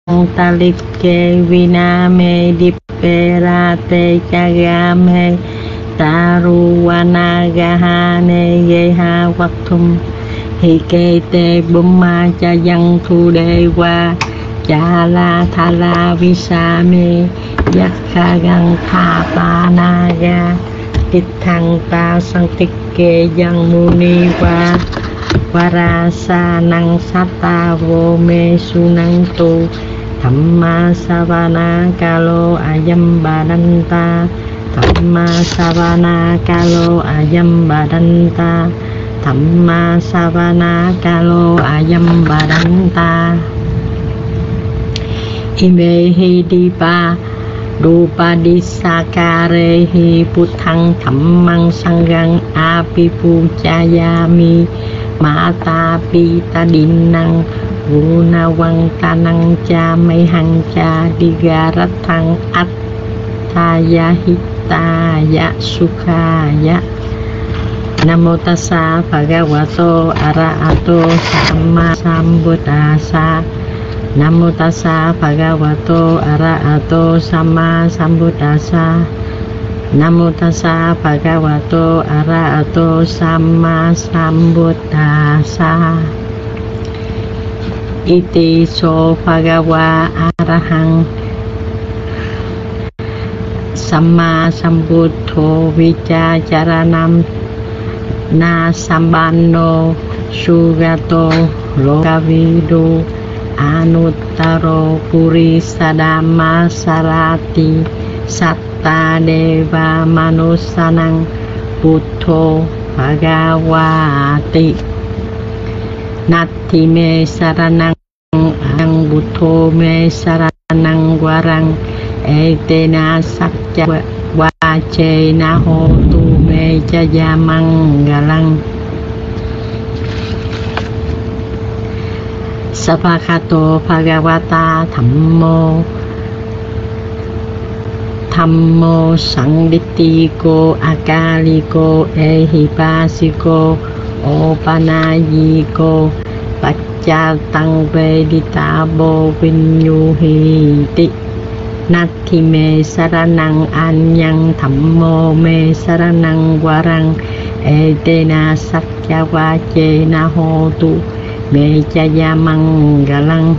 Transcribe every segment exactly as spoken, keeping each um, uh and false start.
ta liệt kê vina me dipera te chagame taruwana gahane yeha vaktum hike te bumma cha yang thu đề qua cha la tha la visame yakha gang tha pa naga tít thăng ta sang tích kê yang muni va varasa năng sata vô me su năng tu Thamma savana kalo ayam badanta Thamma savana kalo ayam badanta Thamma savana kalo ayam badanta Imehi dipa Dupa disakarehi puthang Thammang sangang api puchayami Mata pita dinang Vuna vang tanang cha mấy hằng cha digarathang attaya hitaya sukhaya Namo tassa bhagavato arahato samma sambuddhassa Namo tassa bhagavato arahato samma sambuddhassa Namo tassa bhagavato arahato samma sambuddhassa Iti so bhagava arahang Samma sambuddho vichacharanam Na sambanno sugato lokavidu Anuttaro purisadhamma sarati Satta deva manusanang buddho bhagavati Natti me saranang ang buddho me saranang warang Etena sakya vache na hotu me jaya manggalang Sabhakato bhagavata dhammo Dhammo sangditiko akaliko ehipasiko Opanayiko Paccatang veditabo vinyuhiti Natti me saranang anyang Dhammo me saranang warang Etena sakya vache na hotu me jaya manggalang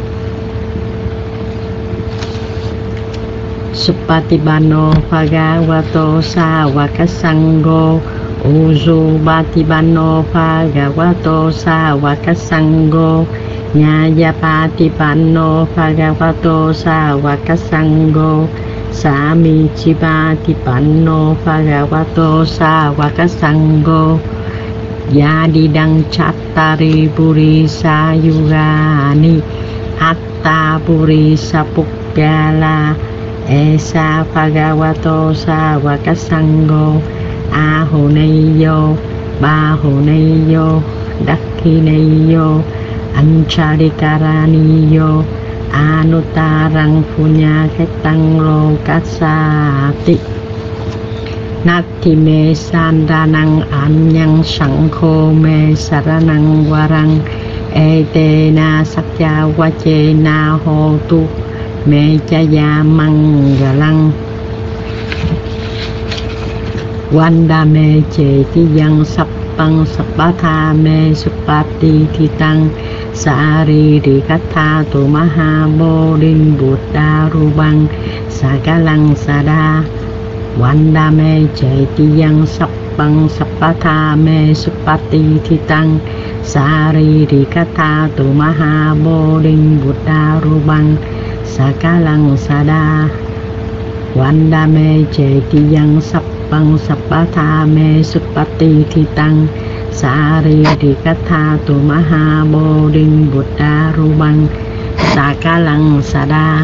Supatibano bhagavato sāvaka sangho Uzu batibano bhagavato sāvaka sangho Nyayapatibano bhagavato sāvaka sangho Samicipatibano bhagavato sāvaka sangho Yadidang cattari purisa yugani Atta purisa pukkala Esa bhagavato sāvaka sangho Ahoneyo, Bahoneyo, Dakhineyo, Ancharikaraniyo, Anutarang punya ketang lokasati Natti me sandanang anyang sangkho me saranang warang Etena sakya vache na hotu me jaya manggalang Vanda me cheti yang sappang sappatha me suppati thitang Sari rikatha tu mahabodhin buddha rubang sakalang sada Vanda me cheti yang sappang sappatha me suppati thitang Sari rikatha tu mahabodhin buddha rubang sakalang sada Vanda me cheti yang sappang Pang sappatha me suppati thitang Sari rikatha tu mahabodhin buddha rubang sakalang sada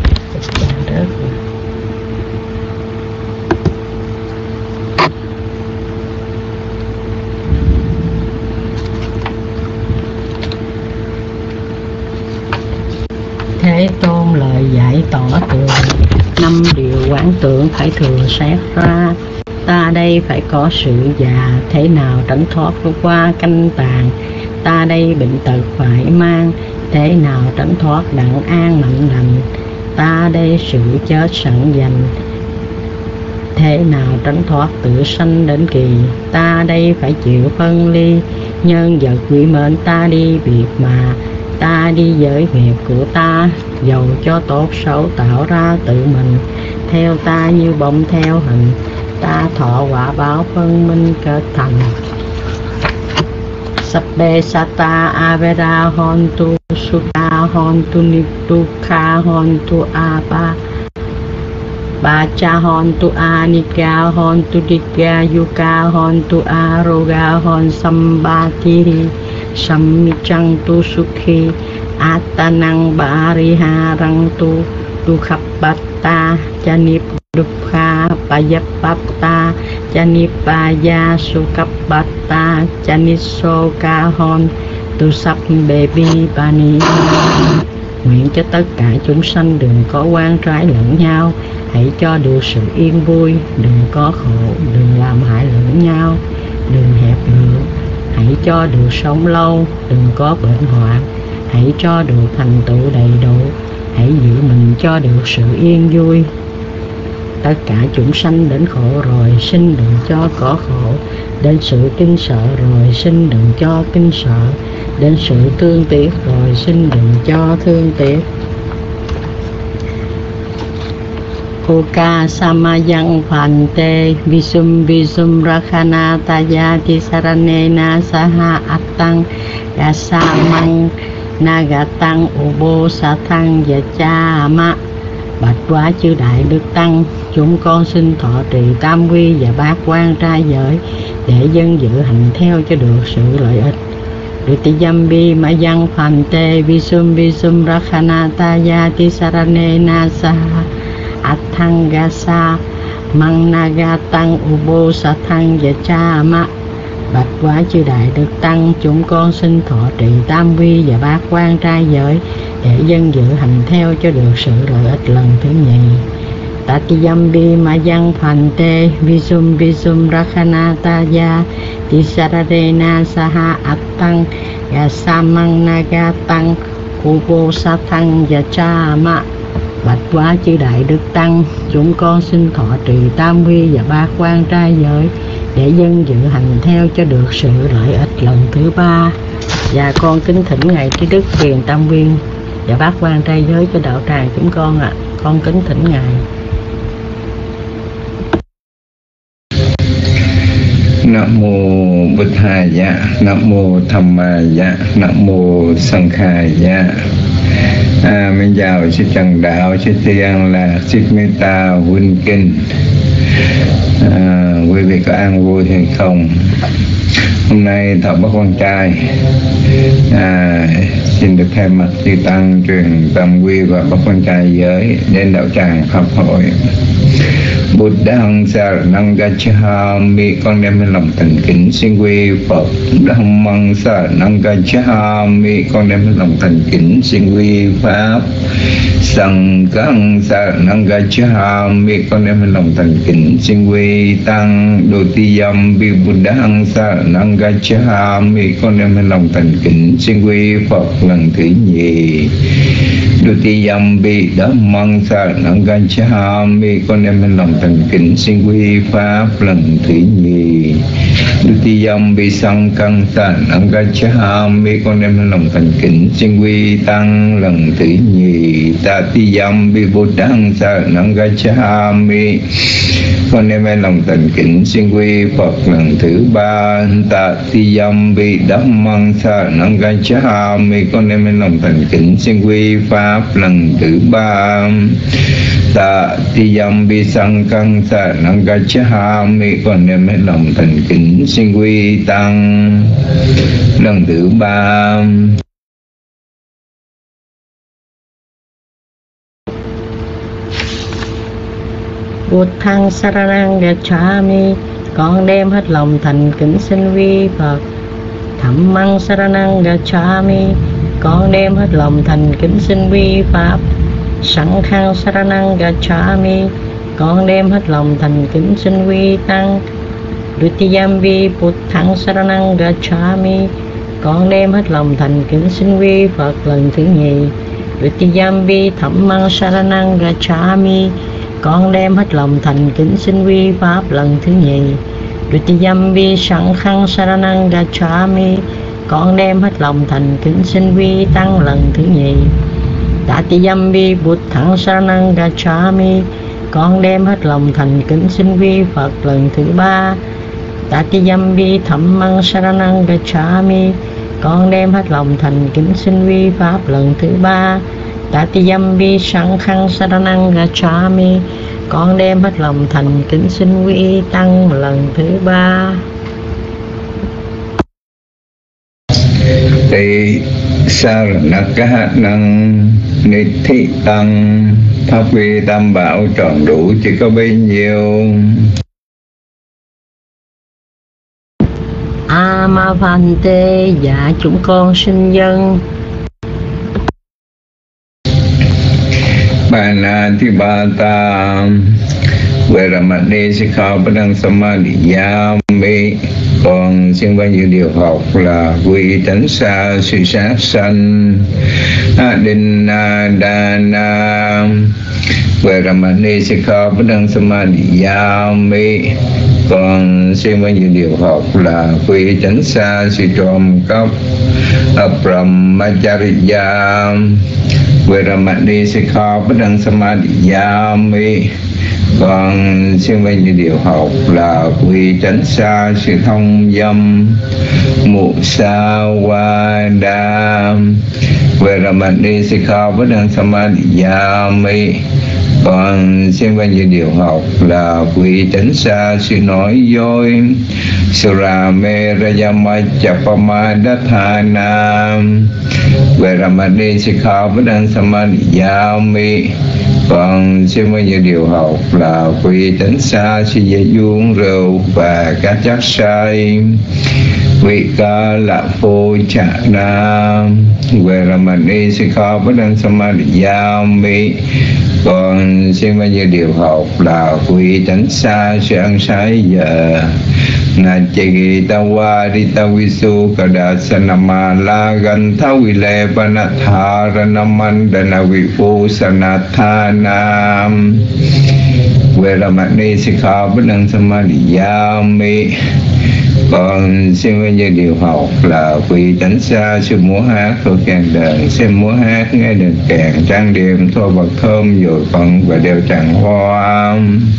Thế Tôn lời giải tỏ tường năm điều quán tưởng phải thường xét ra Ta đây phải có sự già, thế nào tránh thoát qua canh tàn Ta đây bệnh tật phải mang, thế nào tránh thoát đặng an mạnh lành, ta đây sự chết sẵn dành. Thế nào tránh thoát tự sanh đến kỳ, ta đây phải chịu phân ly. Nhân vật quỷ mệnh ta đi biệt mà, ta đi với nghiệp của ta. Dầu cho tốt xấu tạo ra tự mình, theo ta như bông theo hình. Ta thọ quả báo phân minh kết thành. Sabbe sata avera hontu sukha hontu nidukha hontu apa bacha hontu anika hontu dikya yuka hontu aroga hon sambatiri sammichang tu sukhi atanang bariharang tu dukhapatta chanip dukha payapatta chanipaya sukapatta chanisoka hon tu sắp baby bani. Nguyện cho tất cả chúng sanh đừng có oan trái lẫn nhau, hãy cho được sự yên vui, đừng có khổ, đừng làm hại lẫn nhau, đừng hẹp lượng, hãy cho được sống lâu, đừng có bệnh hoạn, hãy cho được thành tựu đầy đủ, hãy giữ mình cho được sự yên vui. Tất cả chúng sanh đến khổ rồi, xin đừng cho có khổ. Đến sự kinh sợ rồi, xin đừng cho kinh sợ. Đến sự thương tiếc rồi, xin đừng cho thương tiếc. Oka samayang phante visum visum rakhana tayati saranena saha attang gasamang nagatang ubo sathang yachama. Bạch quá chư đại đức tăng, chúng con xin thọ trì tam quy và bát quan trai giới để dân dự hành theo cho được sự lợi ích. Dutiyambi mayang phante visum visum rakhanata yati saranena saha attang gasa mang nagatang ubo sathang yachama. Bạch quá chư đại đức tăng, chúng con xin thọ trì tam quy và bát quan trai giới để dân dự hành theo cho được sự lợi ích lần thứ nhì. Tatiyambi mayang phante visum visum rakhanata yati saranena saha attang gasamang nagatang ubo sathang yachama. Bạch quá chư đại đức tăng, chúng con xin thọ trì tam quy và bát quan trai giới để dân dự hành theo cho được sự lợi ích lần thứ ba. Và con kính thỉnh ngài trí đức hiền tam viên và bát quan trai giới cho đạo tràng chúng con ạ. À. Con kính thỉnh ngài. Nam mô Bụt Thaya, Nam mô Dhammaya, Nam mô Sanghaya. À, mình chào sư Trần Đạo, sư Tiên là sư Meta Vinh Kinh. À, quý vị có an vui hay không? Hôm nay thọ bác con trai à, xin được thay mặt chư tăng truyền tam quy và bác con trai giới đến đạo tràng pháp hội. Buddhang saranang gacchami, con đem lên lòng thành kính xin quy Phật. Dhammang saranang gacchami, con đem lên lòng thành kính xin quy Pháp. Sanghang saranang gacchami, con đem lên lòng thành kính xin quy Tăng. Dutiyampi Buddhang saranang gacchami, con đem lên lòng thành kính xin quy Phật lần thứ nhì. Dutiyampi Dhammang saranang gacchami, con đem lên lòng thành kính xin quy Pháp lần thứ nhì. Dutiyampi Sanghang saranang gacchami, con đem lên lòng thành kính xin quy Tăng lần thứ nhì. Tatiyampi Buddhang saranang gacchami, con đem lên lòng thành kính xin quy Phật lần thứ ba. Tatiyampi Dhammang saranang gacchami, con đem lên lòng thành kính xin quy Pháp lần thứ ba. Tatiyampi Sanghang saranang gacchami, con đem lên lòng thành kính xin quy Tăng lần thứ ba. Buddhang saranang gacchami, con đem hết lòng thành kính xin quy Phật. Dhammang saranang gacchami, con đem hết lòng thành kính xin quy Pháp. Sanghang saranang gacchami, con đem hết lòng thành kính xin quy Tăng. Dutiyampi Buddhang saranang gacchami, con đem hết lòng thành kính xin quy Phật lần thứ nhì. Dutiyampi Dhammang Saranang Gacchami, con đem hết lòng thành kính xin quy Pháp lần thứ nhì. Dutiyampi Sanghang Saranang Gacchami, con đem hết lòng thành kính xin quy Tăng lần thứ nhì. Tatiyampi Buddhang Saranang Gacchami, con đem hết lòng thành kính xin quy Phật lần thứ ba. Tatiyampi Dhammang Saranang Gacchami, con đem hết lòng thành kính xin quy Pháp lần thứ ba. Tatiyampi Sanghang Saranang Gacchami, con đem hết lòng thành kính xin quy Tăng lần thứ ba. Tỳ Saranakahanang Niththi Tăng, pháp quy tam bảo tròn đủ chỉ có bấy nhiêu. Amavante, dạ chúng con xin dân. Panatipata Veramani Sikkhapadang Samadhiyami, con xin bao nhiêu điều học là quy tránh xa sự sát sanh. Adinadana Veramani Sikkhapadang Samadhiyami, con xin bao nhiêu điều học là quy tránh xa sự trộm cắp. Abrahmacharya Veramani Sikkhapadang Samadhiyami, con xin bao nhiêu điều học là quy tránh xa sự thông dâm. Musawada Veramani Sikkhapadang Samadhiyami, con xin bao nhiêu điều học là quy tránh xa sự nói dối. Suramejayamajjapamadatthana Veramani Sikkhapadang Samadhiyami, con xin bao nhiêu điều học là quy tránh xa sự dễ uống rượu và các chất say. Vikalapojana Veramani Sikkhapadang Samadhiyami, con xin bao nhiêu điều học là quy tránh xa sự ăn sai giờ. Nachigitawadita Visukkadasanamala Ganthavile Panatharanamandana Vipusanathanam Veramani Sikkhapadang Samadhiyami, con xin bao nhiêu điều học là quy tránh xa sự múa hát thổi kèn đờn, xem múa hát nghe đờn kèn, trang điểm thổi bật thơm dội phận và đeo tràng hoa.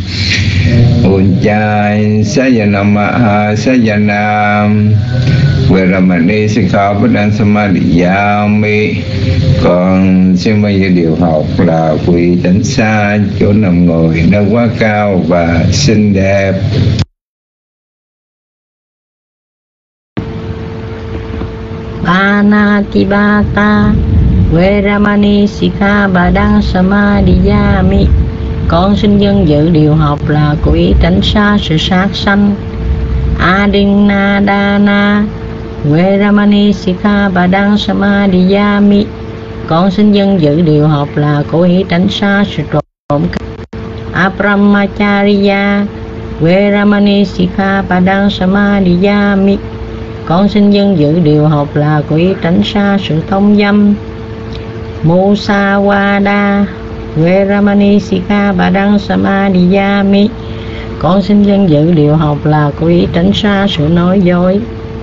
Ujjai Sayanamaha Sayanam Veramani Sikkhapadang Samadhiyami, con xin bao nhiêu điều học là quy tránh xa chỗ nằm ngồi nơi quá cao và xinh đẹp. Panatipata Veramani Sikkhapadang Samadhiyami, con xin dân dự điều học là quy tránh xa sự sát sanh. Adinadana Veramani Sikkhapadang Samadhiyami, con xin dân dự điều học là quy tránh xa sự trộm cắp. Abrahmacharya Veramani Sikkhapadang Samadhiyami, con xin dân dự điều học là quy tránh xa sự thông dâm. Musawada Veramani Sikkhapadang Samadhiyami, con xin dân dự điều học là quy tránh xa sự nói dối.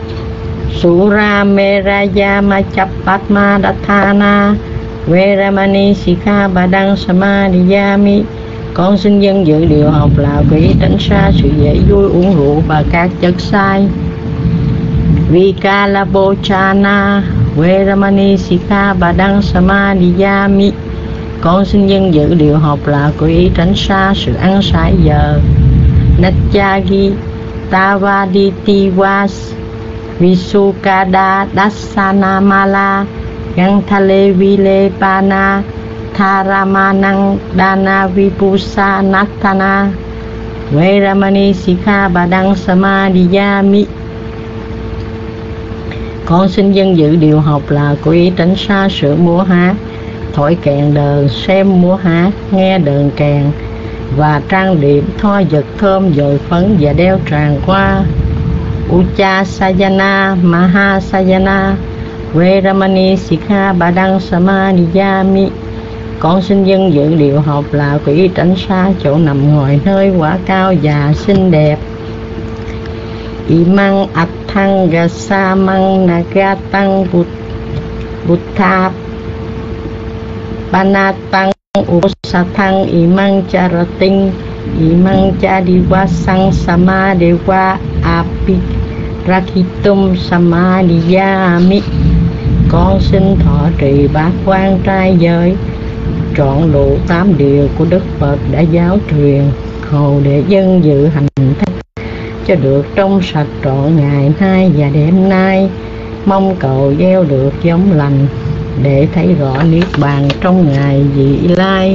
Suramejayamajjapamadatthana Veramani Sikkhapadang Samadhiyami, con xin dân dự điều học là quy tránh xa sự dễ vui uống rượu và các chất sai. Vikalapojana Veramani Sikkhapadang Samadhiyami, con xin dân dự điều học là quy tránh xa sự ăn sai giờ. Nachagi Tavaditiwas Visukada Dasanamala Ganthale Vilepana Tharamanang Dana Vipusanatthana Veramani Sikkhapadang Samadhiyami, con xin dân dự điều học là quy tránh xa sự múa hát, thổi kèn đờn, xem múa hát, nghe đờn kèn và trang điểm thoa vật thơm dội phấn và đeo tràng hoa. Ucha Sayana Maha Sayana Veramani Sikha Badang Samadhiyami. Con xin dân dự điệu học là quỷ tránh xa chỗ nằm ngồi nơi quả cao và xinh đẹp. Imang Attang Gasamang Nagatang Buddha Banatang Usatang Imang Charating Imang Chadiwasang Samadewa Api Rakitum Samadhiyami. Con xin thọ trì bát quan trai giới, trọn đủ tám điều của Đức Phật đã giáo truyền, hầu để dân dự hành thức cho được trong sạch trọn ngày nay và đêm nay. Mong cầu gieo được giống lành để thấy rõ niết bàn trong ngày vị lai.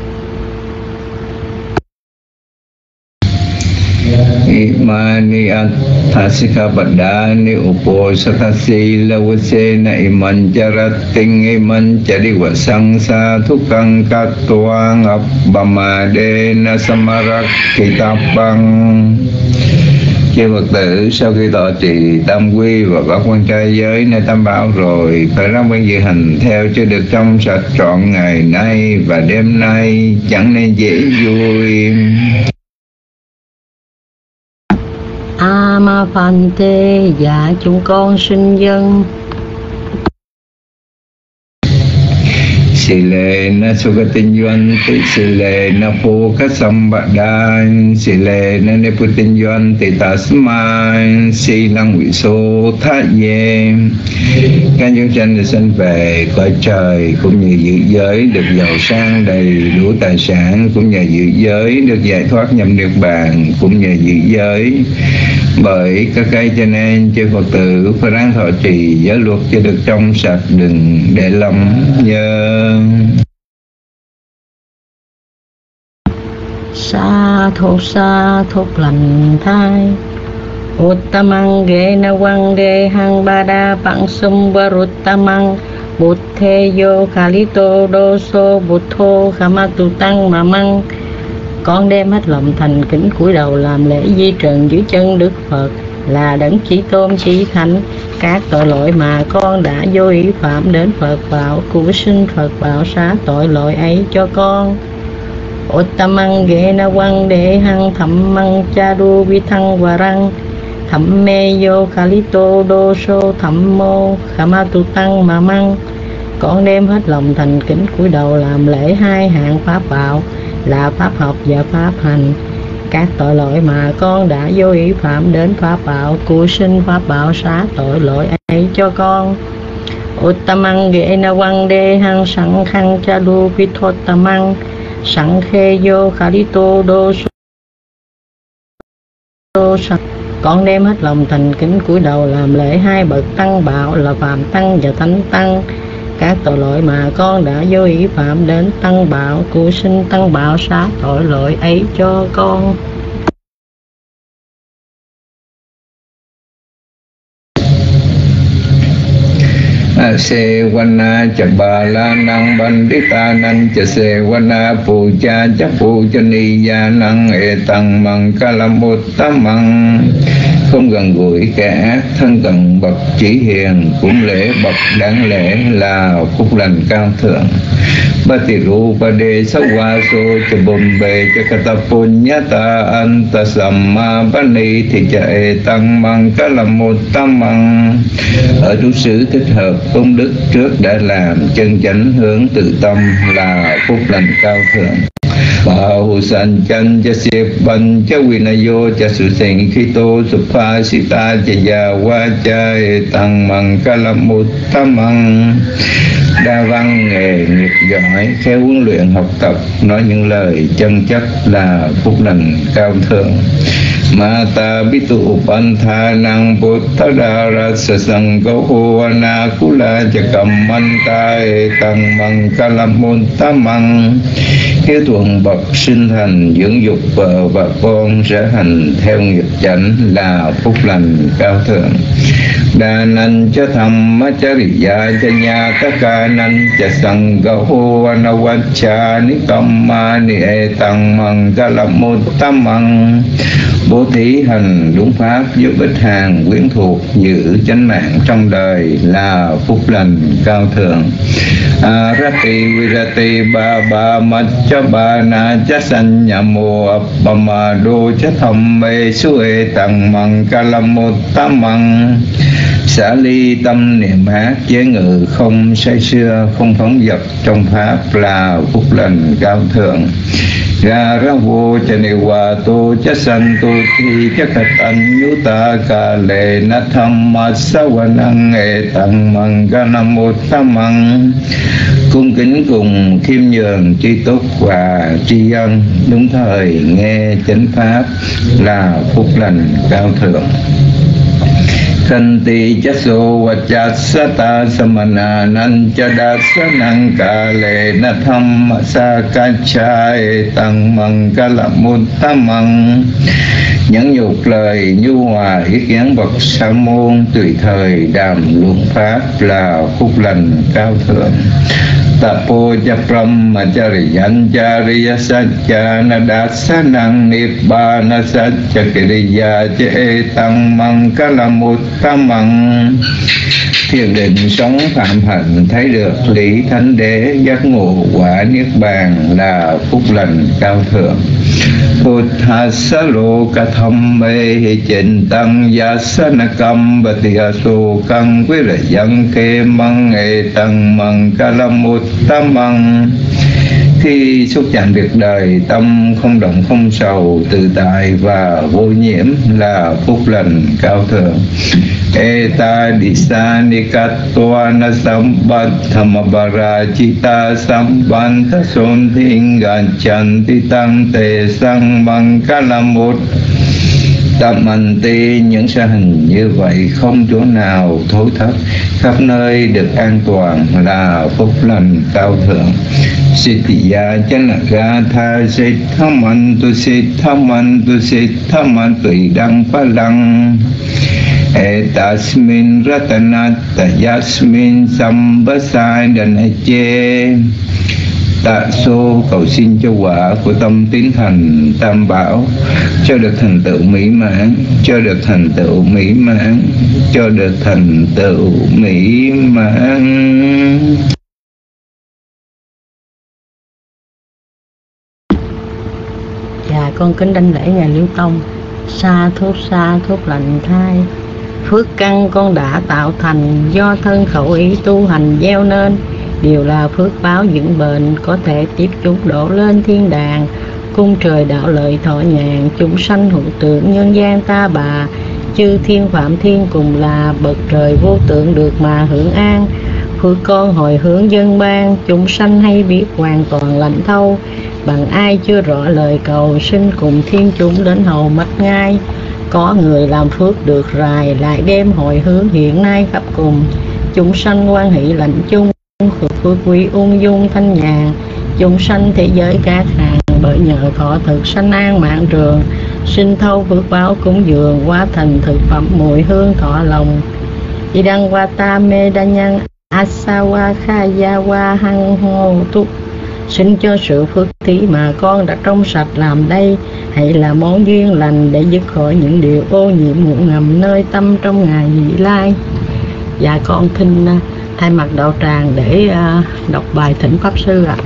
Imani Athasikabadani Uposatasi Lavasena Iman Jarating Iman Jadiwasang Sathukang Katuang Abbamadena Samarakitapang. Chư Phật tử, sau khi tọa trì tam quy và bát quan trai giới nơi tam bảo rồi, phải ráng quan dự hành theo cho được trong sạch trọn ngày nay và đêm nay, chẳng nên dễ vui. Amapante, dạ chúng con xin dân. Sile na sukatinjuanti, sile na pukasambadaan, sile na niputinjuanti tasman, silang viso thát ye. Các chúng sanh được sinh về cõi trời cũng như dự giới được giàu sang đầy đủ tài sản, cũng nhờ dự giới được giải thoát nhập niết bàn, cũng nhờ dự giới. Bởi các cái cho nên chư Phật tử phải ráng thọ trì giới luật cho được trong sạch, đừng để lầm nhớ. Sa thốt sa thốt lành thai. Uttamang ge na wang ge hang bada pang sum varuttamang buddhe yo kalito doso buddho khamatu tăng mamang. Con đem hết lòng thành kính cúi đầu làm lễ di trần dưới chân Đức Phật là đấng chí tôn chí thánh. Các tội lỗi mà con đã vô ý phạm đến Phật bảo, cứu sinh Phật bảo xá tội lỗi ấy cho con. Uttamang ge na wang de hang thammang chadu vitang varang thamme yo kalito doso thammo khamatu tăng mamang. Con đem hết lòng thành kính cúi đầu làm lễ hai hạng pháp bảo là pháp học và pháp hành. Các tội lỗi mà con đã vô ý phạm đến pháp bảo, cứu sinh pháp bảo xá tội lỗi ấy cho con. Uttamang ge na wang de hang sang khang chadu vitottamang sang khe yo kalito doso. Con đem hết lòng thành kính cúi đầu làm lễ hai bậc tăng bảo là Phạm Tăng và Thánh Tăng. Các tội lỗi mà con đã vô ý phạm đến tăng bảo, cứu sinh tăng bảo xá tội lỗi ấy cho con. Se wana chabala nang bandita nang se wana puja chapu chaniya nang etang mangkalamuttamang. Không gần gũi kẻ ác, thân cận bậc chỉ hiền, cũng lễ bậc đáng lễ là phúc lành cao thượng. Batiru pade sawaso chabombe chakatapunyata anta samma bani thì chạy tăng mang cá làm một tam mang. Ở trú xứ thích hợp công đức trước đã làm, chân chánh hướng tự tâm là phúc lành cao thượng. Bahusan chan cha siệp ban cha vinayo cha su sinh khi tô supha sita cha ya wa cha tăng mang kalamuttamang. Đa văn nghề nghiệp giỏi, khéo huấn luyện học tập, nói những lời chân chất là phúc lành cao thượng. Mata bitu upantha nang buddhadara sasangko anakula chakamantai tăng mang kalamuttamang. hiếu thuận bậc sinh thành, dưỡng dục vợ và con sẽ hành theo nghiệp chánh là phúc lành cao thượng. Đà nanh cha tham ma cha riya cha nha ta ca nanh cha sang ga ho anavacha ni kamma ni e tăng măng ca lập một tam măng. Bố thí hành đúng pháp giúp ích hàng quyến thuộc, giữ chánh mạng trong đời là phúc lành cao thượng. Arati virati ba ba ma cha ba na cha sanya mo appamado cha thamme suê tăng măng ca lập một tam măng. Xả ly tâm niệm hát chế ngự, không say sưa, không phóng dật trong pháp là phúc lành cao thượng. Ga ra vô cha ni wa tô cha san tô thi cha khát anh nhu ta ca lệ na tham ma sa wa năng nghệ tăng măng ca nam mô tam măng. Cung kính cùng khiêm nhường tri túc và tri ân, đúng thời nghe chánh pháp là phúc lành cao thượng. Khanti chaso vachasata samana nanchada sanang kale na tham sa kachai tăng măng ca lập môn tam măng. Nhẫn nhục lời nhu hòa ý kiến bậc sa môn, tùy thời đàm luận pháp là phúc lành cao thượng. Tapo japram macariyan jariya sajja nadasanang nibbana sajja kiriya chế tăng măng ca la mut tam măng. Thiền định sống phạm hạnh, thấy được lý thánh đế, giác ngộ quả niết bàn là phúc lành cao thượng. Buddhasa loka thamme chỉnh tăng yasanakam batiyasu căng quý lợi dân kê măng nghệ tăng măng ca la mut tam măng. Khi xúc chạm việc đời, tâm không động không sầu, tự tại và vô nhiễm là phúc lành cao thượng. Eta disa nikatwa na sambat thamabara chita sambanta son thinh ganchanti tăng tề sang bằng ca la mốt. Tam anh ti, những sa hình như vậy không chỗ nào thối thất, khắp nơi được an toàn là phúc lành cao thượng. Sitiya chanaga tha sit thaman tu sit thaman tu sit thaman tùy đăng phá lăng. Etasmin ratanata yasmin sambasai đanache. Tạ xô cầu xin cho quả của tâm tín thành tam bảo, cho được thành tựu mỹ mãn, cho được thành tựu mỹ mãn, cho được thành tựu mỹ mãn. Dạ, con kính đảnh lễ Ngài Liễu Tông. Sa thuốc sa thuốc lành thai, phước căn con đã tạo thành, do thân khẩu ý tu hành gieo nên, đều là phước báo vững bền, có thể tiếp chúng đổ lên thiên đàng. Cung trời đạo lợi thọ nhàn, chúng sanh hữu tượng nhân gian ta bà. Chư thiên phạm thiên cùng là bậc trời vô tượng, được mà hưởng an. Phước con hồi hướng dân ban, chúng sanh hay biết hoàn toàn lạnh thâu. Bằng ai chưa rõ lời cầu, xin cùng thiên chúng đến hầu mất ngay. Có người làm phước được rài, lại đem hồi hướng hiện nay khắp cùng. Chúng sanh quan hỷ lạnh chung, phước quý ung dung thanh nhàn. Chúng sanh thế giới các hàng, bởi nhờ thọ thực sanh an mạng trường. Sinh thâu phước báo cúng dường, hóa thành thực phẩm mùi hương thọ lòng. Đi đăng qua ta mê đa nhân asawa khayawa hăng hô túc. Xin cho sự phước thí mà con đã trong sạch làm đây, hãy là món duyên lành để dứt khỏi những điều ô nhiễm ngủ ngầm nơi tâm trong ngày vị lai. Và con thinh uh, thay mặt đạo tràng để uh, đọc bài thỉnh pháp sư ạ.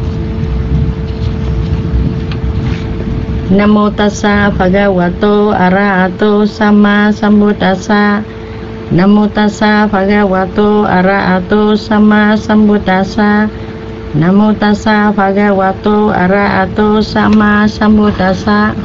Nam mô tassa bhagavato arahato sama sambuddhassa. Nam mô tassa bhagavato arahato sama sambuddhassa. Nam mô tassa bhagavato arahato sama sambuddhassa.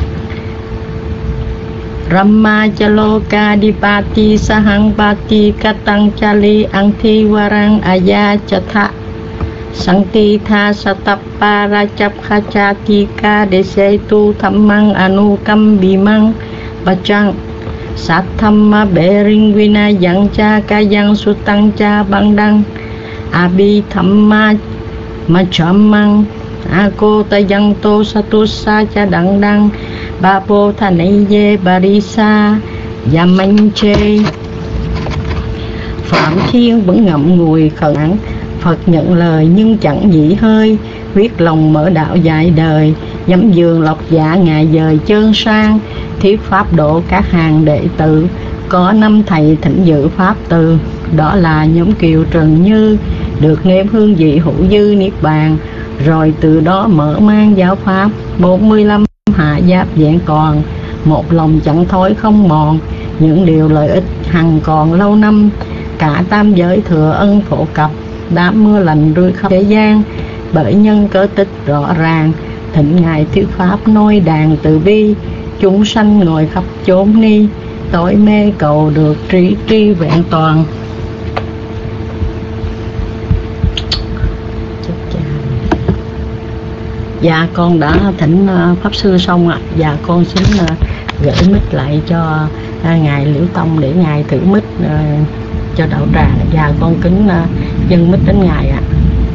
Ramma chaloka dipati sahang pati katang chali angthi warang aya chatha. Sankti tha satappa rachap khachati ka desetu thammang anukam bimang bachang. Sát thamma bering vina yang cha kayang sutang cha bang đăng. Abi thamma machamang a cô ta dân tô sa tu sa cha đặng đăng ba bô tha ni dê bà đi sa và manh chê. Phạm Thiên vẫn ngậm ngùi khẩn ẵn, Phật nhận lời nhưng chẳng dĩ hơi, quyết lòng mở đạo dạy đời, dẫm giường lọc dạ ngài dời chơn sang, thuyết pháp độ các hàng đệ tử, có năm thầy thỉnh dự pháp từ, đó là nhóm Kiều Trần Như, được nếm hương vị hữu dư niết bàn, rồi từ đó mở mang giáo pháp, bốn mươi lăm hạ giáp vẹn toàn, một lòng chẳng thối không mòn, những điều lợi ích hằng còn lâu năm, cả tam giới thừa ân phổ cập, đám mưa lành rơi khắp thế gian, bởi nhân cớ tích rõ ràng, thịnh ngài thuyết pháp nôi đàn từ bi, chúng sanh ngồi khắp chốn ni, tối mê cầu được trí tri vẹn toàn. Dạ con đã thỉnh pháp sư xong ạ. Dạ con xin gửi mic lại cho ngài Liễu Tông để ngài thử mic cho đạo tràng. Dạ con kính dâng mic đến ngài ạ.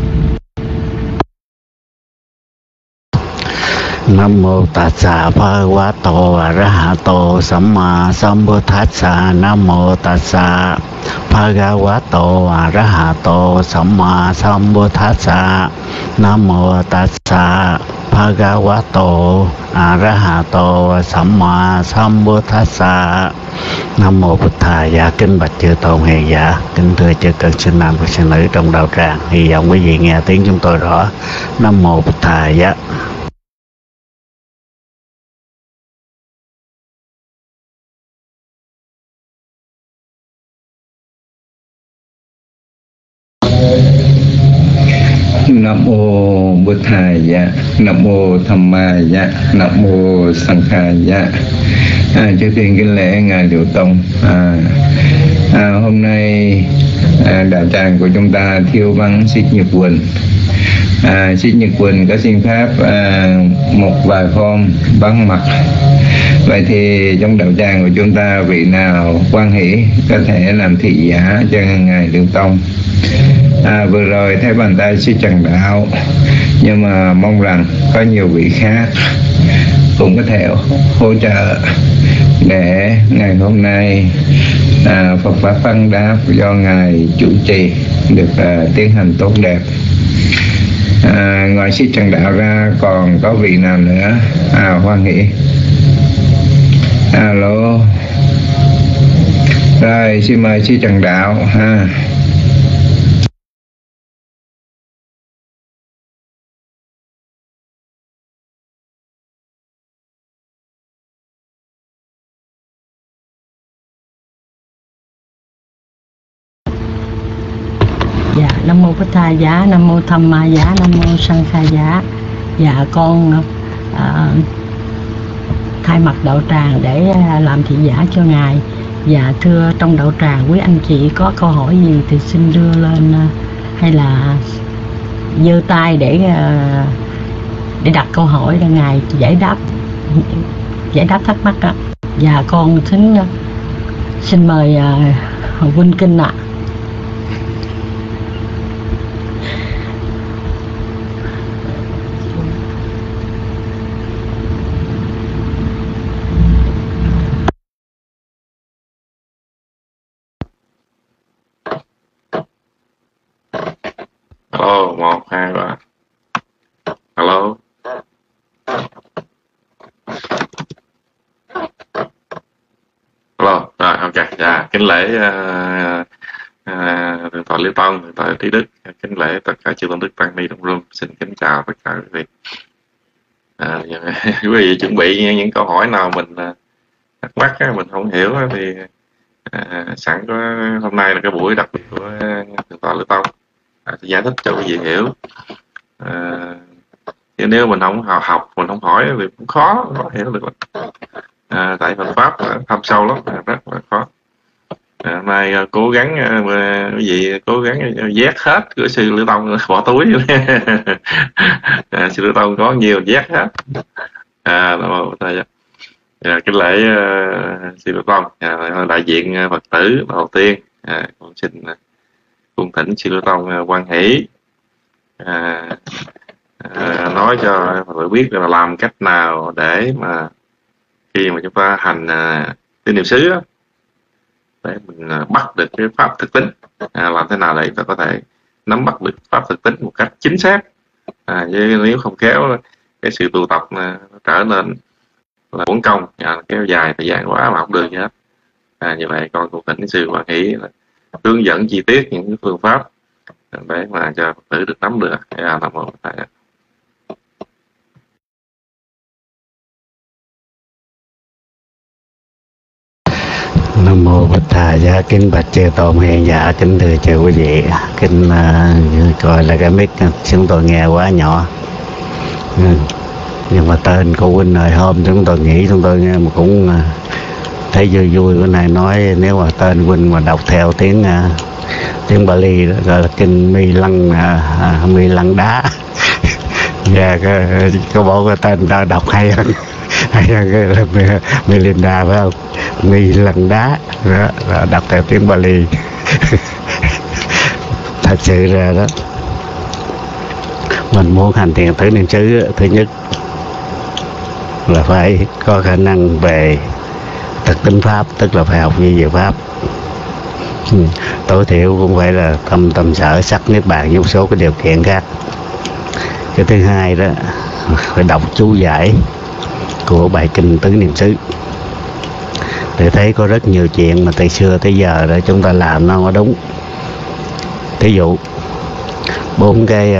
Nam mô Tassa Bhagavato Arahato Samma Sambuddhassa. Nam mô Tassa Bhagavato Arahato Samma Sambuddhassa. Nam mô Tassa Bhagavato Arahato Samma Sambuddhassa. Nam mô Bụt Thầy. Dạ kính bạch chư tôn hiền giả, kính thưa chư cận sinh nam và sinh nữ trong đạo tràng, hy vọng quý vị nghe tiếng chúng tôi rõ. Nam mô Bụt Thầy. Dạ. Nam mô Bụt Thầy, Nam mô Tham Ma, Nam mô Sang Khai. À, trước tiên kính lễ ngài Liễu Tông. À, à, hôm nay à, đạo tràng của chúng ta thiêu vắng Xích Nhật Quỳnh. À, Xích Nhật Quỳnh có xin pháp à, một vài hôm vắng mặt. Vậy thì trong đạo tràng của chúng ta vị nào quan hỷ có thể làm thị giả cho ngài Liễu Tông. À, vừa rồi thấy bàn tay sư Trần Đạo, nhưng mà mong rằng có nhiều vị khác cũng có thể hỗ trợ để ngày hôm nay à, Phật pháp phân đáp do ngài chủ trì được à, tiến hành tốt đẹp. À, ngoài sư Trần Đạo ra còn có vị nào nữa à, hoan hỷ? Alo, rồi xin mời sư Trần Đạo ha. Dạ, Nam mô Bụt Thầy giá, Nam mô Tham Ma giá, Nam mô Sang Khai giá. Dạ con à, thay mặt đạo tràng để làm thị giả cho ngài. Dạ thưa trong đạo tràng quý anh chị có câu hỏi gì thì xin đưa lên, hay là giơ tay để để đặt câu hỏi để ngài giải đáp giải đáp thắc mắc ạ. Dạ con xin xin mời uh, Vinh Kinh ạ. Alo, một, hai, ba. Alo. Alo, rồi, ok. Dạ, kính lễ uh, uh, Thượng tọa Liễu Tông, Thượng tọa Trí Đức, kính lễ tất cả chư tôn đức tăng ni trong room. Xin kính chào tất cả quý vị. À, quý vị chuẩn bị những câu hỏi nào mình uh, thắc mắc, mình không hiểu thì uh, sẵn có hôm nay là cái buổi đặc biệt của uh, Thượng tọa Liễu Tông. À, giải thích cho quý vị hiểu. À, nếu mình không học, học mình không hỏi thì cũng khó, khó hiểu được. À, tại Phật pháp thâm sâu lắm, rất là khó. À, hôm nay à, cố gắng à, quý vị cố gắng vét hết của sư Liễu Tông bỏ túi. À, sư Liễu Tông có nhiều vét hết. À, đó, à, cái lễ uh, sư Liễu Tông à, đại diện Phật tử đầu tiên à, con xin cung thỉnh sư Liễu Tông quan hỷ à, à, nói cho Phật tử biết là làm cách nào để mà khi mà chúng ta hành à, cái niệm xứ á, để mình à, bắt được cái pháp thực tính, à, làm thế nào để ta có thể nắm bắt được pháp thực tính một cách chính xác. À, nếu không khéo cái sự tu tập à, trở nên là uổng công, à, kéo dài thời gian quá mà không được gì hết. À, như vậy con cũng thỉnh sư Hòa Nghĩ là hướng dẫn chi tiết những cái phương pháp để mà cho Phật tử được nắm được. À, Nam Mô Thầy. Nam mô Bụt Thầy. Dạ, kính bạch chư tôn hiền giả, kính thưa chư quý vị, kính uh, coi là cái mic chúng tôi nghe quá nhỏ, ừ. Nhưng mà tên cô huynh hồi hôm chúng tôi nghĩ chúng tôi nghe mà cũng uh, thấy vui vui. Bữa nay nói nếu mà tên huynh mà đọc theo tiếng uh, tiếng Bali đó, gọi là kinh Mi Lăng uh, uh, Mi Lăng Đá. Dạ, có, có bộ cái tên ta đọc hay hơn, hay hơn cái là Melinda phải không? Mi Lăng Đá đó, đó, đọc theo tiếng Bali. Thật sự ra đó, mình muốn hành thiền tứ niệm xứ, thứ nhất là phải có khả năng về thực tính pháp, tức là phải học vi diệu pháp. Ừ. Tối thiểu cũng phải là tâm tâm sở sắc niết bàn với một số cái điều kiện khác. Cái thứ hai đó, phải đọc chú giải của bài kinh tứ niệm xứ để thấy có rất nhiều chuyện mà từ xưa tới giờ đó chúng ta làm nó không có đúng. Ví dụ bốn cái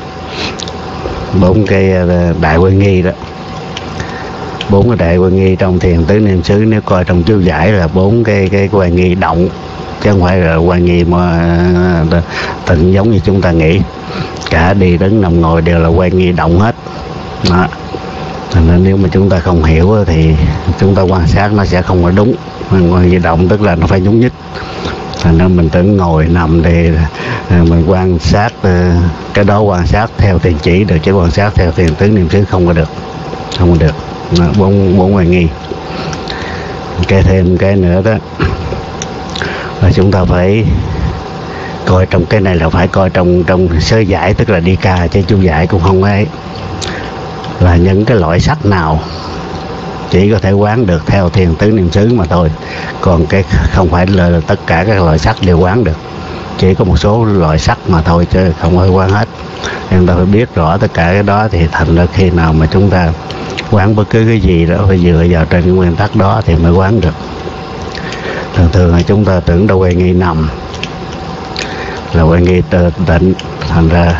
bốn cái đại quy nghi đó, bốn cái đại quy nghi trong thiền tứ niệm xứ, nếu coi trong chú giải là bốn cái cái quy nghi động, chứ không phải là quy nghi mà từng giống như chúng ta nghĩ. Cả đi đứng nằm ngồi đều là quy nghi động hết đó. Nên nếu mà chúng ta không hiểu thì chúng ta quan sát nó sẽ không có đúng. Quan di động tức là nó phải nhúc nhích. Thành nên mình tưởng ngồi nằm thì mình quan sát cái đó, quan sát theo thiền chỉ được, chứ quan sát theo thiền tứ niệm xứ không có được, không có được. Bốn bốn hoài nghi. Cái thêm cái nữa đó là chúng ta phải coi trong cái này là phải coi trong trong sớ giải, tức là đi ca, chứ chú giải cũng không ấy, là những cái loại sắc nào chỉ có thể quán được theo thiền tứ niệm xứ mà thôi. Còn cái không phải là, là tất cả các loại sắc đều quán được, chỉ có một số loại sắc mà thôi, chứ không phải quán hết. Chúng ta phải biết rõ tất cả cái đó thì thành ra khi nào mà chúng ta quán bất cứ cái gì đó phải dựa vào trên cái nguyên tắc đó thì mới quán được. Thường thường là chúng ta tưởng đâu quay nghi nằm là quay nghi tịnh, thành ra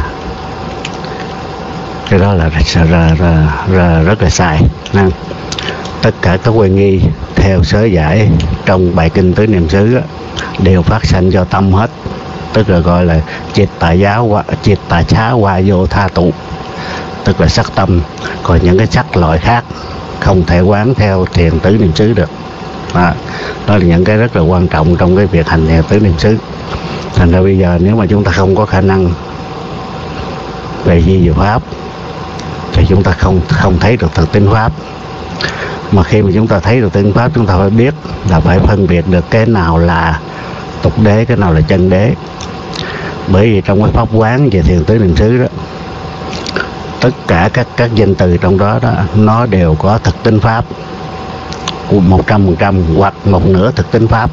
cái đó là ra, ra, ra, ra rất là sai. Nên tất cả các quay nghi theo sớ giải trong bài kinh tứ niệm xứ đều phát sanh cho tâm hết, tức là gọi là chiết tà giáo chiết tà chá hoa vô tha tụ, tức là sắc tâm. Còn những cái sắc loại khác không thể quán theo thiền tứ niệm xứ được. Đó, đó là những cái rất là quan trọng trong cái việc hành thiền tứ niệm xứ. Thành ra bây giờ nếu mà chúng ta không có khả năng về vi diệu pháp thì chúng ta không không thấy được thực tính pháp. Mà khi mà chúng ta thấy được thực tính pháp, chúng ta phải biết là phải phân biệt được cái nào là tục đế, cái nào là chân đế. Bởi vì trong cái pháp quán về thiền tứ niệm xứ đó, tất cả các các danh từ trong đó đó nó đều có thực tính pháp một trăm phần trăm hoặc một nửa thực tính pháp.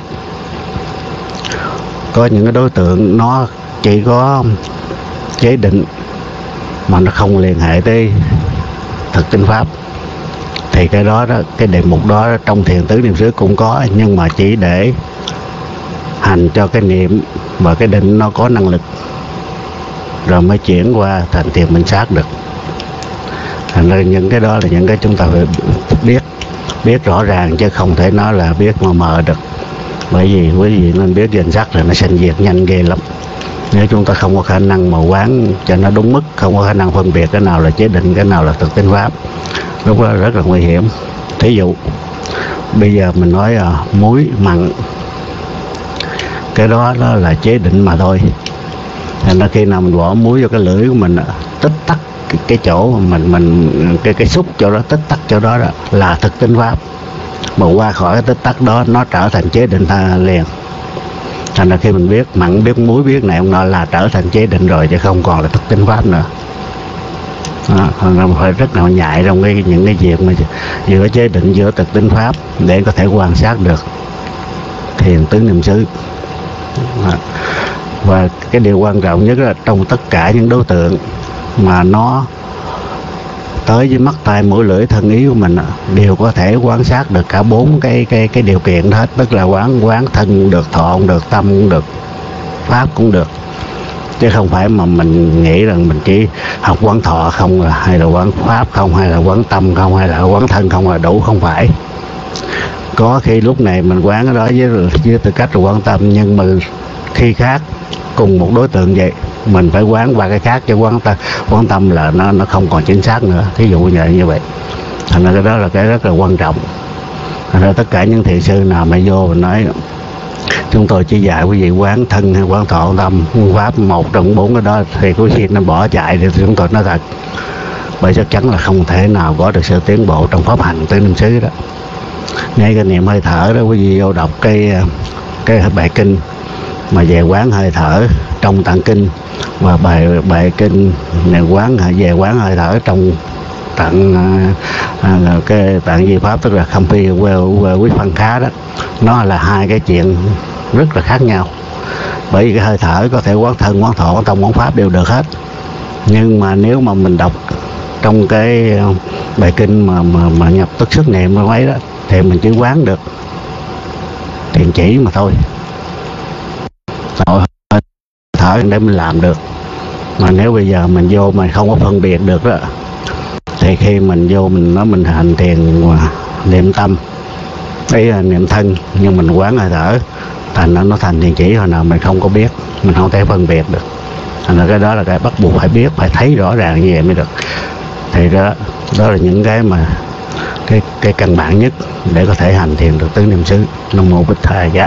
Có những cái đối tượng nó chỉ có chế định mà nó không liên hệ tới thực tính pháp, thì cái đó đó cái đề mục đó trong thiền tứ niệm xứ cũng có, nhưng mà chỉ để hành cho cái niệm và cái định nó có năng lực rồi mới chuyển qua thành thiền minh sát được. Thành ra những cái đó là những cái chúng ta phải biết biết rõ ràng, chứ không thể nói là biết mờ mờ được. Bởi vì quý vị nên biết danh sắc là nó sanh diệt nhanh ghê lắm. Nếu chúng ta không có khả năng mà quán cho nó đúng mức, không có khả năng phân biệt cái nào là chế định, cái nào là thực tính pháp, lúc đó rất là nguy hiểm. Thí dụ bây giờ mình nói là muối mặn, cái đó đó là chế định mà thôi. Thành ra khi nào mình bỏ muối vô cái lưỡi của mình, tích tắc cái, cái chỗ mình mình cái cái xúc chỗ đó, tích tắc chỗ đó, đó là thực tính pháp. Mà qua khỏi cái tích tắc đó nó trở thành chế định ta liền. Thành ra khi mình biết mặn, biết muối, biết này ông nọ là trở thành chế định rồi, chứ không còn là thực tính pháp nữa. Đó, mình phải rất là nhạy trong cái những cái việc mà giữa chế định giữa thực tính pháp để có thể quan sát được thiền tứ niệm xứ. Đó. Và cái điều quan trọng nhất là trong tất cả những đối tượng mà nó tới với mắt tai mũi lưỡi thân ý của mình đều có thể quan sát được cả bốn cái cái cái điều kiện hết, tức là quán quán thân cũng được, thọ cũng được, tâm cũng được, pháp cũng được, chứ không phải mà mình nghĩ rằng mình chỉ học quán thọ không là hay là quán pháp không hay là quán tâm không hay là quán thân không là đủ. Không phải. Có khi lúc này mình quán cái đó với với tư cách là quán tâm, nhưng mà khi khác cùng một đối tượng vậy mình phải quán ba cái khác, cho quán tâm quán tâm là nó nó không còn chính xác nữa. Thí dụ như như vậy. Thành ra cái đó là cái rất là quan trọng. Thành ra tất cả những thiền sư nào mà vô và nói chúng tôi chỉ dạy quý vị quán thân hay quán thọ, quán tâm, pháp một trong bốn cái đó thì quý vị nó bỏ chạy thì chúng tôi nói thật, bởi chắc chắn là không thể nào có được sự tiến bộ trong pháp hành tứ niệm xứ đó. Ngay cái niệm hơi thở đó, quý vị vô đọc cái cái bài kinh mà về quán hơi thở trong tạng kinh, và bài bài kinh này quán về quán hơi thở trong tạng à, cái tạng di pháp, tức là khâm phi quê quý phân khá đó, nó là hai cái chuyện rất là khác nhau. Bởi vì cái hơi thở có thể quán thân, quán thọ, quán tâm, quán pháp đều được hết, nhưng mà nếu mà mình đọc trong cái bài kinh mà mà, mà nhập tức sức niệm ấy đó thì mình chỉ quán được thiền chỉ mà thôi. Hơi thở để mình làm được, mà nếu bây giờ mình vô mà không có phân biệt được đó thì khi mình vô mình nói mình hành thiền niệm tâm ấy là niệm thân, nhưng mình quán hơi thở thành nó nó thành thiền chỉ, hồi nào mình không có biết, mình không thể phân biệt được. Thành ra cái đó là cái bắt buộc phải biết, phải thấy rõ ràng như vậy mới được. Thì đó đó là những cái mà cái cái căn bản nhất để có thể hành thiền được tứ niệm xứ. Nam mô Bích Thầy Giá.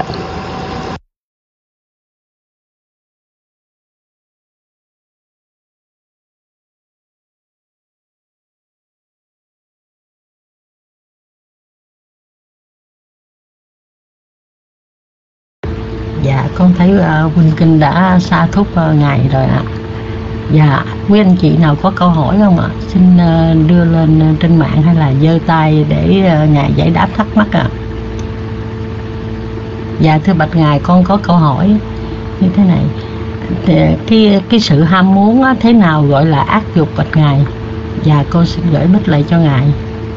Dạ, con thấy uh, Quỳnh Kinh đã sa thúc uh, Ngài rồi ạ. Dạ, quý anh chị nào có câu hỏi không ạ? Xin uh, đưa lên uh, trên mạng hay là giơ tay để uh, Ngài giải đáp thắc mắc ạ. Dạ, thưa bạch Ngài, con có câu hỏi như thế này. Cái, cái sự ham muốn á, thế nào gọi là ác dục bạch Ngài? Dạ, con xin gửi bích lại cho Ngài.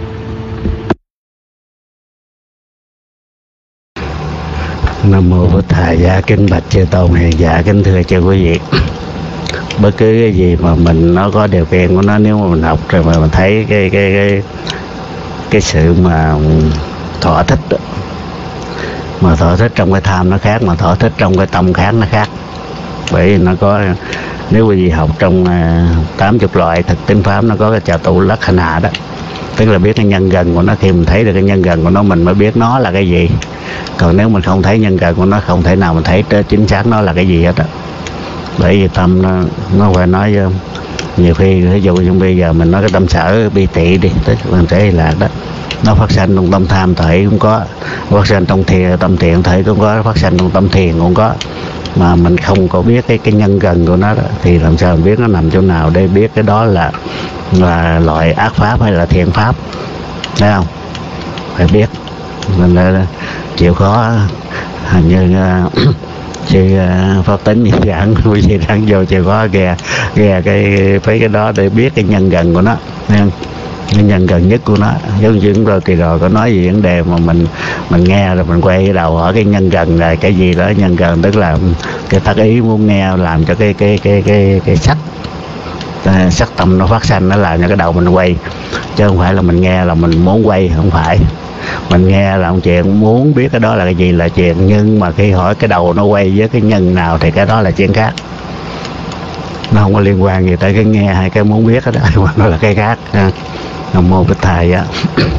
Nam mô Bổn Thầy Giá. Kính bạch chư tôn hiền giả, kính thưa chư quý vị. Bất cứ cái gì mà mình nó có điều kiện của nó, nếu mà mình học rồi mà mình thấy cái cái cái cái sự mà thỏa thích đó, mà thỏa thích trong cái tham nó khác, mà thỏa thích trong cái tâm khác nó khác. Bởi vì nó có, nếu quý vị học trong tám mươi loại thực tính pháp, nó có cái trà tụ lắc hành hạ đó, tức là biết cái nhân gần của nó. Khi mình thấy được cái nhân gần của nó, mình mới biết nó là cái gì. Còn nếu mình không thấy nhân gần của nó, không thể nào mình thấy chính xác nó là cái gì hết á. Bởi vì tâm nó, nó phải nói nhiều khi, ví dụ như bây giờ mình nói cái tâm sở bi tị đi, tức là thế là đó, nó phát sinh trong tâm tham thể cũng có, phát sinh trong thiền tâm thiện thể cũng có, phát sinh trong tâm thiền cũng có, mà mình không có biết cái cái nhân gần của nó đó, thì làm sao mình biết nó nằm chỗ nào để biết cái đó là là loại ác pháp hay là thiện pháp, thấy không? Phải biết. Mình là chịu khó, hình như uh, chị uh, pháp tính như giảng quý vị đang vô chịu khó ghe ghe cái mấy cái đó để biết cái nhân gần của nó, thấy không? Cái nhân gần nhất của nó. Giống như chúng tôi kỳ rồi có nói về vấn đề mà mình mình nghe rồi mình quay cái đầu hỏi cái nhân gần là cái gì đó. Nhân gần tức là cái tác ý muốn nghe, làm cho cái cái cái cái cái sắc sắc tâm nó phát sanh, nó làm cho cái đầu mình quay, chứ không phải là mình nghe là mình muốn quay, không phải. Mình nghe là một chuyện, muốn biết cái đó là cái gì là chuyện, nhưng mà khi hỏi cái đầu nó quay với cái nhân nào thì cái đó là chuyện khác. Nó không có liên quan gì tới cái nghe hay cái muốn biết đó, mà nó là cái khác. Nam mô Bích Thầy á.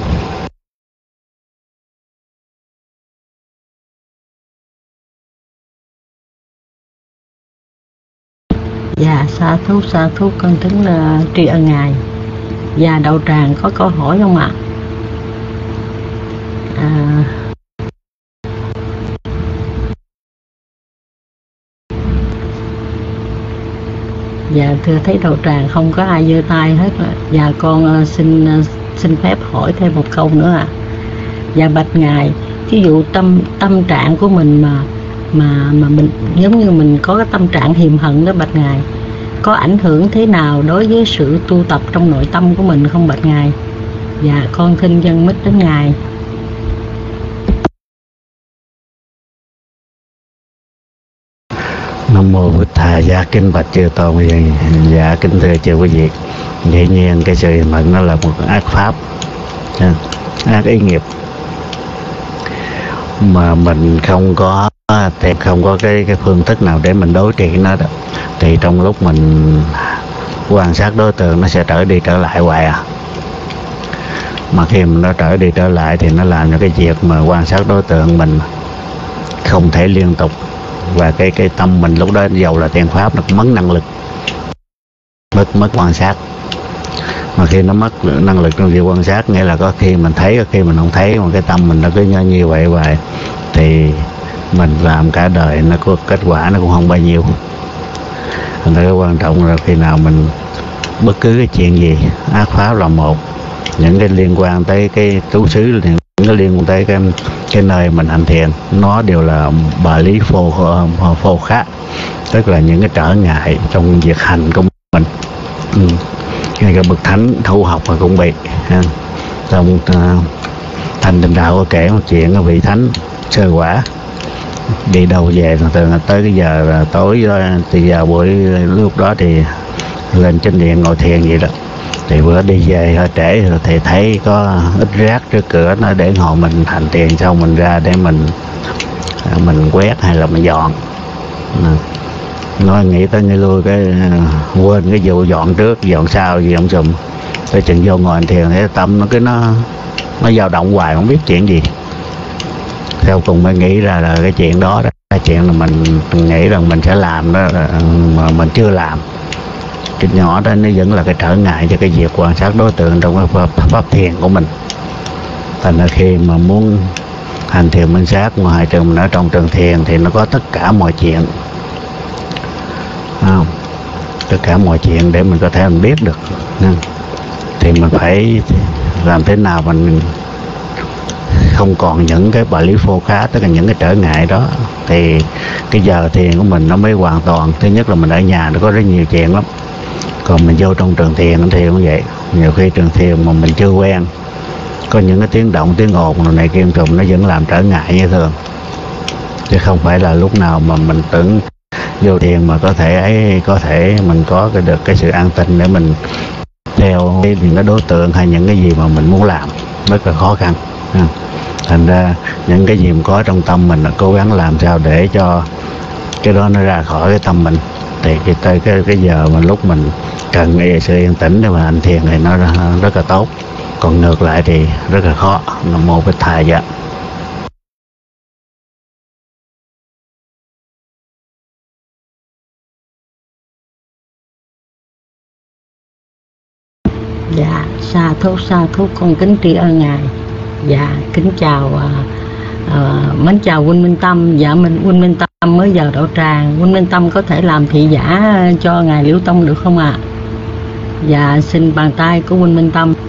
Dạ, sa thú sa thú con tính uh, tri ân Ngài. Và đầu tràng có câu hỏi không ạ? À, Dạ thưa thấy đầu tràng không có ai giơ tay hết rồi. Dạ con uh, xin uh, xin phép hỏi thêm một câu nữa ạ. À. Dạ bạch ngài, ví dụ tâm tâm trạng của mình mà mà mà mình giống như mình có cái tâm trạng hiềm hận đó bạch ngài, có ảnh hưởng thế nào đối với sự tu tập trong nội tâm của mình không bạch ngài? Dạ con xin dâng mít đến ngài. Nam mô Bụt Thầy. Dạ kính bạch chư tôn. Dạ kính thưa chư quý vị, dĩ nhiên cái sự hiềm hận nó là một ác pháp, ác ý nghiệp mà mình không có thì không có cái cái phương thức nào để mình đối trị nó đó. Thì trong lúc mình quan sát đối tượng nó sẽ trở đi trở lại hoài à. Mà khi mà nó trở đi trở lại thì nó làm cho cái việc mà quan sát đối tượng mình không thể liên tục, và cái cái tâm mình lúc đó dầu là thiền pháp nó cũng mất năng lực, mất mất quan sát. Mà khi nó mất năng lực trong việc quan sát, nghĩa là có khi mình thấy, có khi mình không thấy, mà cái tâm mình nó cứ như, như vậy vậy thì mình làm cả đời nó có kết quả nó cũng không bao nhiêu. Thành ra cái quan trọng là khi nào mình bất cứ cái chuyện gì, ác pháp là một, những cái liên quan tới cái trú xứ, những cái liên quan tới cái cái nơi mình hành thiền, nó đều là bà lý phô phô khác, tức là những cái trở ngại trong việc hành của mình. Ừ. Ngay cả bậc thánh tu học mà cũng bị ha. Trong uh, Thành Tịnh Đạo có kể một chuyện của vị thánh sơ quả đi đâu về từ tới cái giờ là tối đó, thì giờ buổi lúc đó thì lên trên điện ngồi thiền vậy đó. Thì bữa đi về hơi trễ rồi thì thấy có ít rác trước cửa, nó để ngồi mình hành thiền, xong mình ra để mình mình quét hay là mình dọn. Nói nghĩ tới nghĩ lui cái quên cái vụ dọn trước dọn sau gì không sùm, cái chừng vô ngồi hành thiền thấy tâm nó cứ nó nó dao động hoài, không biết chuyện gì. Sau cùng mới nghĩ ra là cái chuyện đó, đó cái chuyện là mình, mình nghĩ rằng mình sẽ làm đó mà mình chưa làm. Cái nhỏ đó nó vẫn là cái trở ngại cho cái việc quan sát đối tượng trong cái pháp, pháp thiền của mình. Thành ra khi mà muốn hành thiền minh sát, ngoài trường mình ở trong trường thiền thì nó có tất cả mọi chuyện, không? Tất cả mọi chuyện để mình có thể mình biết được. Thì mình phải làm thế nào mình không còn những cái bà lý phô khá, tức là những cái trở ngại đó, thì cái giờ thiền của mình nó mới hoàn toàn. Thứ nhất là mình ở nhà nó có rất nhiều chuyện lắm, còn mình vô trong trường thiền thì cũng vậy. Nhiều khi trường thiền mà mình chưa quen, có những cái tiếng động, tiếng ồn này, này kim trùng nó vẫn làm trở ngại như thường, chứ không phải là lúc nào mà mình tưởng vô thiền mà có thể ấy, có thể mình có cái được cái sự an tinh để mình theo những cái đối tượng hay những cái gì mà mình muốn làm, rất là khó khăn. Thành ra những cái gì mà có trong tâm mình là cố gắng làm sao để cho cái đó nó ra khỏi cái tâm mình, thì cái tới cái, cái giờ mà lúc mình cần sự yên tĩnh để mà hành thiền thì nó rất là tốt. Còn ngược lại thì rất là khó. Nam mô Bích Thầy. Dạ. Dạ sa thú sa thú con kính tri ân ngài. Dạ kính chào uh, uh, mến chào huynh Minh Tâm. Dạ mình huynh Minh Tâm mới vào đạo tràng, huynh Minh Tâm có thể làm thị giả cho ngài Liễu Tông được không ạ? À? Dạ xin bàn tay của huynh Minh Tâm.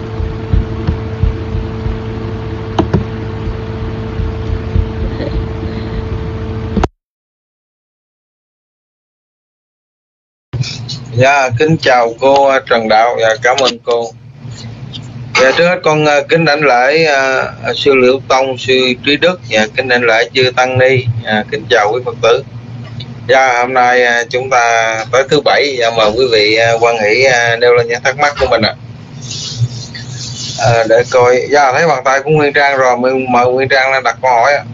Dạ kính chào cô Trần Đạo và cảm ơn cô. Dạ trước hết con uh, kính đảnh lễ uh, sư Liễu Tông, sư Trí Đức, và kính đảnh lễ chư tăng ni. uh, kính chào quý Phật tử. Dạ hôm nay uh, chúng ta tới thứ bảy, và mời quý vị uh, quan hỷ uh, nêu lên những thắc mắc của mình ạ. À. Uh, để coi. Dạ thấy bàn tay của Nguyên Trang rồi, mời Nguyên Trang lên đặt câu hỏi ạ.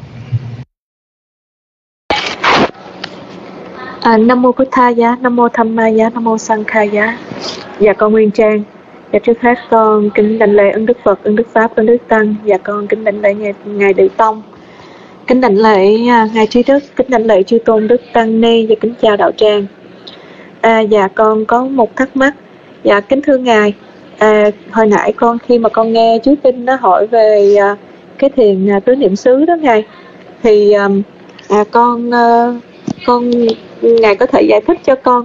À, Nam mô Bụt Thầy, Nam mô Tham Ma, Nam mô Sang Khai. Dạ con Nguyên Trang. Dạ trước hết con kính đảnh lễ ơn Đức Phật, ơn Đức Pháp, ơn Đức Tăng. Dạ con kính đảnh lễ ngài ngài Liễu Tông, kính đảnh lễ uh, ngài Trí Đức, kính đảnh lễ chư tôn đức tăng ni, và kính chào đạo tràng. À, dạ con có một thắc mắc. Dạ kính thưa ngài, à, hồi nãy con khi mà con nghe chú Tinh nó hỏi về uh, cái thiền uh, tứ niệm xứ đó ngài, thì um, à, con uh, con ngài có thể giải thích cho con là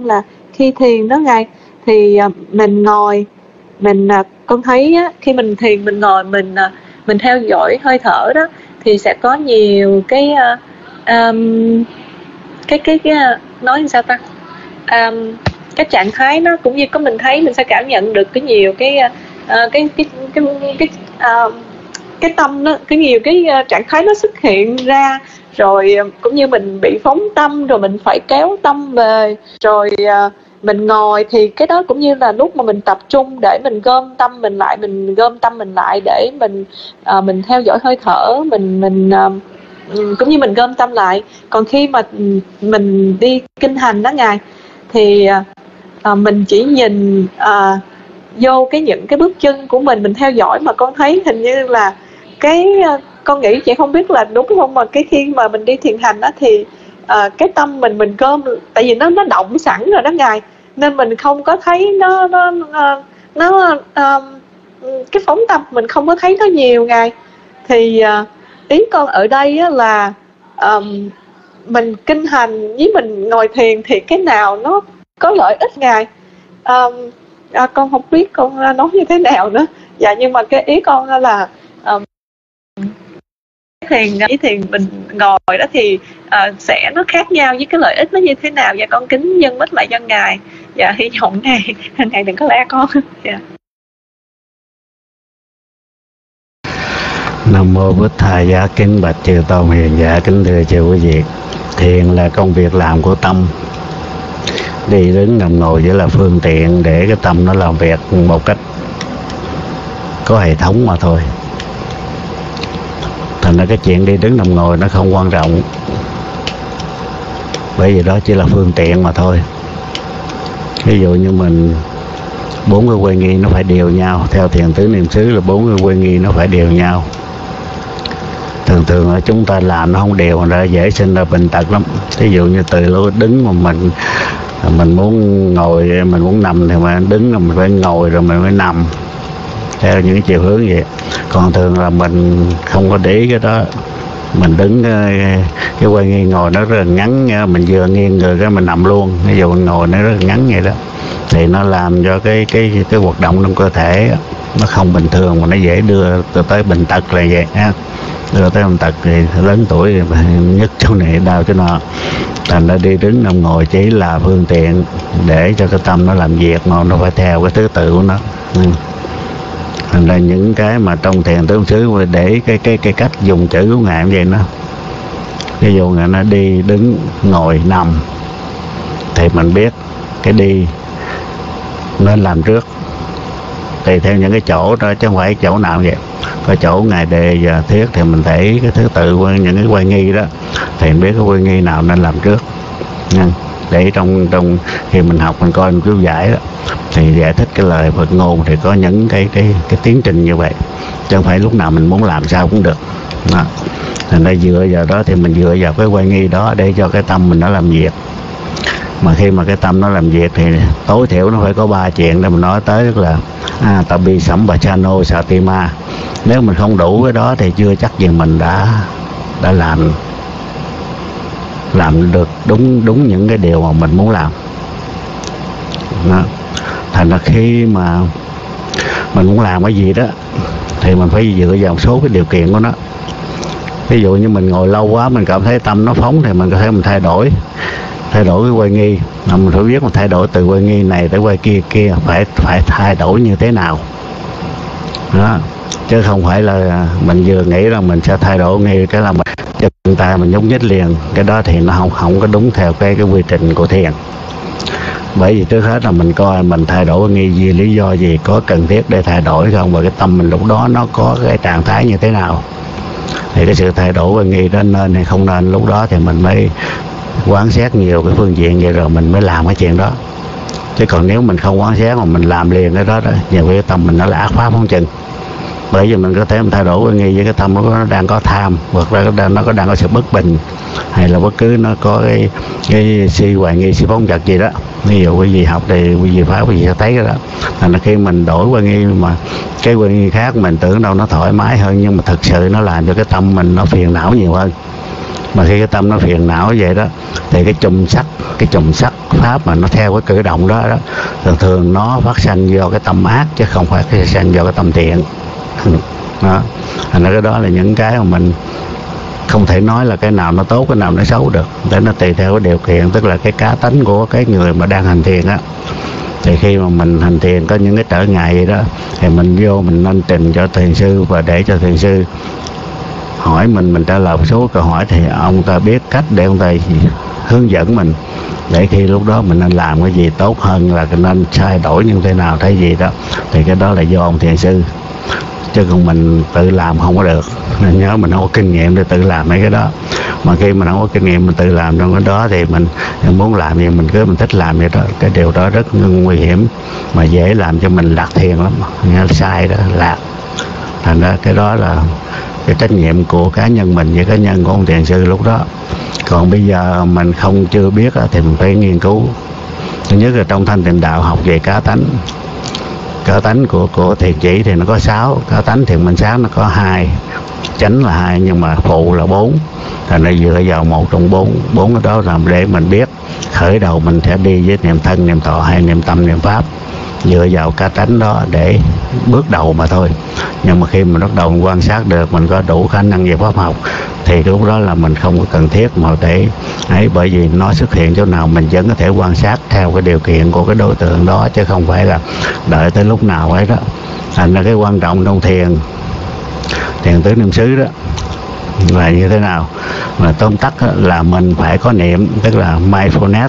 khi thiền đó Ngài, thì uh, mình ngồi, mình uh, con thấy á, khi mình thiền mình ngồi mình uh, mình theo dõi hơi thở đó, thì sẽ có nhiều cái uh, um, cái cái cái uh, nói như sao ta, um, cái trạng thái nó cũng như có mình thấy mình sẽ cảm nhận được cái nhiều cái uh, cái cái cái cái cái, uh, cái tâm nó, cái nhiều cái uh, trạng thái nó xuất hiện ra, rồi uh, cũng như mình bị phóng tâm, rồi mình phải kéo tâm về, rồi uh, mình ngồi thì cái đó cũng như là lúc mà mình tập trung để mình gom tâm mình lại, mình gom tâm mình lại để mình uh, mình theo dõi hơi thở, mình mình uh, cũng như mình gom tâm lại. Còn khi mà mình đi kinh hành đó Ngài, thì uh, mình chỉ nhìn uh, vô cái những cái bước chân của mình, mình theo dõi, mà con thấy hình như là cái uh, con nghĩ chị không biết là đúng không, mà cái khi mà mình đi thiền hành đó thì uh, cái tâm mình mình gom, tại vì nó nó động sẵn rồi đó Ngài, nên mình không có thấy nó nó nó, nó uh, cái phóng tâm mình không có thấy nó nhiều Ngài. Thì uh, ý con ở đây á là um, mình kinh hành với mình ngồi thiền thì cái nào nó có lợi ích Ngài? Um, à, con không biết con nói như thế nào nữa. Dạ, nhưng mà cái ý con là um, thiền với thiền mình ngồi đó thì uh, sẽ nó khác nhau, với cái lợi ích nó như thế nào? Dạ, con kính dâng bích lại cho Ngài. Dạ, hy vọng Ngài Ngài đừng có la con. Dạ. Nam mô Bích Thầy Giá, kính bạch chư tôn hiền giả, kính thưa chư quý vị. Thiền là công việc làm của tâm, đi đứng nằm ngồi chỉ là phương tiện để cái tâm nó làm việc một cách có hệ thống mà thôi. Thành ra cái chuyện đi đứng nằm ngồi nó không quan trọng, bởi vì đó chỉ là phương tiện mà thôi. Ví dụ như mình bốn cái quay nghi nó phải đều nhau, theo thiền tứ niệm xứ là bốn cái quay nghi nó phải đều nhau. Thường thường là chúng ta làm nó không đều, ra dễ sinh ra bệnh tật lắm. Ví dụ như từ lúc đứng mà mình mình muốn ngồi, mình muốn nằm thì mình đứng là mình phải ngồi rồi mình mới nằm theo những cái chiều hướng vậy. Còn thường là mình không có để ý cái đó, mình đứng cái, cái quay nghiêng ngồi nó rất là ngắn, mình vừa nghiêng người cái mình nằm luôn. Ví dụ mình ngồi nó rất là ngắn vậy đó, thì nó làm cho cái cái cái hoạt động trong cơ thể nó không bình thường, mà nó dễ đưa tới bệnh tật là vậy ha. Đưa tới bệnh tật thì lớn tuổi nhất chỗ này đau chỗ nọ. Thành ra đi đứng nằm ngồi chỉ là phương tiện để cho cái tâm nó làm việc, mà nó phải theo cái thứ tự của nó. Ừ. Thành ra những cái mà trong thiền tứ xứ để cái cái cái cách dùng chữ của Ngài như vậy đó. Ví dụ Ngài nó đi đứng ngồi nằm thì mình biết cái đi nên làm trước, tùy theo những cái chỗ đó chứ không phải chỗ nào vậy. Có chỗ Ngài đề và thiết thì mình thấy cái thứ tự của những cái quay nghi đó, thì mình biết cái quay nghi nào nên làm trước nha. Để trong trong khi mình học mình coi mình cứu giải đó, thì giải thích cái lời Phật ngôn thì có những cái cái cái tiến trình như vậy, chứ không phải lúc nào mình muốn làm sao cũng được đó. Thành ra dựa vào đó thì mình dựa vào cái quay nghi đó để cho cái tâm mình nó làm việc. Mà khi mà cái tâm nó làm việc thì tối thiểu nó phải có ba chuyện để mình nói tới, tức là à, tabi sambachano satima. Nếu mình không đủ cái đó thì chưa chắc gì mình đã đã làm làm được đúng đúng những cái điều mà mình muốn làm đó. Thành ra khi mà mình muốn làm cái gì đó thì mình phải dựa vào một số cái điều kiện của nó. Ví dụ như mình ngồi lâu quá mình cảm thấy tâm nó phóng thì mình có thể mình thay đổi thay đổi cái quay nghi, mà mình phải biết mình thay đổi từ quay nghi này tới quay kia kia phải phải thay đổi như thế nào đó, chứ không phải là mình vừa nghĩ rằng mình sẽ thay đổi nghi cái là mình chân tay mình nhúc nhích liền. Cái đó thì nó không không có đúng theo cái cái quy trình của thiền. Bởi vì trước hết là mình coi mình thay đổi nghi vì lý do gì, có cần thiết để thay đổi không, và cái tâm mình lúc đó nó có cái trạng thái như thế nào, thì cái sự thay đổi nghi đó nên hay không nên, lúc đó thì mình mới quán xét nhiều cái phương diện vậy rồi mình mới làm cái chuyện đó. Chứ còn nếu mình không quán xét mà mình làm liền cái đó đó, nhiều cái tâm mình nó là ác pháp không chừng. Bởi vì mình có thể mình thay đổi cái nghi với cái tâm nó đang có tham, hoặc là nó có đang có sự bất bình, hay là bất cứ nó có cái cái si hoài nghi, si phóng dật gì đó. Ví dụ quý vị học thì quý vị pháp quý vị sẽ thấy cái đó. Thành là khi mình đổi qua nghi mà cái qua nghi khác mình tưởng đâu nó thoải mái hơn, nhưng mà thực sự nó làm cho cái tâm mình nó phiền não nhiều hơn. Mà khi cái tâm nó phiền não vậy đó thì cái chùm sắc cái chùm sắc pháp mà nó theo cái cử động đó, đó thường thường nó phát sanh do cái tâm ác chứ không phải cái sanh do cái tâm thiện đó. Thành ra cái đó là những cái mà mình không thể nói là cái nào nó tốt cái nào nó xấu được, để nó tùy theo cái điều kiện, tức là cái cá tánh của cái người mà đang hành thiền á. Thì khi mà mình hành thiền có những cái trở ngại gì đó thì mình vô mình nên trình cho thiền sư, và để cho thiền sư hỏi mình, mình trả lời một số câu hỏi thì ông ta biết cách để ông ta hướng dẫn mình, để khi lúc đó mình nên làm cái gì tốt hơn, là nên thay đổi như thế nào thay gì đó, thì cái đó là do ông thiền sư, chứ còn mình tự làm không có được. Nên nhớ mình không có kinh nghiệm để tự làm mấy cái đó. Mà khi mình không có kinh nghiệm mình tự làm trong cái đó thì mình, mình muốn làm gì mình cứ mình thích làm vậy đó. Cái điều đó rất nguy hiểm mà dễ làm cho mình lạc thiền lắm, nghe sai đó, lạc. Thành ra cái đó là cái trách nhiệm của cá nhân mình với cá nhân của ông thiền sư lúc đó. Còn bây giờ mình không chưa biết thì mình phải nghiên cứu. Thứ nhất là trong thanh tịnh đạo học về cá tánh. Cá tánh của của thiền chỉ thì nó có sáu, cá tánh thiền minh sát nó có hai, chánh là hai nhưng mà phụ là bốn. Thành ra dựa vào một trong bốn, bốn cái đó là để mình biết khởi đầu mình sẽ đi với niệm thân, niệm thọ hay niệm tâm, niệm pháp, dựa vào cá tánh đó để bước đầu mà thôi. Nhưng mà khi mình bắt đầu mình quan sát được, mình có đủ khả năng về pháp học thì lúc đó là mình không có cần thiết mà để ấy, bởi vì nó xuất hiện chỗ nào mình vẫn có thể quan sát theo cái điều kiện của cái đối tượng đó, chứ không phải là đợi tới lúc nào ấy đó. Thành ra cái quan trọng trong thiền thiền tứ niệm xứ đó là như thế nào, mà tóm tắt là mình phải có niệm, tức là mindfulness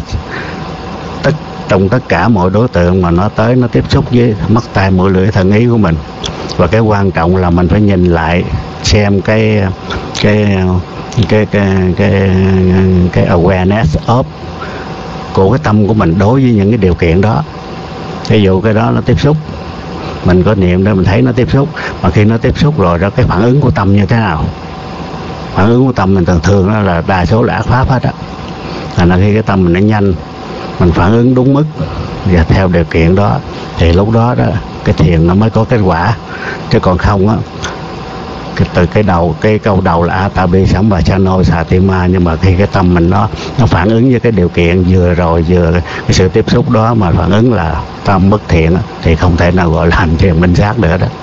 tất trong tất cả mọi đối tượng mà nó tới, nó tiếp xúc với mắt tai mũi lưỡi thân ý của mình. Và cái quan trọng là mình phải nhìn lại xem cái cái cái cái cái cái awareness of của cái tâm của mình đối với những cái điều kiện đó. Ví dụ cái đó nó tiếp xúc, mình có niệm để mình thấy nó tiếp xúc, mà khi nó tiếp xúc rồi đó, cái phản ứng của tâm như thế nào? Phản ứng của tâm mình thường thường đó là đa số là ác pháp hết á. Thành ra khi cái tâm mình nó nhanh, mình phản ứng đúng mức và theo điều kiện đó thì lúc đó đó cái thiền nó mới có kết quả. Chứ còn không á, cái, từ cái đầu cái câu đầu là Atabi Sambhachano Satima, nhưng mà khi cái tâm mình nó nó phản ứng với cái điều kiện vừa rồi vừa cái sự tiếp xúc đó mà phản ứng là tâm bất thiện thì không thể nào gọi là hành thiền minh sát nữa đó.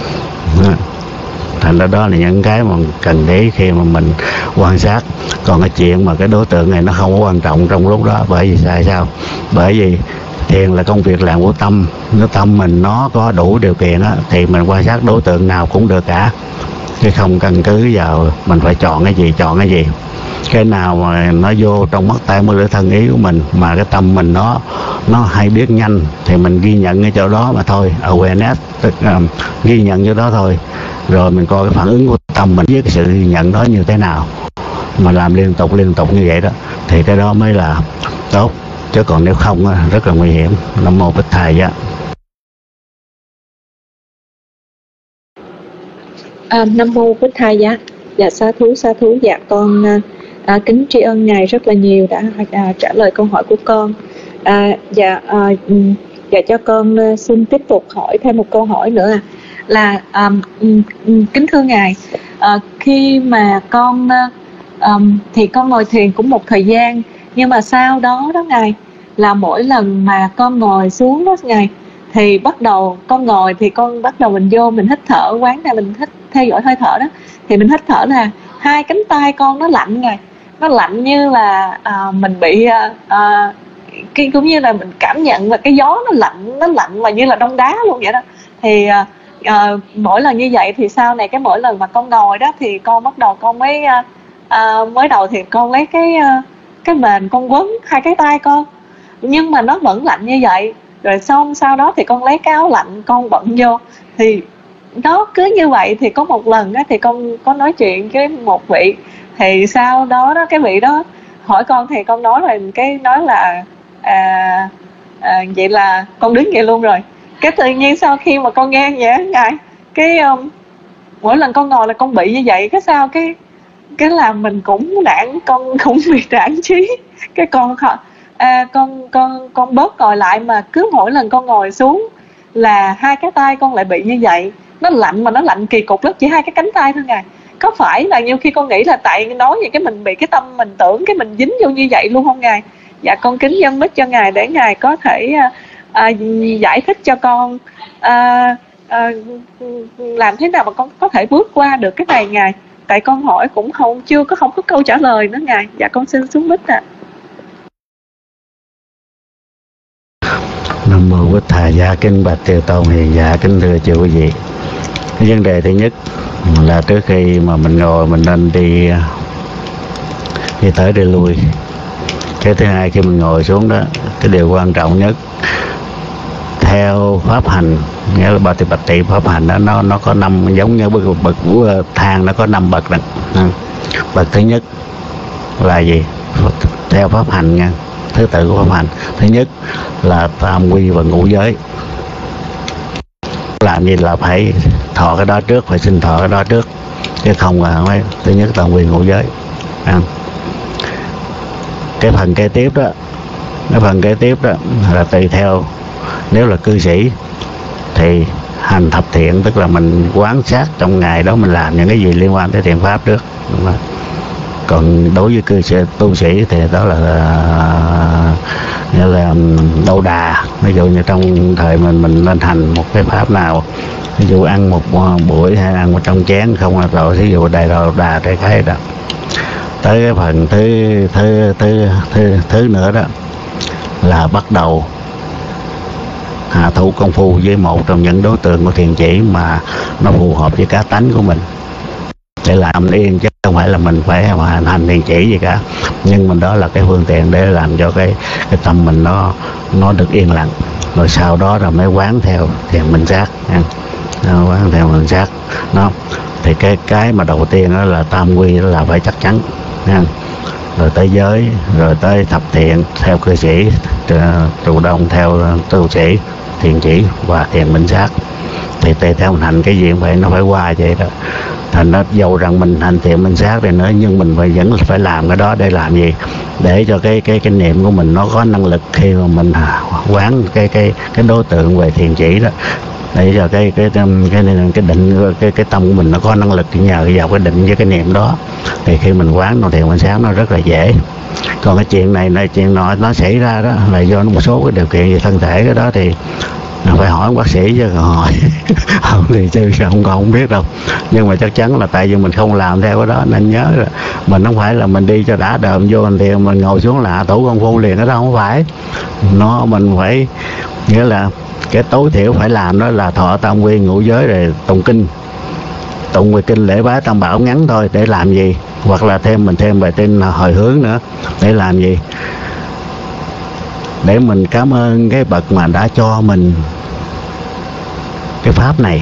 Thành ra đó là những cái mà cần để khi mà mình quan sát. Còn cái chuyện mà cái đối tượng này nó không có quan trọng trong lúc đó, bởi vì tại sao? Bởi vì thiền là công việc làm của tâm. Nếu tâm mình nó có đủ điều kiện đó, thì mình quan sát đối tượng nào cũng được cả, chứ không căn cứ vào mình phải chọn cái gì chọn cái gì. Cái nào mà nó vô trong mắt tai mũi lưỡi thân ý của mình mà cái tâm mình nó nó hay biết nhanh thì mình ghi nhận cái chỗ đó mà thôi, awareness, tức là ghi nhận chỗ đó thôi, rồi mình coi cái phản ứng của tâm mình với cái sự ghi nhận đó như thế nào, mà làm liên tục liên tục như vậy đó thì cái đó mới là tốt. Chứ còn nếu không rất là nguy hiểm. Nam mô Bích Thầy á. À, Nam mô Bích Thầy giá. Dạ sa thú sa thú. Dạ con à, kính tri ân ngài rất là nhiều đã à, trả lời câu hỏi của con. À, dạ à, dạ cho con uh, xin tiếp tục hỏi thêm một câu hỏi nữa, là um, um, kính thưa ngài, uh, khi mà con uh, um, thì con ngồi thiền cũng một thời gian, nhưng mà sau đó đó ngài, là mỗi lần mà con ngồi xuống đó ngài, thì bắt đầu con ngồi thì con bắt đầu mình vô mình hít thở, quán ra mình hít theo dõi hơi thở đó, thì mình hít thở là hai cánh tay con nó lạnh ngài, nó lạnh như là uh, mình bị uh, uh, cái cũng như là mình cảm nhận là cái gió nó lạnh, nó lạnh mà như là đông đá luôn vậy đó. Thì uh, uh, mỗi lần như vậy thì sau này cái mỗi lần mà con ngồi đó thì con bắt đầu con mới uh, uh, mới đầu thì con lấy cái uh, cái mền con quấn hai cái tay con, nhưng mà nó vẫn lạnh như vậy. Rồi xong sau đó thì con lấy cái áo lạnh con bận vô, thì nó cứ như vậy. Thì có một lần đó thì con có nói chuyện với một vị, thì sau đó đó cái vị đó hỏi con, thì con nói là cái nói là à, à, vậy là con đứng vậy luôn rồi. Cái tự nhiên sau khi mà con nghe vậy ngài, cái um, mỗi lần con ngồi là con bị như vậy, cái sao cái cái là mình cũng nản, con cũng bị nản trí. Cái con à, con con con bớt ngồi lại, mà cứ mỗi lần con ngồi xuống là hai cái tay con lại bị như vậy, nó lạnh mà nó lạnh kỳ cục lắm, chỉ hai cái cánh tay thôi ngài. có phải là nhiều khi con nghĩ là tại nói vậy cái mình bị cái tâm mình tưởng cái mình dính vô như vậy luôn không Ngài? Dạ con kính dâng mic cho Ngài để Ngài có thể à, à, giải thích cho con à, à, làm thế nào mà con có thể bước qua được cái này Ngài. Tại con hỏi cũng không chưa có không có câu trả lời nữa Ngài. Dạ con xin xuống mic ạ. Nam mô Bích Thà Gia, kính bạch Chư Tôn Hiền Giả, kính thưa chư quý vị. Cái vấn đề thứ nhất là trước khi mà mình ngồi mình nên đi đi tới đi lui. Cái thứ hai, khi mình ngồi xuống đó, cái điều quan trọng nhất theo pháp hành, nghĩa là Bati Bạch Tị pháp hành đó, nó nó có năm, giống như bậc bậc thang nó có năm bậc đó. Bậc thứ nhất là gì? Theo pháp hành nha, thứ tự của pháp hành. Thứ nhất là tam quy và ngũ giới. Làm gì là phải thọ cái đó trước, phải xin thọ cái đó trước, chứ không là phải. Thứ nhất tam quy ngũ giới. À. Cái phần kế tiếp đó, cái phần kế tiếp đó là tùy theo. Nếu là cư sĩ thì hành thập thiện, tức là mình quán sát trong ngày đó mình làm những cái gì liên quan tới thiện pháp trước. Đúng không? Còn đối với cư sĩ tu sĩ thì đó là như là đầu đà. Ví dụ như trong thời mình mình nên hành một cái pháp nào, ví dụ ăn một buổi hay ăn một trong chén không là rồi, ví dụ đại đầu đà cái cái đó. Tới cái phần thứ thứ thứ thứ thứ nữa đó là bắt đầu hạ thủ công phu với một trong những đối tượng của thiền chỉ mà nó phù hợp với cá tánh của mình để làm yên, chứ không phải là mình phải mà hành thiền chỉ gì cả. Nhưng mình đó là cái phương tiện để làm cho cái cái tâm mình nó nó được yên lặng, rồi sau đó rồi mới quán theo thiền minh sát, quán theo minh sát nó. Thì cái cái mà đầu tiên đó là tam quy, đó là phải chắc chắn nha. Rồi tới giới, rồi tới thập thiện theo cư sĩ, trụ đông theo tu sĩ, thiền chỉ và thiền minh sát. Thì tùy theo mình hành cái gì cũng vậy, nó phải qua vậy đó. Thành nó dầu rằng mình hành thiện minh sát rồi nữa, nhưng mình phải vẫn phải làm cái đó để làm gì? Để cho cái cái cái niệm của mình nó có năng lực khi mà mình quán cái cái cái đối tượng về thiền chỉ đó, để cho cái cái cái cái, cái định cái cái tâm của mình nó có năng lực, nhờ vào cái định với cái niệm đó thì khi mình quán trong thiền minh sát nó rất là dễ. Còn cái chuyện này này chuyện nọ nó xảy ra đó là do một số cái điều kiện về thân thể, cái đó thì phải hỏi bác sĩ chứ còn hỏi không thì chứ không còn không biết đâu. Nhưng mà chắc chắn là tại vì mình không làm theo cái đó nên nhớ là mình không phải là mình đi cho đã đờm vô thì mình ngồi xuống là tủ công phu liền, cái đó không phải. Nó mình phải, nghĩa là cái tối thiểu phải làm đó là thọ tam quy ngũ giới, rồi tụng kinh, tụng bài kinh lễ bái tam bảo ngắn thôi. Để làm gì? Hoặc là thêm mình thêm bài tin hồi hướng nữa. Để làm gì? Để mình cảm ơn cái bậc mà đã cho mình cái pháp này.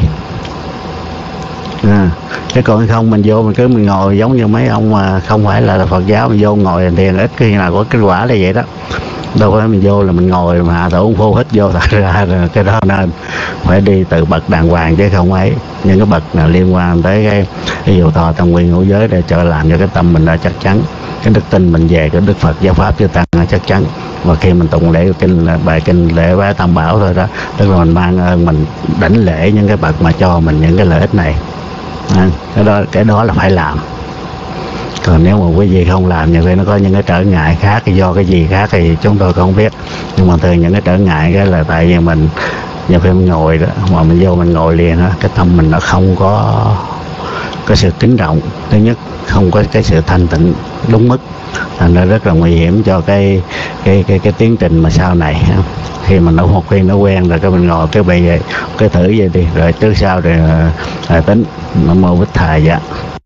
À, chứ còn không mình vô mình cứ mình ngồi giống như mấy ông mà không phải là Phật giáo, mình vô ngồi thiền ít khi nào có kết quả là vậy đó. Đâu phải mình vô là mình ngồi mà tổ công phu hít vô thật ra rồi. Cái đó nên phải đi từ bậc đàng hoàng chứ không ấy. Những cái bậc nào liên quan tới cái ví dụ thọ tam quy ngũ giới để cho làm cho cái tâm mình đã chắc chắn, cái đức tin mình về cái Đức Phật giáo pháp chư tăng chắc chắn. Và khi mình tụng lễ kinh bài kinh lễ bái tam bảo thôi đó, tức là mình mang ơn, mình đảnh lễ những cái bậc mà cho mình những cái lợi ích này. À, cái đó cái đó là phải làm. Còn nếu mà quý vị không làm, nhiều khi nó có những cái trở ngại khác, do cái gì khác thì chúng tôi không biết. Nhưng mà từ những cái trở ngại cái là tại vì mình nhiều khi mình ngồi đó, mà mình vô mình ngồi liền đó, cái tâm mình nó không có có sự kính trọng. Thứ nhất, không có cái sự thanh tịnh đúng mức, thành ra rất là nguy hiểm cho cái cái cái cái tiến trình mà sau này. Khi mà nó một khi nó quen rồi cái mình ngồi cái bây giờ cái thử vậy đi, rồi trước sau rồi là tính. Nam mô Bích Thà Dạ.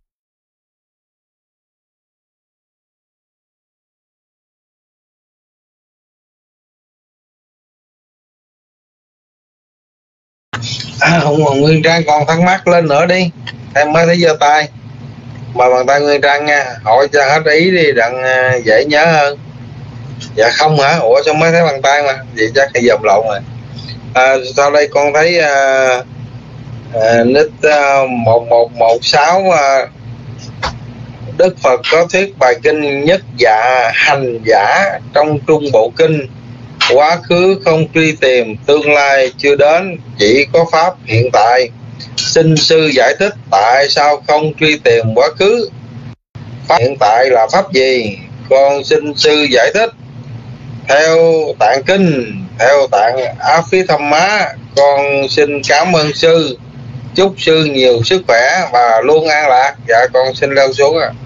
À, không, Nguyên Trang còn thắc mắc lên nữa đi, em mới thấy giơ tay. Mà bàn tay Nguyên Trang nha, hỏi cho hết ý đi đặng dễ nhớ hơn. Dạ không hả? Ủa sao mới thấy bàn tay mà? Vậy chắc thì dòm lộn rồi. À, sau đây con thấy à, à, nick à, một một một sáu à, Đức Phật có thuyết bài kinh nhất dạ hành giả trong trung bộ kinh. Quá khứ không truy tìm, tương lai chưa đến, chỉ có pháp hiện tại. Xin sư giải thích tại sao không truy tìm quá khứ? Pháp hiện tại là pháp gì? Con xin sư giải thích. Theo tạng kinh, theo tạng Abhidhamma, con xin cảm ơn sư. Chúc sư nhiều sức khỏe và luôn an lạc. Dạ con xin leo xuống ạ.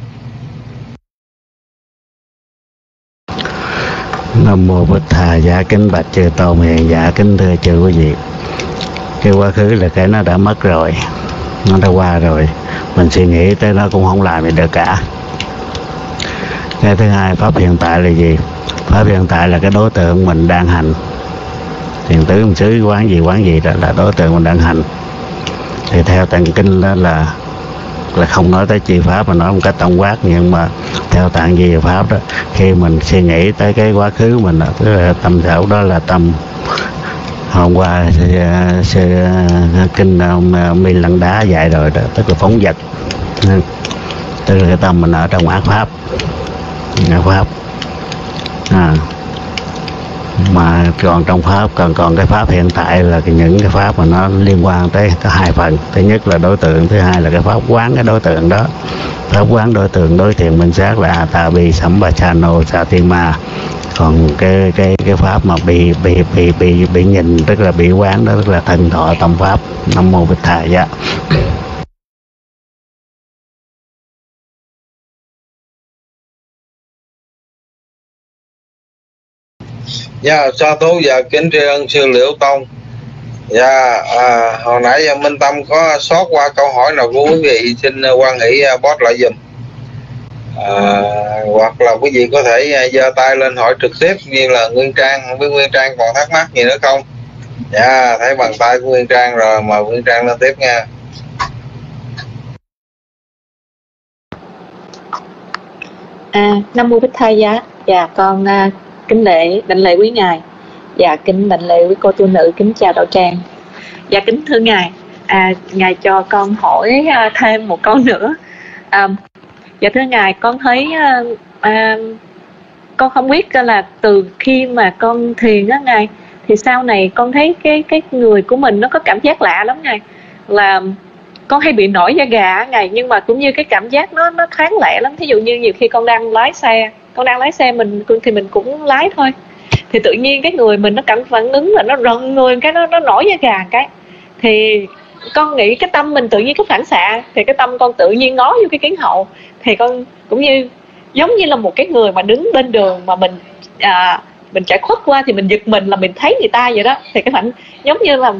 Nam mô Bụt Thà. Dạ kính bạch chư tôn hiền. Dạ kính thưa chư quý vị, cái quá khứ là cái nó đã mất rồi, nó đã qua rồi, mình suy nghĩ tới nó cũng không làm gì được cả. Cái thứ hai, pháp hiện tại là gì? Pháp hiện tại là cái đối tượng mình đang hành. Thiền tứ một xứ quán gì quán gì đó là đối tượng mình đang hành. Thì theo tạng kinh đó là là không nói tới chi pháp mà nói một cách tổng quát, nhưng mà theo tạng gì pháp đó, khi mình suy nghĩ tới cái quá khứ mình, tức là tâm sở đó là tâm. Hôm qua sư kinh Mi Lăng Đá dạy rồi đó, tức là phóng dật, tức là cái tâm mình ở trong ác pháp, ác pháp à. Mà còn trong pháp còn còn cái pháp hiện tại là cái những cái pháp mà nó liên quan tới có hai phần. Thứ nhất là đối tượng, thứ hai là cái pháp quán cái đối tượng đó. Pháp quán đối tượng đối thiện minh sát là Atabi Sambachano Satima. Còn cái cái cái pháp mà bị bị bị bị bị nhìn, tức là bị quán đó, tức là thân thọ tâm pháp. Nam mô Bụt Thà. Dạ. Dạ sa thú và kính tri ân sư Liễu Tông. Dạ à, hồi nãy Minh Tâm có sót qua câu hỏi nào của quý vị, xin quan hỷ post lại dùm. À, hoặc là quý vị có thể giơ tay lên hỏi trực tiếp, như là Nguyên Trang. Không biết Nguyên Trang còn thắc mắc gì nữa không? Dạ thấy bàn tay của Nguyên Trang rồi, mà Nguyên Trang lên tiếp nha. À, Nam mô Bích Thai Giá. Dạ con uh, kính lễ đảnh lễ quý ngài. Dạ kính đảnh lễ quý cô tu nữ, kính chào đạo tràng. Dạ kính thưa ngài, à, ngài cho con hỏi uh, thêm một câu nữa. À, dạ thưa ngài, con thấy uh, uh, con không biết uh, là từ khi mà con thiền á ngài, thì sau này con thấy cái cái người của mình nó có cảm giác lạ lắm ngài, là con hay bị nổi da gà á ngài, nhưng mà cũng như cái cảm giác nó nó thoáng lẹ lắm. Thí dụ như nhiều khi con đang lái xe, con đang lái xe mình thì mình cũng lái thôi, thì tự nhiên cái người mình nó cảm phản ứng là nó rần người cái nó nó nổi da gà cái, thì con nghĩ cái tâm mình tự nhiên có phản xạ, thì cái tâm con tự nhiên ngó vô cái kính hậu, thì con cũng như giống như là một cái người mà đứng bên đường mà mình à, mình chạy khuất qua thì mình giật mình là mình thấy người ta vậy đó. Thì cái phản giống như là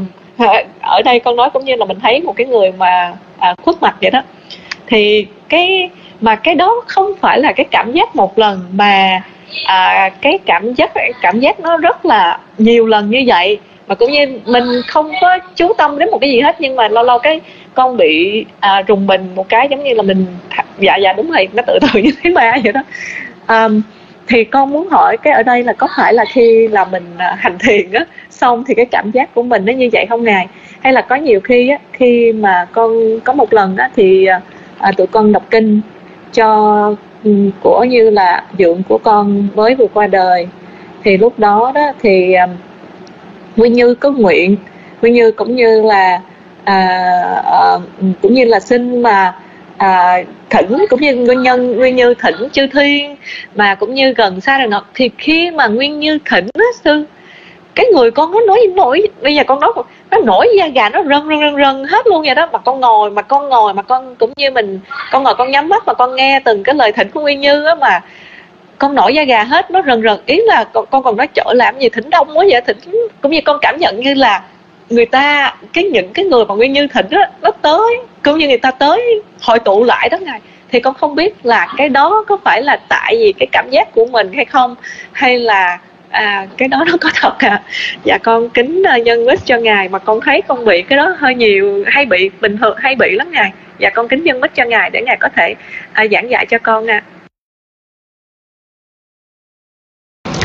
ở đây con nói cũng như là mình thấy một cái người mà à, khuất mặt vậy đó. Thì cái mà cái đó không phải là cái cảm giác một lần, mà à, cái cảm giác cảm giác nó rất là nhiều lần như vậy, mà cũng như mình không có chú tâm đến một cái gì hết, nhưng mà lâu lâu cái con bị à, rùng mình một cái, giống như là mình dạ dạ đúng rồi, nó tự tự như thấy ma vậy đó. À, thì con muốn hỏi cái ở đây là có phải là khi là mình hành thiền á xong thì cái cảm giác của mình nó như vậy không ngài, hay là có nhiều khi á, khi mà con có một lần á thì à, tụi con đọc kinh cho của như là dượng của con mới vừa qua đời, thì lúc đó đó thì um, Nguyên Như có nguyện, Nguyên Như cũng như là à, à, cũng như là xin mà à, thỉnh, cũng như Nguyên Nhân Nguyên Như thỉnh chư thiên mà cũng như gần xa rồi nọ. Thì khi mà Nguyên Như thỉnh á sư, cái người con nó nói nổi, bây giờ con nói nó nổi da gà, nó rần rần rần rần hết luôn vậy đó. Mà con ngồi mà con ngồi mà con cũng như mình con ngồi con nhắm mắt mà con nghe từng cái lời thỉnh của Nguyên Như á, mà con nổi da gà hết, nó rần rần. Ý là con, con còn nói trời làm gì thỉnh đông quá vậy, thỉnh cũng như con cảm nhận như là người ta cái những cái người mà Nguyên Như thỉnh á, nó tới cũng như người ta tới hội tụ lại đó ngài. Thì con không biết là cái đó có phải là tại vì cái cảm giác của mình hay không, hay là à, cái đó nó có thật à. Dạ con kính uh, nhân mít cho ngài, mà con thấy con bị cái đó hơi nhiều, hay bị bình thường hay bị lắm ngài. Dạ con kính nhân mít cho ngài để ngài có thể uh, giảng dạy cho con ạ. À.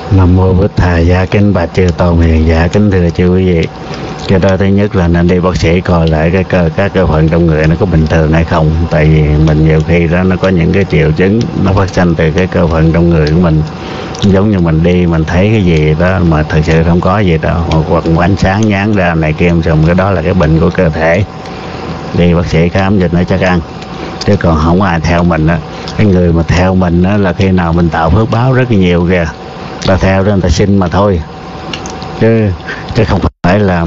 Nam mô Bích Thầy Gia, kính bạch chư tôn hiền giả, kính thưa chư quý vị. Cái đó thứ nhất là nên đi bác sĩ coi lại cái cơ các cơ phận trong người nó có bình thường hay không. Tại vì mình nhiều khi đó nó có những cái triệu chứng nó phát sinh từ cái cơ phận trong người của mình. Giống như mình đi mình thấy cái gì đó mà thật sự không có gì đâu, hoặc một ánh sáng nhán ra này kia xong, cái đó là cái bệnh của cơ thể. Đi bác sĩ khám dịch nó chắc ăn. Chứ còn không ai theo mình á. Cái người mà theo mình á là khi nào mình tạo phước báo rất nhiều kìa. Ta theo đó người ta xin mà thôi, chứ chứ không phải là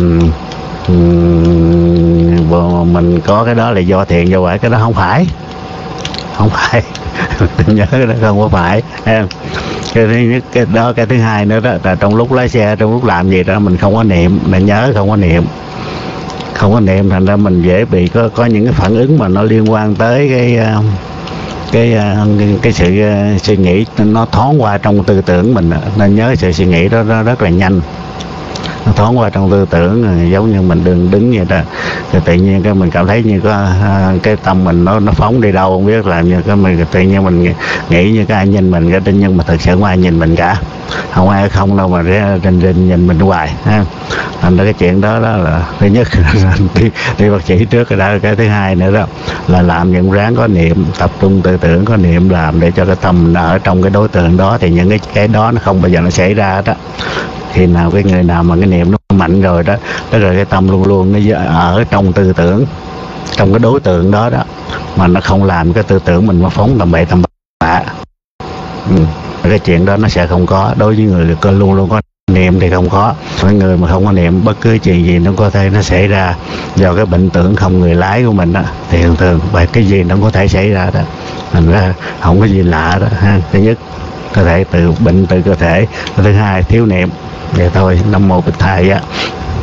um, mình có cái đó là do thiện do quả, cái đó không phải không phải tôi nhớ cái đó không có phải em. Cái thứ nhất cái đó, cái thứ hai nữa đó là trong lúc lái xe, trong lúc làm gì đó mình không có niệm, mình nhớ không có niệm không có niệm thành ra mình dễ bị có có những cái phản ứng mà nó liên quan tới cái uh, cái cái, cái sự uh, suy nghĩ nó thoáng qua trong tư tưởng mình, nên nhớ sự suy nghĩ đó, đó rất là nhanh, nó thoáng qua trong tư tưởng giống như mình đừng đứng vậy đó, rồi tự nhiên cái mình cảm thấy như có uh, cái tâm mình nó nó phóng đi đâu không biết, làm như cái mình tự nhiên mình nghĩ như cái ai nhìn mình cái nhưng mà thực sự không ai nhìn mình cả, không ai không đâu mà rình rình nhìn mình hoài ha. Thành ra cái chuyện đó đó là thứ nhất đi, đi bác sĩ trước cái đó. Cái thứ hai nữa đó là làm những ráng có niệm, tập trung tư tưởng có niệm, làm để cho cái tâm nó ở trong cái đối tượng đó thì những cái cái đó nó không bao giờ nó xảy ra đó. Khi nào cái người nào mà cái niệm nó mạnh rồi đó, đó rồi cái tâm luôn luôn nó ở trong tư tưởng, trong cái đối tượng đó đó, mà nó không làm cái tư tưởng mình nó phóng tầm bậy tầm bạ. Ừ. Cái chuyện đó nó sẽ không có. Đối với người cơ luôn luôn có niệm thì không có. Cái người mà không có niệm bất cứ chuyện gì nó có thể nó xảy ra do cái bệnh tưởng không người lái của mình đó, thì thường thường bởi cái gì nó có thể xảy ra đó, thành ra không có gì lạ đó ha. Thứ nhất có thể từ bệnh từ cơ thể, thứ hai thiếu niệm. Vậy thôi. Nam mô Bích Thầy á.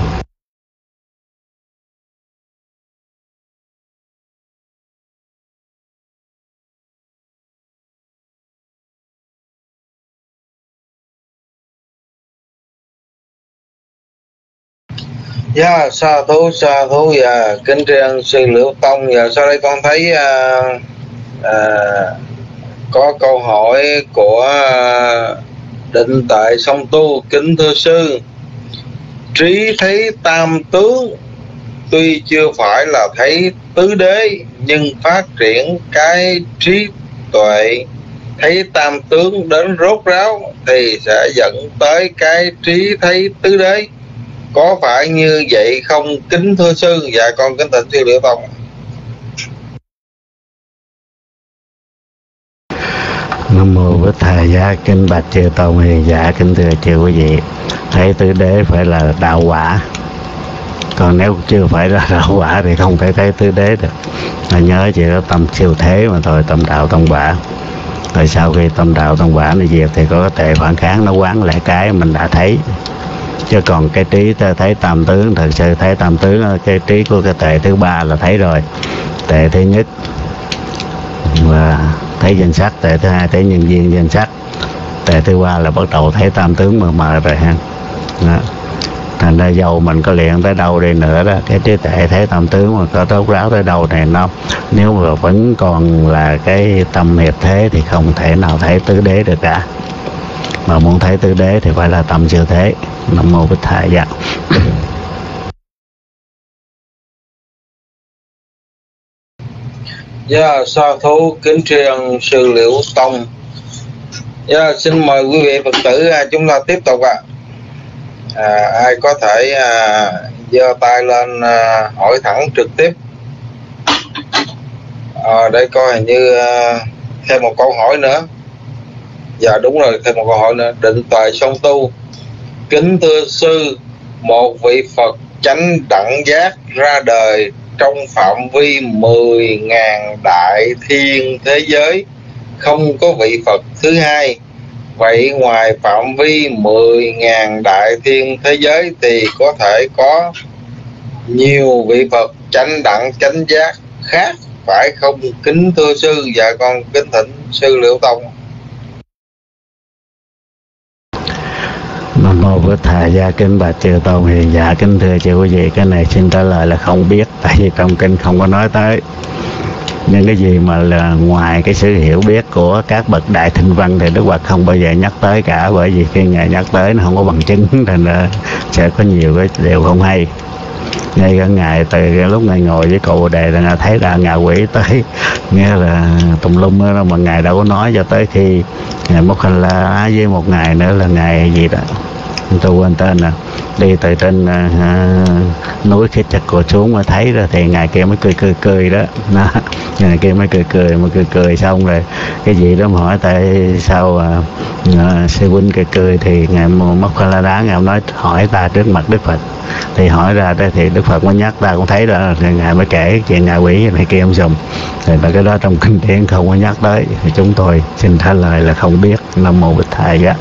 Dạ, sa thú sa thú và kính tri ân sư Liễu Tông. Và sau đây con thấy à, à, có câu hỏi của à, Định Tại Song Tu. Kính thưa sư, trí thấy tam tướng tuy chưa phải là thấy tứ đế, nhưng phát triển cái trí tuệ thấy tam tướng đến rốt ráo thì sẽ dẫn tới cái trí thấy tứ đế, có phải như vậy không kính thưa sư? Dạ con kính thỉnh sư Liễu Tông. Nam mô Bích Thầy Giá, kính bạch chư tôn hiền giả, kính thưa chư quý vị. Thấy tứ đế phải là đạo quả, còn nếu chưa phải là đạo quả thì không thể thấy tứ đế được. Mà nhớ chỉ có tâm siêu thế mà thôi, tâm đạo tâm quả. Rồi sau khi tâm đạo tâm quả nó diệt thì có cái tệ phản kháng nó quán lại cái mình đã thấy. Chứ còn cái trí thấy tam tướng, thật sự thấy tam tướng, cái trí của cái tệ thứ ba là thấy rồi. Tệ thứ nhất và thấy danh sắc, tệ thứ hai thấy nhân viên danh sắc, tệ thứ ba là bắt đầu thấy tam tướng mờ mờ rồi ha. Đó. Thành ra dầu mình có luyện tới đâu đi nữa đó, cái trí tệ thấy tam tướng mà có rốt ráo tới đâu này nó, nếu mà vẫn còn là cái tâm hiệp thế thì không thể nào thấy tứ đế được cả. Mà muốn thấy tứ đế thì phải là tâm siêu thế. Nam mô Bích Thầy Dạ. Dạ, sa thú kính tri ân sư Liễu Tông. Dạ, xin mời quý vị Phật tử chúng ta tiếp tục ạ. À. À, ai có thể à, giơ tay lên à, hỏi thẳng trực tiếp. À, để coi hình như à, thêm một câu hỏi nữa. Dạ đúng rồi, thêm một câu hỏi nữa. Định Tại Song Tu. Kính thưa sư, một vị Phật chánh đẳng giác ra đời trong phạm vi mười ngàn đại thiên thế giới, không có vị Phật thứ hai. Vậy ngoài phạm vi mười ngàn đại thiên thế giới thì có thể có nhiều vị Phật chánh đẳng chánh giác khác phải không kính thưa sư? Dạ con kính thỉnh sư Liễu Tông. Nam mô Bích Thầy Gia, kính bạch chư tôn hiền giả, kính thưa chư quý vị. Cái này xin trả lời là không biết, tại vì trong kinh không có nói tới. những cái gì mà là ngoài cái sự hiểu biết của các bậc đại thinh văn thì Đức Phật không bao giờ nhắc tới cả, bởi vì khi Ngài nhắc tới nó không có bằng chứng thành ra sẽ có nhiều cái điều không hay. Ngay cả Ngài từ cái lúc Ngài ngồi với cội Bồ Đề là Ngài thấy là ngạ quỷ tới, nghe là tùm lum đó, mà Ngài đâu có nói cho tới khi Ngài Mokkala với một ngày nữa là Ngài gì đó tôi quên tên nè, đi từ trên uh, núi Khít Chặt Cổ xuống mà thấy rồi thì Ngài kia mới cười cười cười đó, đó. Ngài kia mới cười cười mà cười cười xong rồi cái gì đó mà hỏi tại sao uh, uh, sư huynh cười cười thì Ngài Mokkala Ngài nói hỏi ta trước mặt Đức Phật, thì hỏi ra đây thì Đức Phật mới nhắc ta cũng thấy đó, thì Ngài mới kể chuyện ngạ quỷ này kia ông sùm, thì là cái đó trong kinh điển không có nhắc tới, thì chúng tôi xin trả lời là không biết. Nam mô Bích Thầy á.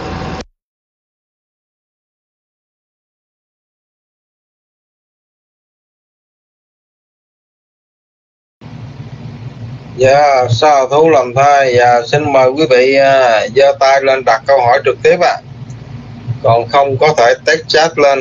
Dạ, sa thú làm thai. Dạ, xin mời quý vị uh, giơ tay lên đặt câu hỏi trực tiếp ạ. À. Còn không có thể text chat lên.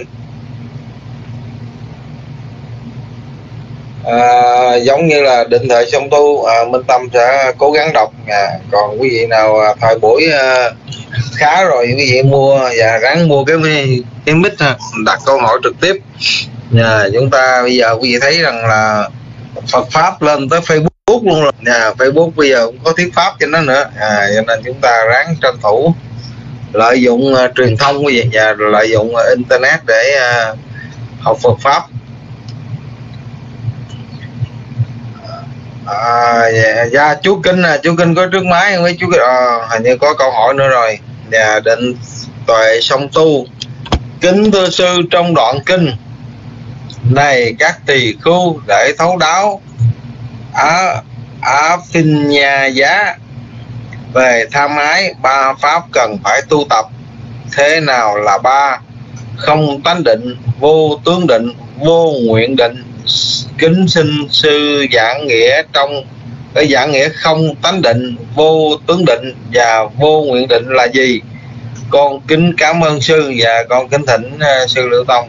À, giống như là định thời song tu, à, Minh Tâm sẽ cố gắng đọc. À, còn quý vị nào à, thời buổi à, khá rồi, quý vị mua và ráng mua cái cái mic đặt câu hỏi trực tiếp. À, chúng ta bây giờ quý vị thấy rằng là Phật pháp lên tới Facebook luôn rồi. À, Facebook bây giờ cũng có thuyết pháp trên đó nữa. À, cho nên chúng ta ráng tranh thủ lợi dụng uh, truyền thông quý vị và lợi dụng uh, internet để uh, học Phật pháp. À, dạ, dạ, chú Kinh à, chú Kinh có trước máy không mấy chú? À, hình như có câu hỏi nữa rồi. Dạ, định tuệ song tu. Kính thưa sư, trong đoạn kinh này các tỳ khưu để thấu đáo á á phinh nhà giá về tham ái ba pháp cần phải tu tập. Thế nào là ba? Không tánh định, vô tướng định, vô nguyện định. Kính xin sư giảng nghĩa trong cái giảng nghĩa không tánh định, vô tướng định và vô nguyện định là gì? Con kính cảm ơn sư và con kính thỉnh uh, sư Liễu Tông.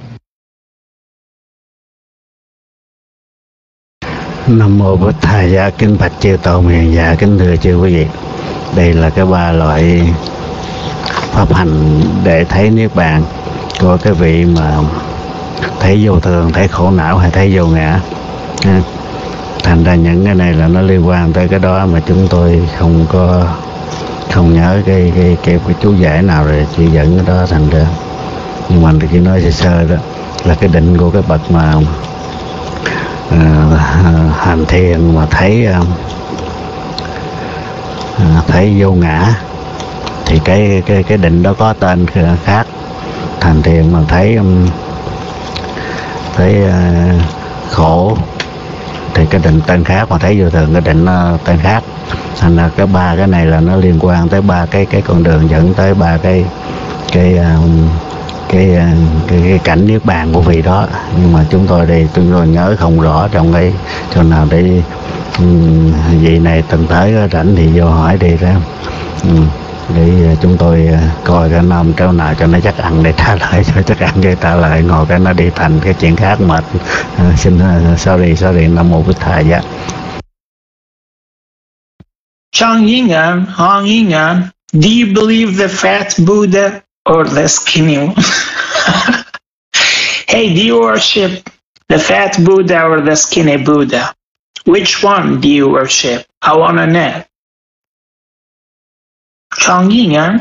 Nam mô Bổn Thầy Giá, kính bạch chư tổ hiền giả, kính thưa chư quý vị. Đây là cái ba loại pháp hành để thấy niết bàn của cái vị mà thấy vô thường, thấy khổ não hay thấy vô ngã. Thành ra những cái này là nó liên quan tới cái đó mà chúng tôi không có không nhớ cái cái cái, cái chú giải nào rồi chỉ dẫn cái đó, thành ra nhưng mà chỉ nói sơ sơ đó là cái định của cái bậc mà à, hành thiền mà thấy à, thấy vô ngã thì cái cái cái định đó có tên khác. Hành thiền mà thấy thấy uh, khổ thì cái định tên khác, mà thấy vô thường cái định uh, tên khác. Thành ra cái ba cái này là nó liên quan tới ba cái cái con đường dẫn tới ba cái cái uh, cái, uh, cái cái cảnh niết bàn của vị đó. Nhưng mà chúng tôi thì chúng tôi nhớ không rõ trong cái chỗ nào để um, vị này từng tới rảnh thì vô hỏi đi ra. Um, để chúng tôi coi cái năm chỗ nào cho nó chắc ăn để trả lời, cho chắc ăn để trả lời, ngồi cái nó đi thành cái chuyện khác mệt. Uh, xin uh, sorry sorry Nam mô Bích Thầy Giá. Chang Yingan, Hong Yingan, do you believe the fat Buddha or the skinny one? Hey, do you worship the fat Buddha or the skinny Buddha? Which one do you worship? I want to know. Chang Yingan.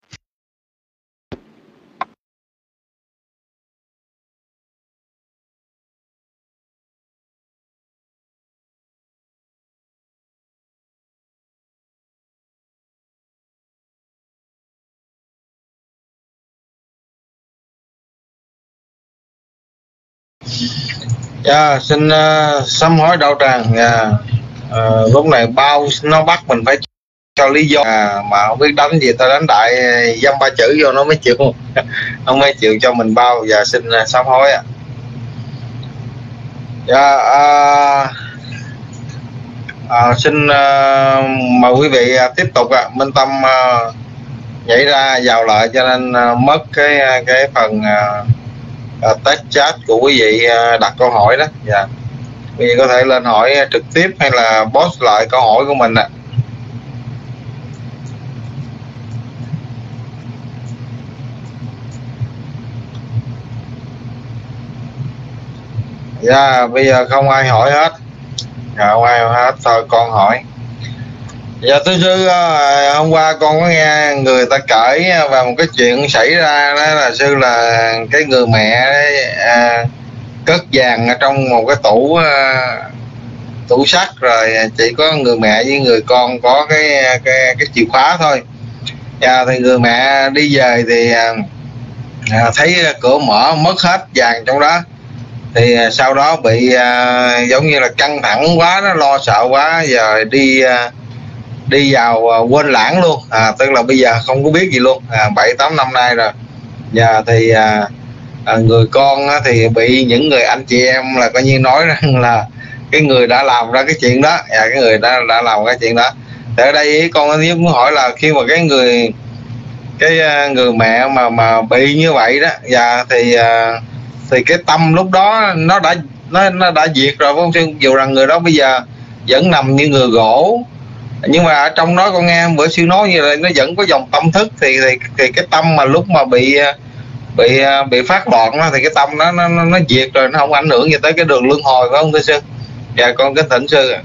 Dạ, xin uh, sám hối đạo tràng. Yeah. Uh, lúc này bao nó bắt mình phải cho lý do, à, mà không biết đánh gì ta đánh đại dăm ba chữ vô nó mới chịu nó mới chịu cho mình bao. Và xin uh, sám hối ạ. Dạ, uh, uh, xin uh, mời quý vị uh, tiếp tục ạ. À. Minh Tâm uh, nhảy ra vào lại cho nên uh, mất cái cái phần uh, uh, text chat của quý vị uh, đặt câu hỏi đó. Dạ. Quý vị có thể lên hỏi trực tiếp hay là post lại câu hỏi của mình ạ. Dạ, bây giờ không ai hỏi hết. Dạ, không ai hỏi hết, thôi con hỏi. Dạ thưa sư, à, hôm qua con có nghe người ta kể về một cái chuyện xảy ra, đó là sư là cái người mẹ đấy, à, cất vàng ở trong một cái tủ à, tủ sắt, rồi chỉ có người mẹ với người con có cái cái cái chìa khóa thôi. Dạ, thì người mẹ đi về thì à, thấy cửa mở mất hết vàng trong đó, thì sau đó bị à, giống như là căng thẳng quá, nó lo sợ quá, giờ đi à, đi vào à, quên lãng luôn, à, tức là bây giờ không có biết gì luôn, à, bảy tám năm nay rồi. Giờ thì à, à, người con á, thì bị những người anh chị em là coi như nói rằng là cái người đã làm ra cái chuyện đó, à, cái người đã đã làm cái chuyện đó. Thì ở đây con muốn hỏi là khi mà cái người cái à, người mẹ mà mà bị như vậy đó, và thì à, thì cái tâm lúc đó nó đã nó nó đã diệt rồi, phải không sư? Dù rằng người đó bây giờ vẫn nằm như người gỗ, nhưng mà ở trong đó con nghe bữa sư nói như là nó vẫn có dòng tâm thức, thì thì thì cái tâm mà lúc mà bị bị bị phát loạn đó, thì cái tâm nó nó nó diệt rồi, nó không ảnh hưởng gì tới cái đường luân hồi, phải không thưa sư? Dạ con kính thỉnh sư.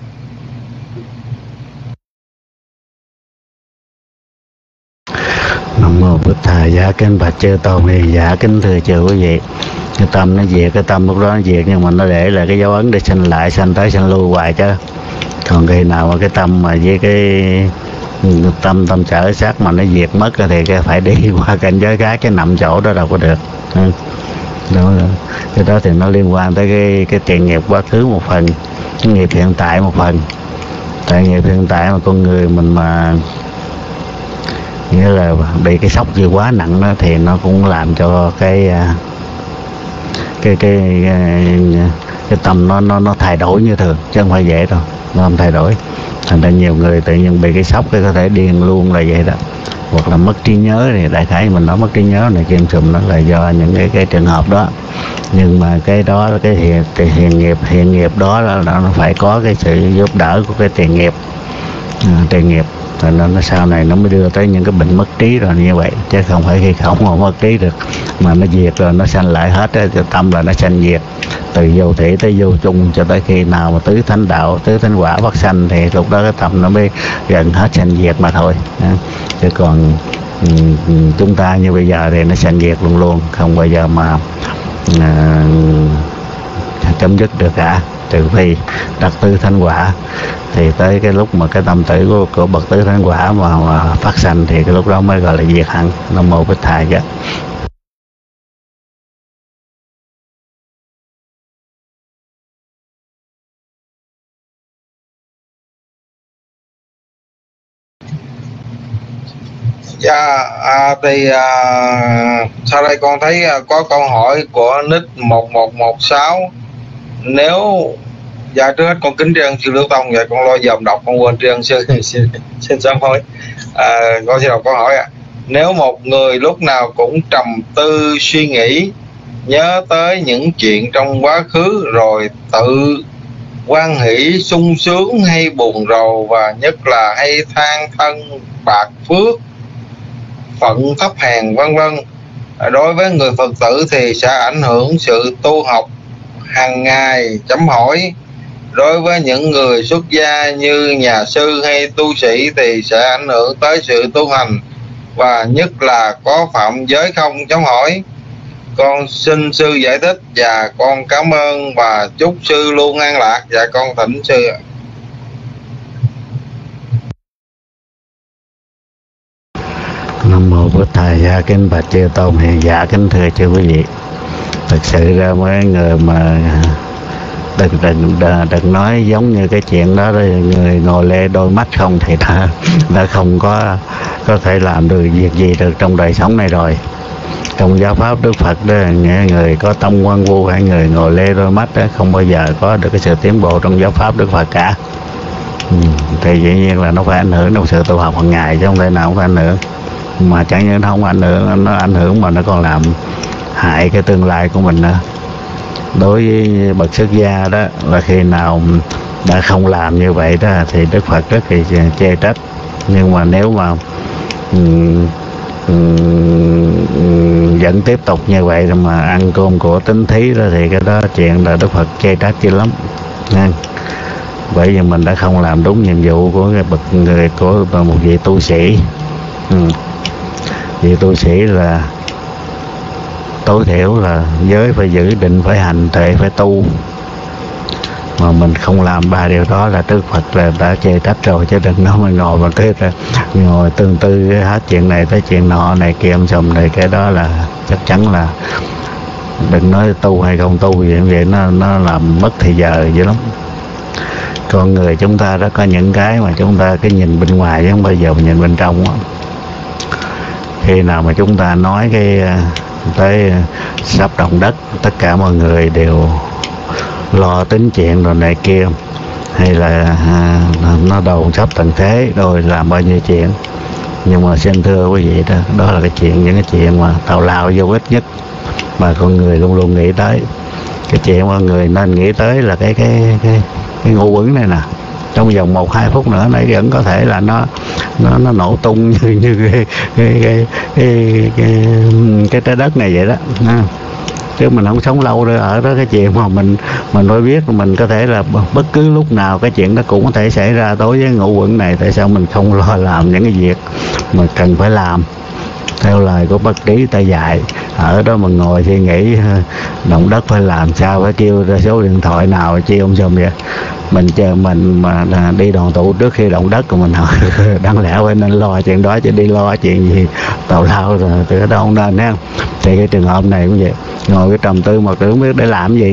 Nam mô Bụt Thầy. Dạ kính bạch chư tôn hiền. Dạ kính thưa chư quý vị, cái tâm nó diệt, cái tâm lúc đó nó diệt, nhưng mà nó để là cái dấu ấn để sinh lại, sanh tới sanh lưu hoài chứ. Còn khi nào mà cái tâm mà với cái tâm tâm sở sát mà nó diệt mất thì cái phải đi qua cảnh giới khác, cái nằm chỗ đó đâu có được. Đó, cái đó thì nó liên quan tới cái cái tiền nghiệp quá khứ một phần, cái nghiệp hiện tại một phần. Tại nghiệp hiện tại mà con người mình mà nghĩa là bị cái sốc gì quá nặng đó, thì nó cũng làm cho cái cái cái cái, cái tâm nó nó nó thay đổi như thường, chứ không phải dễ đâu, nó không thay đổi. Thành ra nhiều người tự nhiên bị cái sốc cái có thể điên luôn là vậy đó, hoặc là mất trí nhớ. Thì đại khái mình nói mất trí nhớ này kim sùm, nó là do những cái cái trường hợp đó. Nhưng mà cái đó là cái hiện cái hiện nghiệp hiện nghiệp đó là nó phải có cái sự giúp đỡ của cái tiền nghiệp, à, tiền nghiệp. Rồi nó, nó sau này nó mới đưa tới những cái bệnh mất trí rồi như vậy, chứ không phải khi không mà mất trí được, mà nó diệt rồi nó sanh lại hết á. Tâm là nó sanh diệt từ vô thể tới vô chung, cho tới khi nào mà tứ thánh đạo tứ thánh quả phát sanh thì lúc đó cái tâm nó mới gần hết sanh diệt mà thôi. Chứ còn chúng ta như bây giờ thì nó sanh diệt luôn luôn, không bao giờ mà à, chấm dứt được cả, trừ phi đặt tứ thánh quả. Thì tới cái lúc mà cái tâm tử của, của bậc tứ thánh quả mà, mà phát sanh thì cái lúc đó mới gọi là diệt hẳn. Nam mô Bích Thầy. Chứ Dạ, à, thì à, sau đây con thấy à, có câu hỏi của nick một một một sáu. Nếu dạ trước hết con kính tri ân sư Liễu Tông, dạ con lo dòm đọc con quên tri ân sư. xin xin sám hối. À, con xin đọc câu hỏi ạ. À. Nếu một người lúc nào cũng trầm tư suy nghĩ, nhớ tới những chuyện trong quá khứ, rồi tự hoan hỷ sung sướng hay buồn rầu, và nhất là hay than thân bạc phước, phận thấp hèn vân vân, đối với người Phật tử thì sẽ ảnh hưởng sự tu học hàng ngày chấm hỏi. Đối với những người xuất gia như nhà sư hay tu sĩ thì sẽ ảnh hưởng tới sự tu hành, và nhất là có phạm giới không chấm hỏi. Con xin sư giải thích và con cảm ơn và chúc sư luôn an lạc. Dạ con thỉnh sư ạ. Nam mô Bụt Thầy. Dạ kính bạch chư tôn hiền. Dạ kính thưa chư quý vị, thực sự ra mấy người mà đừng đừng đừng nói giống như cái chuyện đó, người ngồi lê đôi mắt không thì đã đã không có có thể làm được việc gì được trong đời sống này rồi. Trong giáo pháp Đức Phật đó, nghe người có tâm quan vu hay người ngồi lê đôi mắt đó, không bao giờ có được cái sự tiến bộ trong giáo pháp Đức Phật cả. Ừ, thì dĩ nhiên là nó phải ảnh hưởng trong sự tu học hàng ngày, chứ không thể nào không phải ảnh hưởng. Mà chẳng những nó không ảnh hưởng, nó ảnh hưởng mà nó còn làm hại cái tương lai của mình nữa. đối với bậc xuất gia đó là khi nào đã không làm như vậy đó thì Đức Phật rất là chê trách. Nhưng mà nếu mà um, um, vẫn tiếp tục như vậy mà ăn cơm của tín thí đó thì cái đó chuyện là Đức Phật chê trách dữ lắm nha. Bởi vì mình đã không làm đúng nhiệm vụ của cái bậc người của một vị tu sĩ. Ừ. Vị tu sĩ là tối thiểu là giới phải giữ, định phải hành, tuệ phải tu, mà mình không làm ba điều đó là Đức Phật là đã chê trách rồi, chứ đừng nói mình ngồi mà cứ ngồi tương tư hết chuyện này tới chuyện nọ này kia em sầm này, cái đó là chắc chắn là đừng nói tu hay không tu vậy, vậy nó nó làm mất thời giờ dữ lắm. Con người chúng ta đã có những cái mà chúng ta cái nhìn bên ngoài chứ không bao giờ nhìn bên trong đó. Khi nào mà chúng ta nói cái tới sắp động đất, tất cả mọi người đều lo tính chuyện rồi này kia, hay là à, nó đầu sắp tận thế rồi làm bao nhiêu chuyện. Nhưng mà xin thưa quý vị đó, đó là cái chuyện, những cái chuyện mà tào lao vô ích nhất mà con người luôn luôn nghĩ tới. Cái chuyện mọi người nên nghĩ tới là cái cái cái cái ngũ uẩn này nè, trong vòng một hai phút nữa nó vẫn có thể là nó nó nó nổ tung như như cái cái cái cái cái, cái trái đất này vậy đó. Chứ mình không sống lâu rồi ở đó. Cái chuyện mà mình mình phải biết mình có thể là bất cứ lúc nào cái chuyện đó cũng có thể xảy ra đối với ngũ uẩn này. Tại sao mình không lo làm những cái việc mà cần phải làm theo lời của bác trí ta dạy? Ở đó mình ngồi suy nghĩ động đất phải làm sao, phải kêu ra số điện thoại nào chi ông xùm vậy. Mình chờ mình mà đi đoàn tụ trước khi động đất của mình hỏi đáng lẽ phải nên lo chuyện đó, chứ đi lo chuyện gì tào lao rồi từ đó không nên ha. Thì cái trường hợp này cũng vậy, ngồi cái trầm tư mà tưởng biết để làm gì.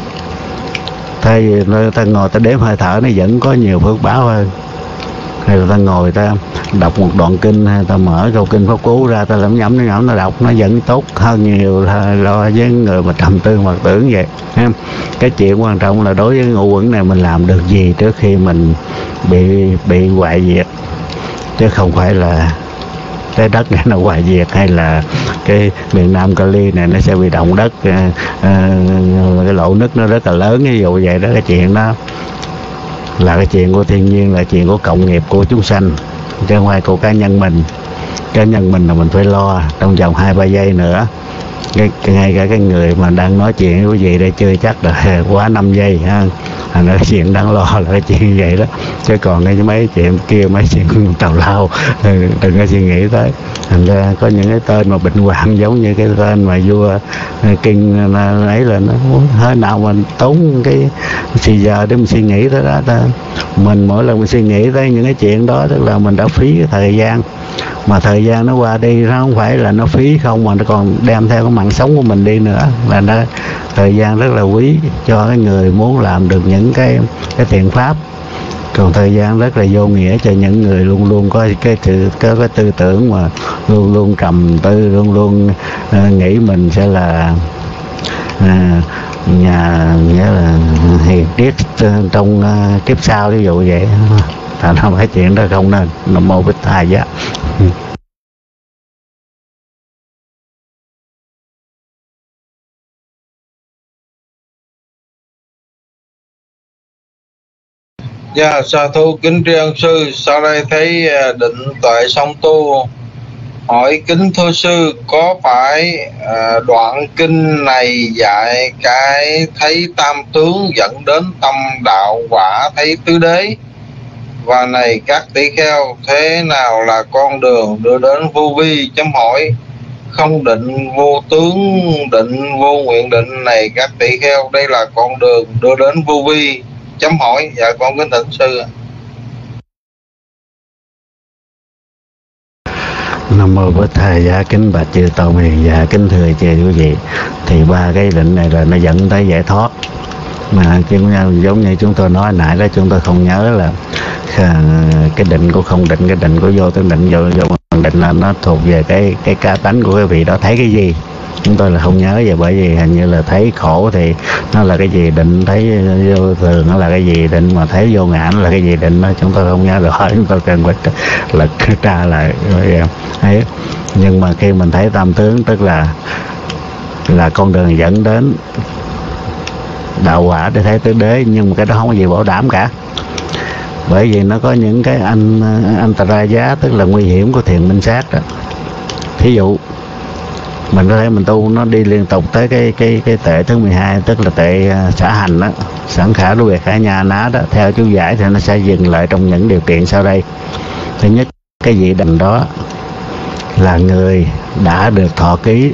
Thay vì ta ngồi ta đếm hơi thở nó vẫn có nhiều phước báo hơn. Hay là ta ngồi ta đọc một đoạn kinh, hay ta mở câu kinh pháp cú ra ta lẩm nhẩm nó nhẩm nó đọc, nó vẫn tốt hơn nhiều là lo với người mà trầm tư mà tưởng vậy. Cái chuyện quan trọng là đối với ngũ uẩn này mình làm được gì trước khi mình bị bị hoại diệt, chứ không phải là cái đất này nó hoại diệt, hay là cái miền Nam Cali này nó sẽ bị động đất, à, à, cái lỗ nứt nó rất là lớn, ví dụ vậy đó. Cái chuyện đó là cái chuyện của thiên nhiên, là chuyện của cộng nghiệp của chúng sanh, chứ không phải của cá nhân mình. Cá nhân mình là mình phải lo trong vòng hai ba giây nữa. Cái, ngay cả cái người mà đang nói chuyện với quý vị đây chưa chắc là quá năm giây ha. Thành ra cái chuyện đáng lo là cái chuyện như vậy đó. Chứ còn cái mấy chuyện kia, mấy chuyện tào lao đừng có suy nghĩ tới. Thành ra có những cái tên mà bệnh hoạn giống như cái tên mà vua kinh ấy là nó hơi nào mình tốn cái thời giờ để mình suy nghĩ tới đó ta. Mình mỗi lần mình suy nghĩ tới những cái chuyện đó tức là mình đã phí cái thời gian. Mà thời gian nó qua đi nó không phải là nó phí không, mà nó còn đem theo cái mạng sống của mình đi nữa. Là nó thời gian rất là quý cho cái người muốn làm được những cái cái thiện pháp. Còn thời gian rất là vô nghĩa cho những người luôn luôn có cái sự có cái tư tưởng mà luôn luôn trầm tư, luôn luôn uh, nghĩ mình sẽ là uh, nhà nghĩa là hiền triết trong uh, kiếp sau, ví dụ vậy. Thành ra phải chuyện đó không nên. Nam mô Bích Thầy Giá. Dạ, sa thú kính tri ân sư. Sau đây thấy định tuệ song tu, hỏi kính thưa sư, có phải à, đoạn kinh này dạy cái thấy tam tướng dẫn đến tâm đạo quả thấy tứ đế? Và này các tỷ kheo, thế nào là con đường đưa đến vô vi? Chấm hỏi. Không định vô tướng định vô nguyện định này các tỷ kheo, đây là con đường đưa đến vô vi. Chấm hỏi. Dạ con kính thỉnh sư. Nam mô Bích Thầy Giá. Kính bạch chư Tổ Hiền. Dạ kính thưa chư quý vị, thì ba cái định này là nó dẫn tới giải thoát. Mà giống như chúng tôi nói nãy đó, chúng tôi không nhớ là cái định của không định, cái định của vô tướng định, vô vô định là nó thuộc về cái cái cá tánh của cái vị đó thấy cái gì. Chúng tôi là không nhớ vậy, bởi vì hình như là thấy khổ thì nó là cái gì, định thấy vô thường nó là cái gì, định mà thấy vô ngã nó là cái gì, định đó chúng tôi không nhớ rõ. Chúng tôi cần phải lật tra lại ấy. Nhưng mà khi mình thấy tam tướng tức là là con đường dẫn đến đạo quả để thấy tứ đế, nhưng mà cái đó không có gì bảo đảm cả, bởi vì nó có những cái anh anh tà ra giá, tức là nguy hiểm của thiền minh sát đó. Thí dụ mình có thể mình tu nó đi liên tục tới cái cái cái tệ thứ mười hai, tức là tệ xả hành đó, sẵn khả lưu biệt khả nhà ná đó, theo chú giải thì nó sẽ dừng lại trong những điều kiện sau đây. Thứ nhất, cái vị đành đó là người đã được thọ ký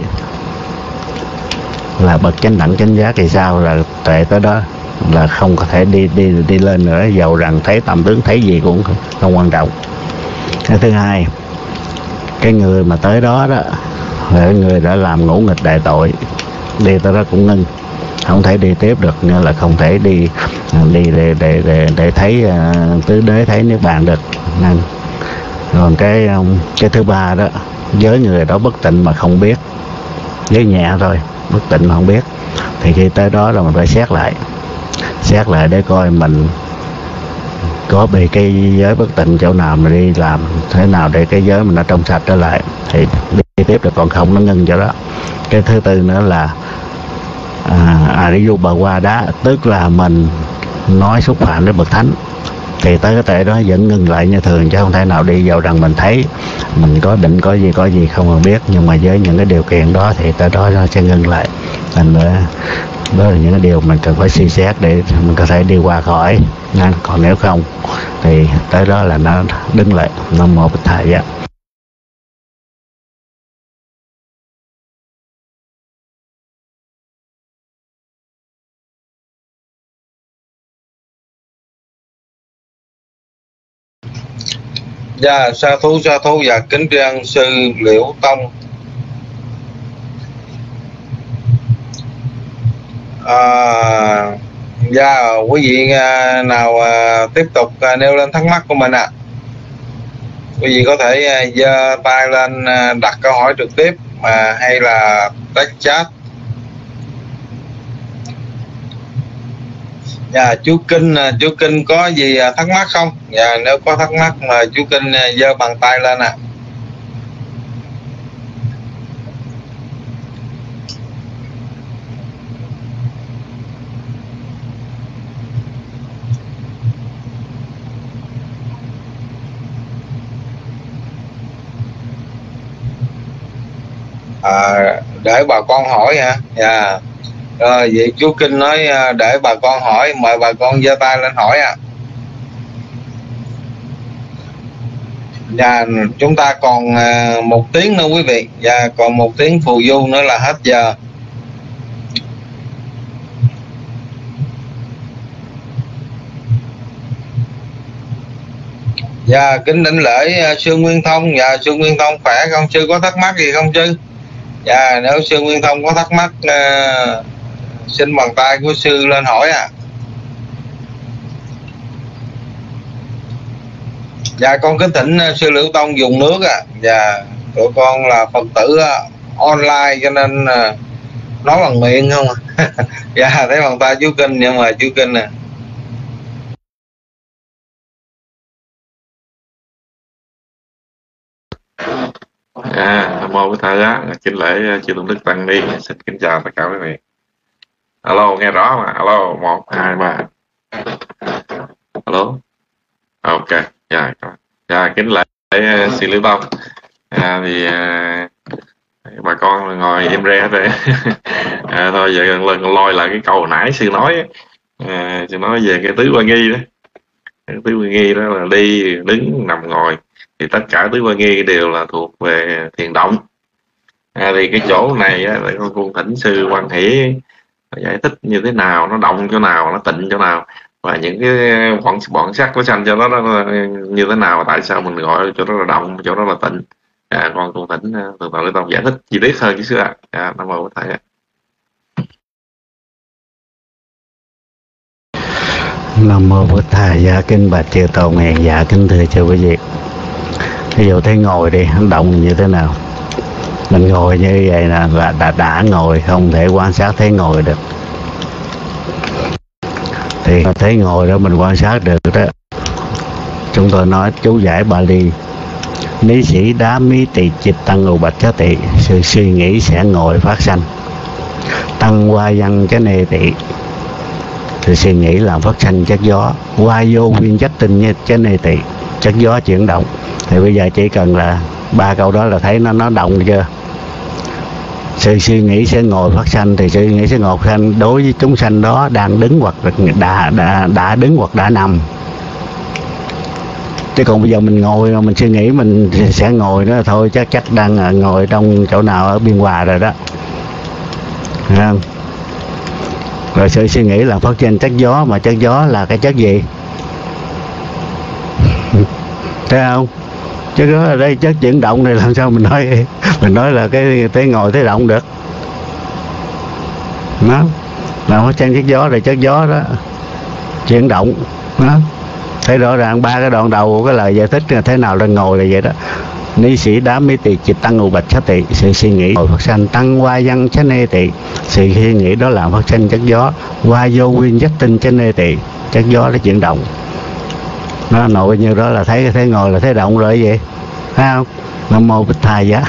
là bậc chánh đẳng chánh giác, thì sao là tệ tới đó là không có thể đi đi đi lên nữa, dầu rằng thấy tầm tướng thấy gì cũng không quan trọng. Cái thứ hai, cái người mà tới đó đó là người đã làm ngũ nghịch đại tội, đi tới đó cũng ngưng, không thể đi tiếp được, nên là không thể đi đi để để để, để thấy uh, tứ đế, thấy niết bàn được. Nên còn cái cái thứ ba đó, với người đó bất tịnh mà không biết, với nhẹ thôi, bất tịnh mà không biết, thì khi tới đó là mình phải xét lại, xét lại để coi mình có bị cái giới bất tịnh chỗ nào mà đi làm thế nào để cái giới mình nó trong sạch trở lại thì đi tiếp được, còn không nó ngưng chỗ đó. Cái thứ tư nữa là à, à đi du bà qua đá, tức là mình nói xúc phạm đến bậc thánh, thì tới cái tệ đó vẫn ngưng lại như thường, chứ không thể nào đi vào rằng mình thấy mình có định có gì có gì không cần biết, nhưng mà với những cái điều kiện đó thì tới đó nó sẽ ngưng lại. Thành nữa đó là những cái điều mình cần phải suy xét để mình có thể đi qua khỏi. Nên còn nếu không thì tới đó là nó đứng lại. Nam mô Bích Thầy. Dạ, sa thú sa thú và kính tri ân sư Liễu Tông. À, dạ, quý vị à, nào à, tiếp tục à, nêu lên thắc mắc của mình ạ. À. Quý vị có thể giơ à, tay lên à, đặt câu hỏi trực tiếp à, hay là text chat. Dạ, chú Kinh, chú Kinh có gì thắc mắc không? Dạ, nếu có thắc mắc mà chú Kinh giơ bàn tay lên ạ. À. À, để bà con hỏi hả? Dạ. Rồi, vậy chú Kinh nói để bà con hỏi, mời bà con giơ tay lên hỏi ạ. À. Dạ, chúng ta còn một tiếng nữa quý vị. Dạ, còn một tiếng phù du nữa là hết giờ. Dạ, kính đảnh lễ sư Nguyên Thông. Dạ, sư Nguyên Thông khỏe không? Sư có thắc mắc gì không sư? Dạ, nếu sư Nguyên Thông có thắc mắc uh, xin bàn tay của sư lên hỏi ạ. À. Dạ, con kính thỉnh sư Liễu Tông dùng nước ạ. À. Dạ, tụi con là Phật tử uh, online cho nên uh, nói bằng miệng không à. Dạ, thấy bàn tay chú Kinh, nhưng mà chú Kinh nè. À, Nam mô Bích Thầy á, kính lễ chư tôn đức tăng ni, xin kính chào tất cả quý vị. Alo, nghe rõ mà. Alo, một, hai, ba. Alo. Ok, dạ, dạ, kính lễ sư Liễu Tông. À, thì à, bà con ngồi im re hết rồi. À, thôi giờ lần lôi lại cái câu hồi nãy sư nói, à, sư nói về cái tứ quan nghi đó. Cái tứ quan nghi đó là đi, đứng, nằm, ngồi. Thì tất cả tứ quan nghi đều là thuộc về thiền động. À, thì cái chỗ này á, con cung thỉnh sư Quan Hỷ giải thích như thế nào, nó động chỗ nào, nó tịnh chỗ nào, và những cái bọn, bọn sắc nó sanh cho nó, nó như thế nào, tại sao mình gọi chỗ đó là động, chỗ đó là tịnh. À, con cung thỉnh Thượng tọa Liễu Tông giải thích chi tiết hơn chứ xưa ạ. À, Nam mô Bích Thầy ạ. Nam mô Bích Thầy. Dạ, kính bạch chư tôn ngàn dạ kính thưa chư quý vị. Ví dụ thấy ngồi đi, hành động như thế nào? Mình ngồi như vậy là, là đã, đã ngồi, không thể quan sát thấy ngồi được. Thì thấy ngồi đó mình quan sát được đó. Chúng tôi nói chú giải Bali: Ní sĩ đá mí tỳ chịch tăng ngù bạch chá tỳ, sự suy nghĩ sẽ ngồi phát sanh. Tăng qua văn cái nề tỳ, thì suy nghĩ làm phát sanh chất gió, qua vô nguyên chất tinh như chánh nê tỳ, chất gió chuyển động. Thì bây giờ chỉ cần là ba câu đó là thấy nó nó động chưa. Sự suy nghĩ sẽ ngồi phát sanh, thì suy nghĩ sẽ ngồi phát sanh đối với chúng sanh đó đang đứng hoặc đã đã đã đứng hoặc đã nằm. Chứ còn bây giờ mình ngồi mà mình suy nghĩ mình sẽ ngồi đó thôi, chắc chắc đang ngồi trong chỗ nào ở Biên Hòa rồi đó. Thấy không? Rồi sự suy nghĩ là phát trên chất gió, mà chất gió là cái chất gì? Thấy không? Chất gió ở đây chất chuyển động này, làm sao mình nói mình nói là cái thế ngồi thế động được. Nó là phát trên chất gió, rồi chất gió đó chuyển động đó. Thấy rõ ràng ba cái đoạn đầu của cái lời giải thích là thế nào đang ngồi là vậy đó. Ni sĩ đá mỹ tỳจิต tăng ngụ bạch sát tỳ, sự suy nghĩ ngồi phát sanh tăng qua văn chánh nê tỳ, sự suy nghĩ đó làm phát sanh chất gió, qua vô nguyên chất tinh chánh nê tỳ, chất gió nó chuyển động. Nó nội như đó là thấy cái thế ngồi là thế động rồi vậy, thấy không? Nam mô Bích Thầy Giá.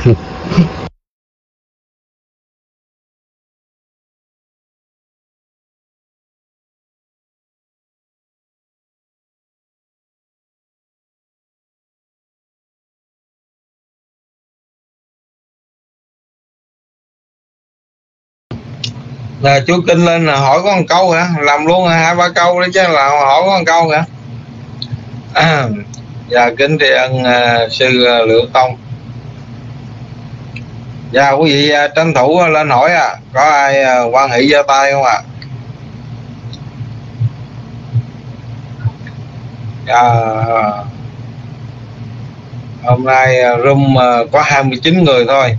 Là chú Kinh lên là hỏi có một câu hả? Làm luôn hai ba câu đấy chứ, là hỏi có một câu hả? À, dạ kính tri ân uh, sư uh, Liệu Tông. Dạ quý vị uh, tranh thủ uh, lên hỏi à, có ai uh, quan hệ giơ tay không ạ? À? Dạ, uh, hôm nay uh, room uh, có hai mươi chín người thôi.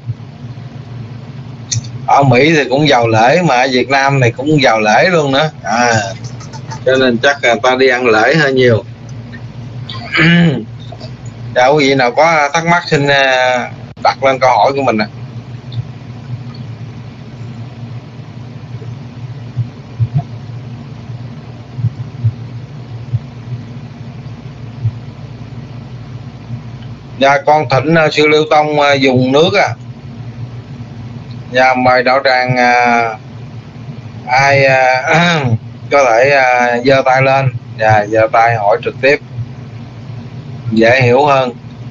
Ở Mỹ thì cũng vào lễ, mà ở Việt Nam này cũng vào lễ luôn nữa à, cho nên chắc là ta đi ăn lễ hơi nhiều. Dạ quý vị nào có thắc mắc xin đặt lên câu hỏi của mình ạ. Dạ con thỉnh sư Lưu Tông dùng nước à. Dạ mời đạo tràng à, ai à, có thể à, giơ tay lên và dạ, giơ tay hỏi trực tiếp dễ hiểu hơn.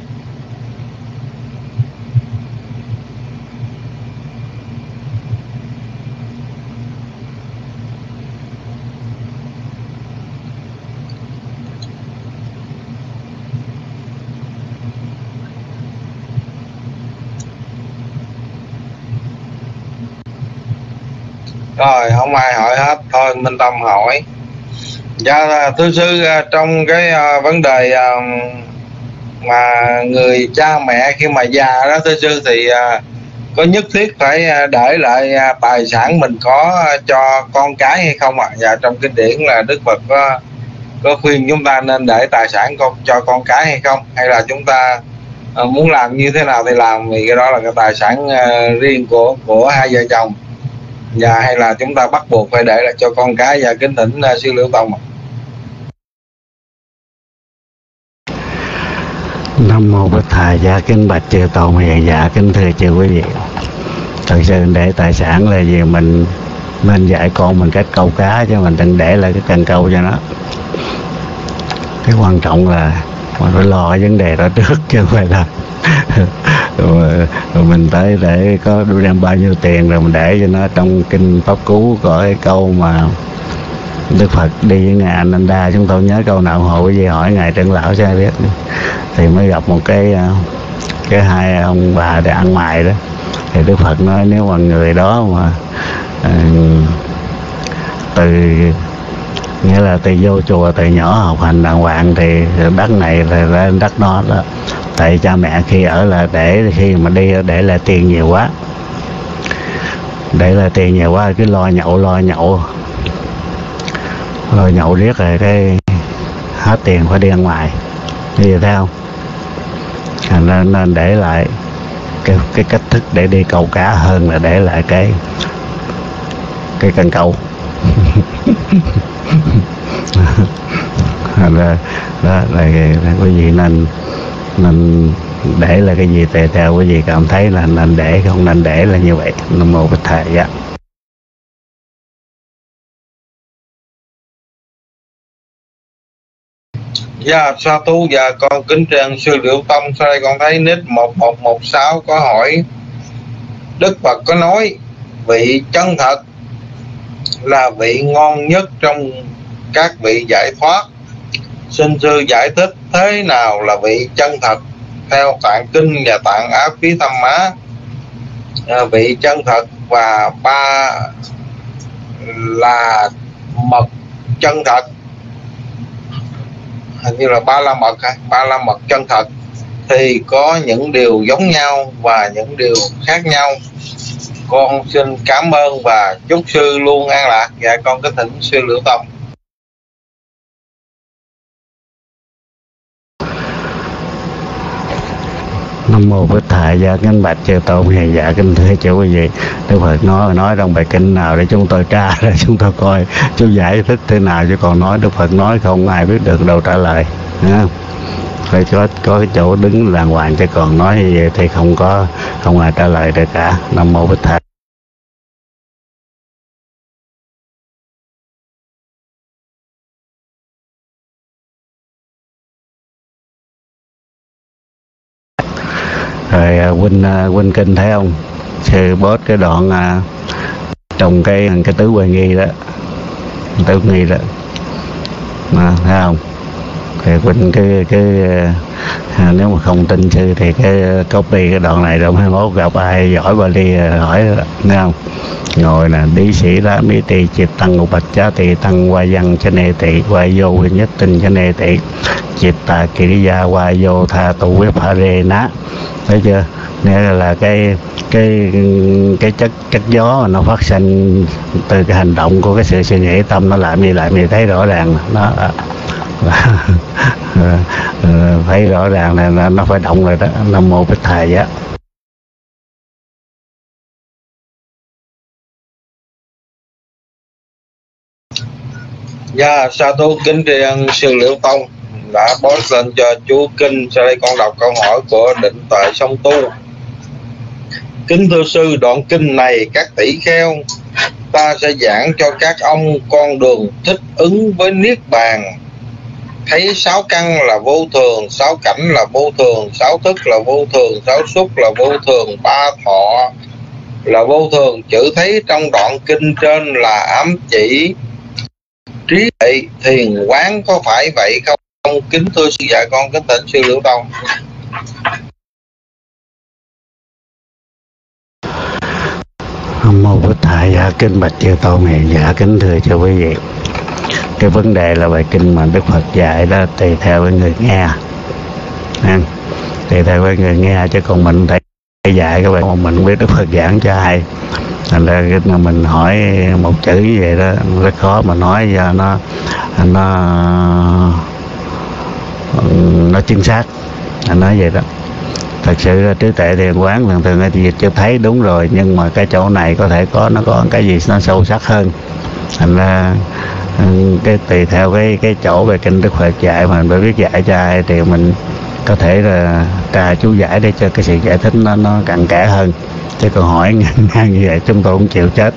Rồi không ai hỏi hết, thôi Minh Tâm hỏi. Dạ thưa sư, trong cái uh, vấn đề uh, mà người cha mẹ khi mà già đó thưa sư, thì uh, có nhất thiết phải để lại uh, tài sản mình có uh, cho con cái hay không ạ? À? Dạ trong kinh điển là Đức Phật có, có khuyên chúng ta nên để tài sản con, cho con cái hay không? Hay là chúng ta uh, muốn làm như thế nào thì làm, vì cái đó là cái tài sản uh, riêng của của hai vợ chồng. Dạ hay là chúng ta bắt buộc phải để lại cho con cái? Và kính thỉnh uh, sư Liễu Tông. Nam mô Bích Thầy Giá, kính bạch chư Tôn hiền dạ, kính thưa chư quý vị. Thật sự để tài sản là gì, mình nên dạy con mình cách câu cá, chứ mình đừng để lại cái cần câu cho nó. Cái quan trọng là mình phải lo cái vấn đề đó trước, chứ không phải là rồi, rồi mình tới để có đem bao nhiêu tiền rồi mình để cho nó. Trong kinh Pháp Cú có cái câu mà Đức Phật đi với ngài Ananda, chúng tôi nhớ câu nào hộ cái gì hỏi ngài trưởng lão cho ai biết. Thì mới gặp một cái cái hai ông bà để ăn mày đó, thì Đức Phật nói nếu mà người đó mà uh, từ nghĩa là từ vô chùa từ nhỏ học hành đàng hoàng thì đất này là lên đất đó đó. Tại cha mẹ khi ở là để khi mà đi để là tiền nhiều quá, để là tiền nhiều quá cứ lo nhậu lo nhậu lo nhậu riết rồi cái hết tiền phải đi ăn ngoài như thế không? Nên, nên để lại cái cái cách thức để đi câu cá hơn là để lại cái cái cần câu. đó, đó là, là quý vị nên nên để là cái gì tùy theo quý vị cảm thấy là nên để, không nên để là như vậy. Nam mô Bích Thầy Giá. Dạ sa thú. Dạ con kính truyền sư Liễu Tông. Sau đây con thấy nick một một một sáu có hỏi Đức Phật có nói vị chân thật là vị ngon nhất trong các vị giải thoát. Xin sư giải thích thế nào là vị chân thật theo tạng kinh và tạng Áp Phí Tham Má. À, vị chân thật và ba là mật chân thật, hình như là ba la mật hay ba la mật chân thật thì có những điều giống nhau và những điều khác nhau. Con xin cảm ơn và chúc sư luôn an lạc. Dạ con kính thỉnh sư Liễu Tông. Nam mô Bích Thầy. Dạ kính bạch chư tôn. Dạ kính thưa chú quý vị, Đức Phật nói nói trong bài kinh nào để chúng tôi tra ra chúng tôi coi chú giải thích thế nào, chứ còn nói Đức Phật nói không ai biết được đâu trả lời. Phải có có cái chỗ đứng đàng hoàng, chứ còn nói như vậy thì không có không ai trả lời được cả. Nam mô Bích Thầy. Rồi huynh huynh kinh thấy không, sư post cái đoạn à, trong cái cái tứ huệ nghi đó, tứ nghi đó, à, thấy không? Thì huynh cái cái à, nếu mà không tin sư thì cái copy cái đoạn này rồi mai mốt gặp ai giỏi Bali hỏi đó, thấy không? Ngồi nè, đi sĩ lá mỹ tỳ chiệt tăng ngục bạch chá tỳ tăng qua văn cho nê tỳ qua vô huynh nhất tinh cho nê tỳ chiệt tà kỳ gia qua vô tha tụ quyết phá rê ná. Thấy chưa? Nghĩa là, là cái cái cái chất chất gió nó phát sinh từ cái hành động của cái sự suy nghĩ tâm, nó làm gì làm gì thấy rõ ràng nó thấy rõ ràng là nó phải động rồi đó. Nam mô Bích Thầy á. Dạ sa thú kính tri sư Liễu Tông đã post lên cho chú kinh. Sau đây con đọc câu hỏi của Định Tuệ Song Tu. Kính thưa sư, đoạn kinh này các tỷ kheo ta sẽ giảng cho các ông con đường thích ứng với niết bàn. Thấy sáu căn là vô thường, sáu cảnh là vô thường, sáu thức là vô thường, sáu xúc là vô thường, ba thọ là vô thường. Chữ thấy trong đoạn kinh trên là ám chỉ trí tuệ thiền quán, có phải vậy không? Kính thưa sư. Dạ con kính thỉnh sư Liễu Tông. Nam mô Bích Thầy. Dạ kính bạch chư tôn. Dạ kính thưa cho quý vị, cái vấn đề là bài kinh mà Đức Phật dạy đó tùy theo với người nghe, tùy theo với người nghe, chứ còn mình phải dạy các bạn, mình không biết Đức Phật giảng cho ai, thành ra khi mà mình hỏi một chữ như vậy đó rất khó mà nói cho nó nó nó chính xác. Anh nói vậy đó. Thật sự trí tuệ thiền quán thường thường thì chưa thấy đúng rồi, nhưng mà cái chỗ này có thể có nó có cái gì nó sâu sắc hơn. Thành ra cái tùy theo cái cái chỗ về kinh Đức Phật dạy mà mình phải biết dạy cho ai thì mình có thể là tra chú giải để cho cái sự giải thích nó nó cặn kẽ hơn, chứ còn hỏi ngang ngang như vậy chúng tôi cũng chịu chết.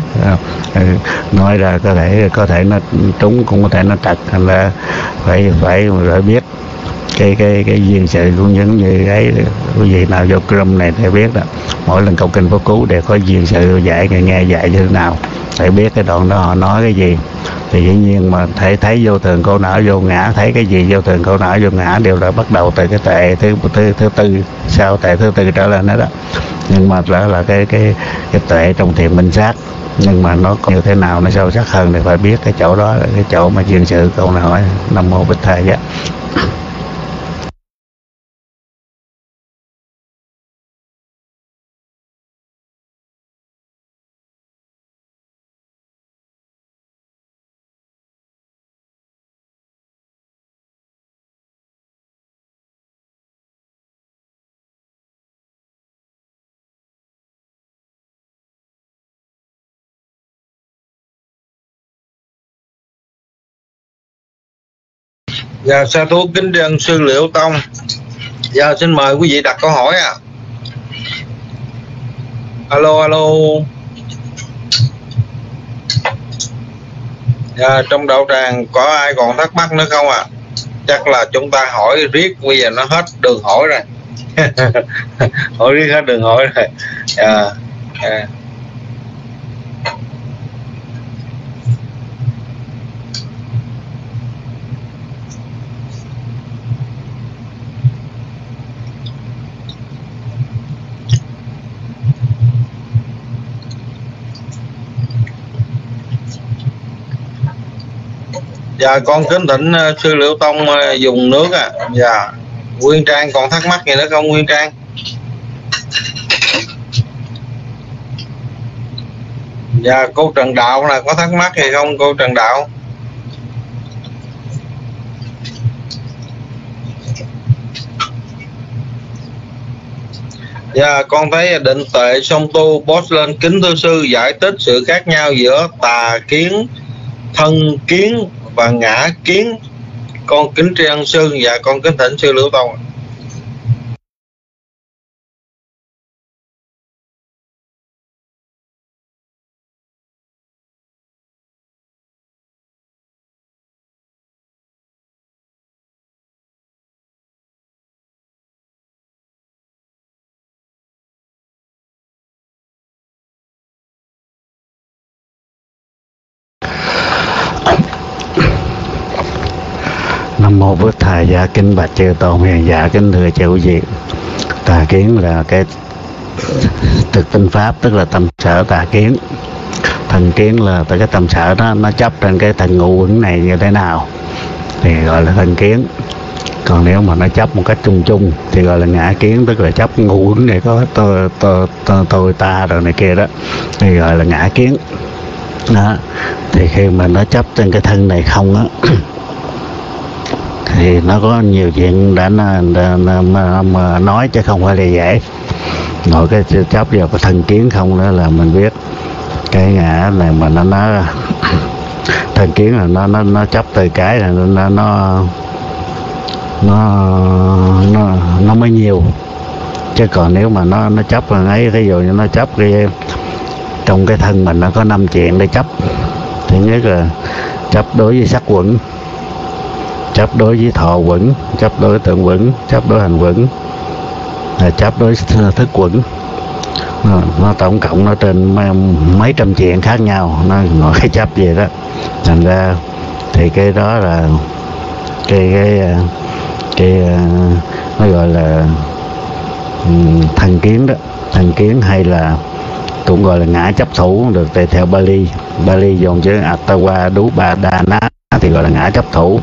Nói ra có thể có thể nó trúng, cũng có thể nó trật, thành ra phải phải phải biết cái cái cái duyên sự cũng giống như cái quý vị nào vô Chrome này để biết đó, mỗi lần câu kinh pháp cú đều có duyên sự dạy, người nghe dạy như thế nào, phải biết cái đoạn đó họ nói cái gì. Thì dĩ nhiên mà thấy thấy vô thường khổ não vô ngã, thấy cái gì vô thường khổ não vô ngã đều đã bắt đầu từ cái tệ thứ thứ thứ tư, sau tệ thứ tư trở lên đó đó. Nhưng mà đó là cái cái cái tuệ trong thiền minh sát, nhưng mà nó như thế nào nó sâu sắc hơn thì phải biết cái chỗ đó, cái chỗ mà duyên sự câu nào hỏi. Nam mô Bích Thầy á. Dạ sa thú kính tri sư Liễu Tông. Dạ xin mời quý vị đặt câu hỏi ạ. À. Alo alo. Dạ trong đạo tràng có ai còn thắc mắc nữa không ạ? À? chắc là chúng ta hỏi riết bây giờ nó hết đường hỏi rồi. Hỏi riết hết đường hỏi rồi. À, à. Dạ con kính thỉnh uh, sư Liễu Tông uh, dùng nước à. Dạ Nguyên Trang còn thắc mắc gì nữa không Nguyên Trang? Dạ cô Trần Đạo là có thắc mắc hay không cô Trần Đạo? Dạ con thấy định tuệ song tu post lên kính thưa sư giải thích sự khác nhau giữa tà kiến, thân kiến và ngã kiến. Con kính tri ân sư. Dạ con kính thỉnh sư Liễu Tông. Nam mô Bổn Thầy. Dạ kính bạch chư tôn hiền dạ kính thưa chư quý vị. Tà kiến là cái thực tinh pháp, tức là tâm sở tà kiến. Thần kiến là cái tâm sở đó nó chấp trên cái thần ngũ uẩn này như thế nào thì gọi là thần kiến. Còn nếu mà nó chấp một cách chung chung thì gọi là ngã kiến, tức là chấp ngũ uẩn này có tôi, tôi, tôi, tôi ta rồi này kia đó thì gọi là ngã kiến đó. Thì khi mà nó chấp trên cái thân này không á thì nó có nhiều chuyện đã, đã, đã mà, mà nói chứ không phải là dễ. Nội cái chấp vào cái thân kiến không đó là mình biết cái ngã này mà nó nó thân kiến là nó nó nó chấp từ cái là nó nó nó nó nó mới nhiều. Chứ còn nếu mà nó nó chấp là ấy, ví dụ như nó chấp cái trong cái thân mình nó có năm chuyện để chấp. Thứ nhất là chấp đối với sắc quẩn, chấp đối với thọ quẩn, chấp đối tượng quẩn, chấp đối hành quẩn, là chấp đối thức quẩn. Nó, nó tổng cộng nó trên mấy, mấy trăm chuyện khác nhau, nó ngồi cái chấp gì đó. Thành ra thì cái đó là cái cái cái nó gọi là thần kiến đó, thần kiến hay là cũng gọi là ngã chấp thủ được. Tại theo Bali, Bali dùng chữ Attawa Dupadana thì gọi là ngã chấp thủ.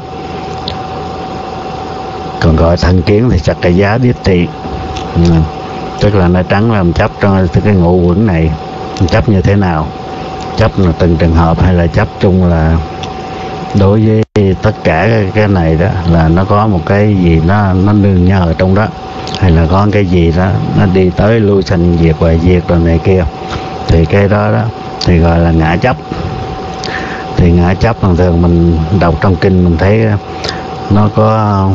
Còn gọi thân kiến thì chắc cái giá điết thị, ừ. Tức là nó trắng làm chấp trong cái ngũ quẩn này, chấp như thế nào, chấp là từng trường hợp hay là chấp chung là đối với tất cả cái, cái này đó là nó có một cái gì nó nó nương nhờ trong đó, hay là có cái gì đó nó đi tới lui sanh diệt và diệt rồi này kia, thì cái đó đó thì gọi là ngã chấp. Thì ngã chấp thường thường mình đọc trong kinh mình thấy nó có,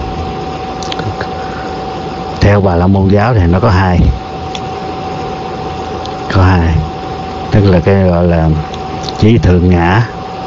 theo Bà La Môn giáo thì nó có hai, có hai, tức là cái gọi là chí thượng ngã,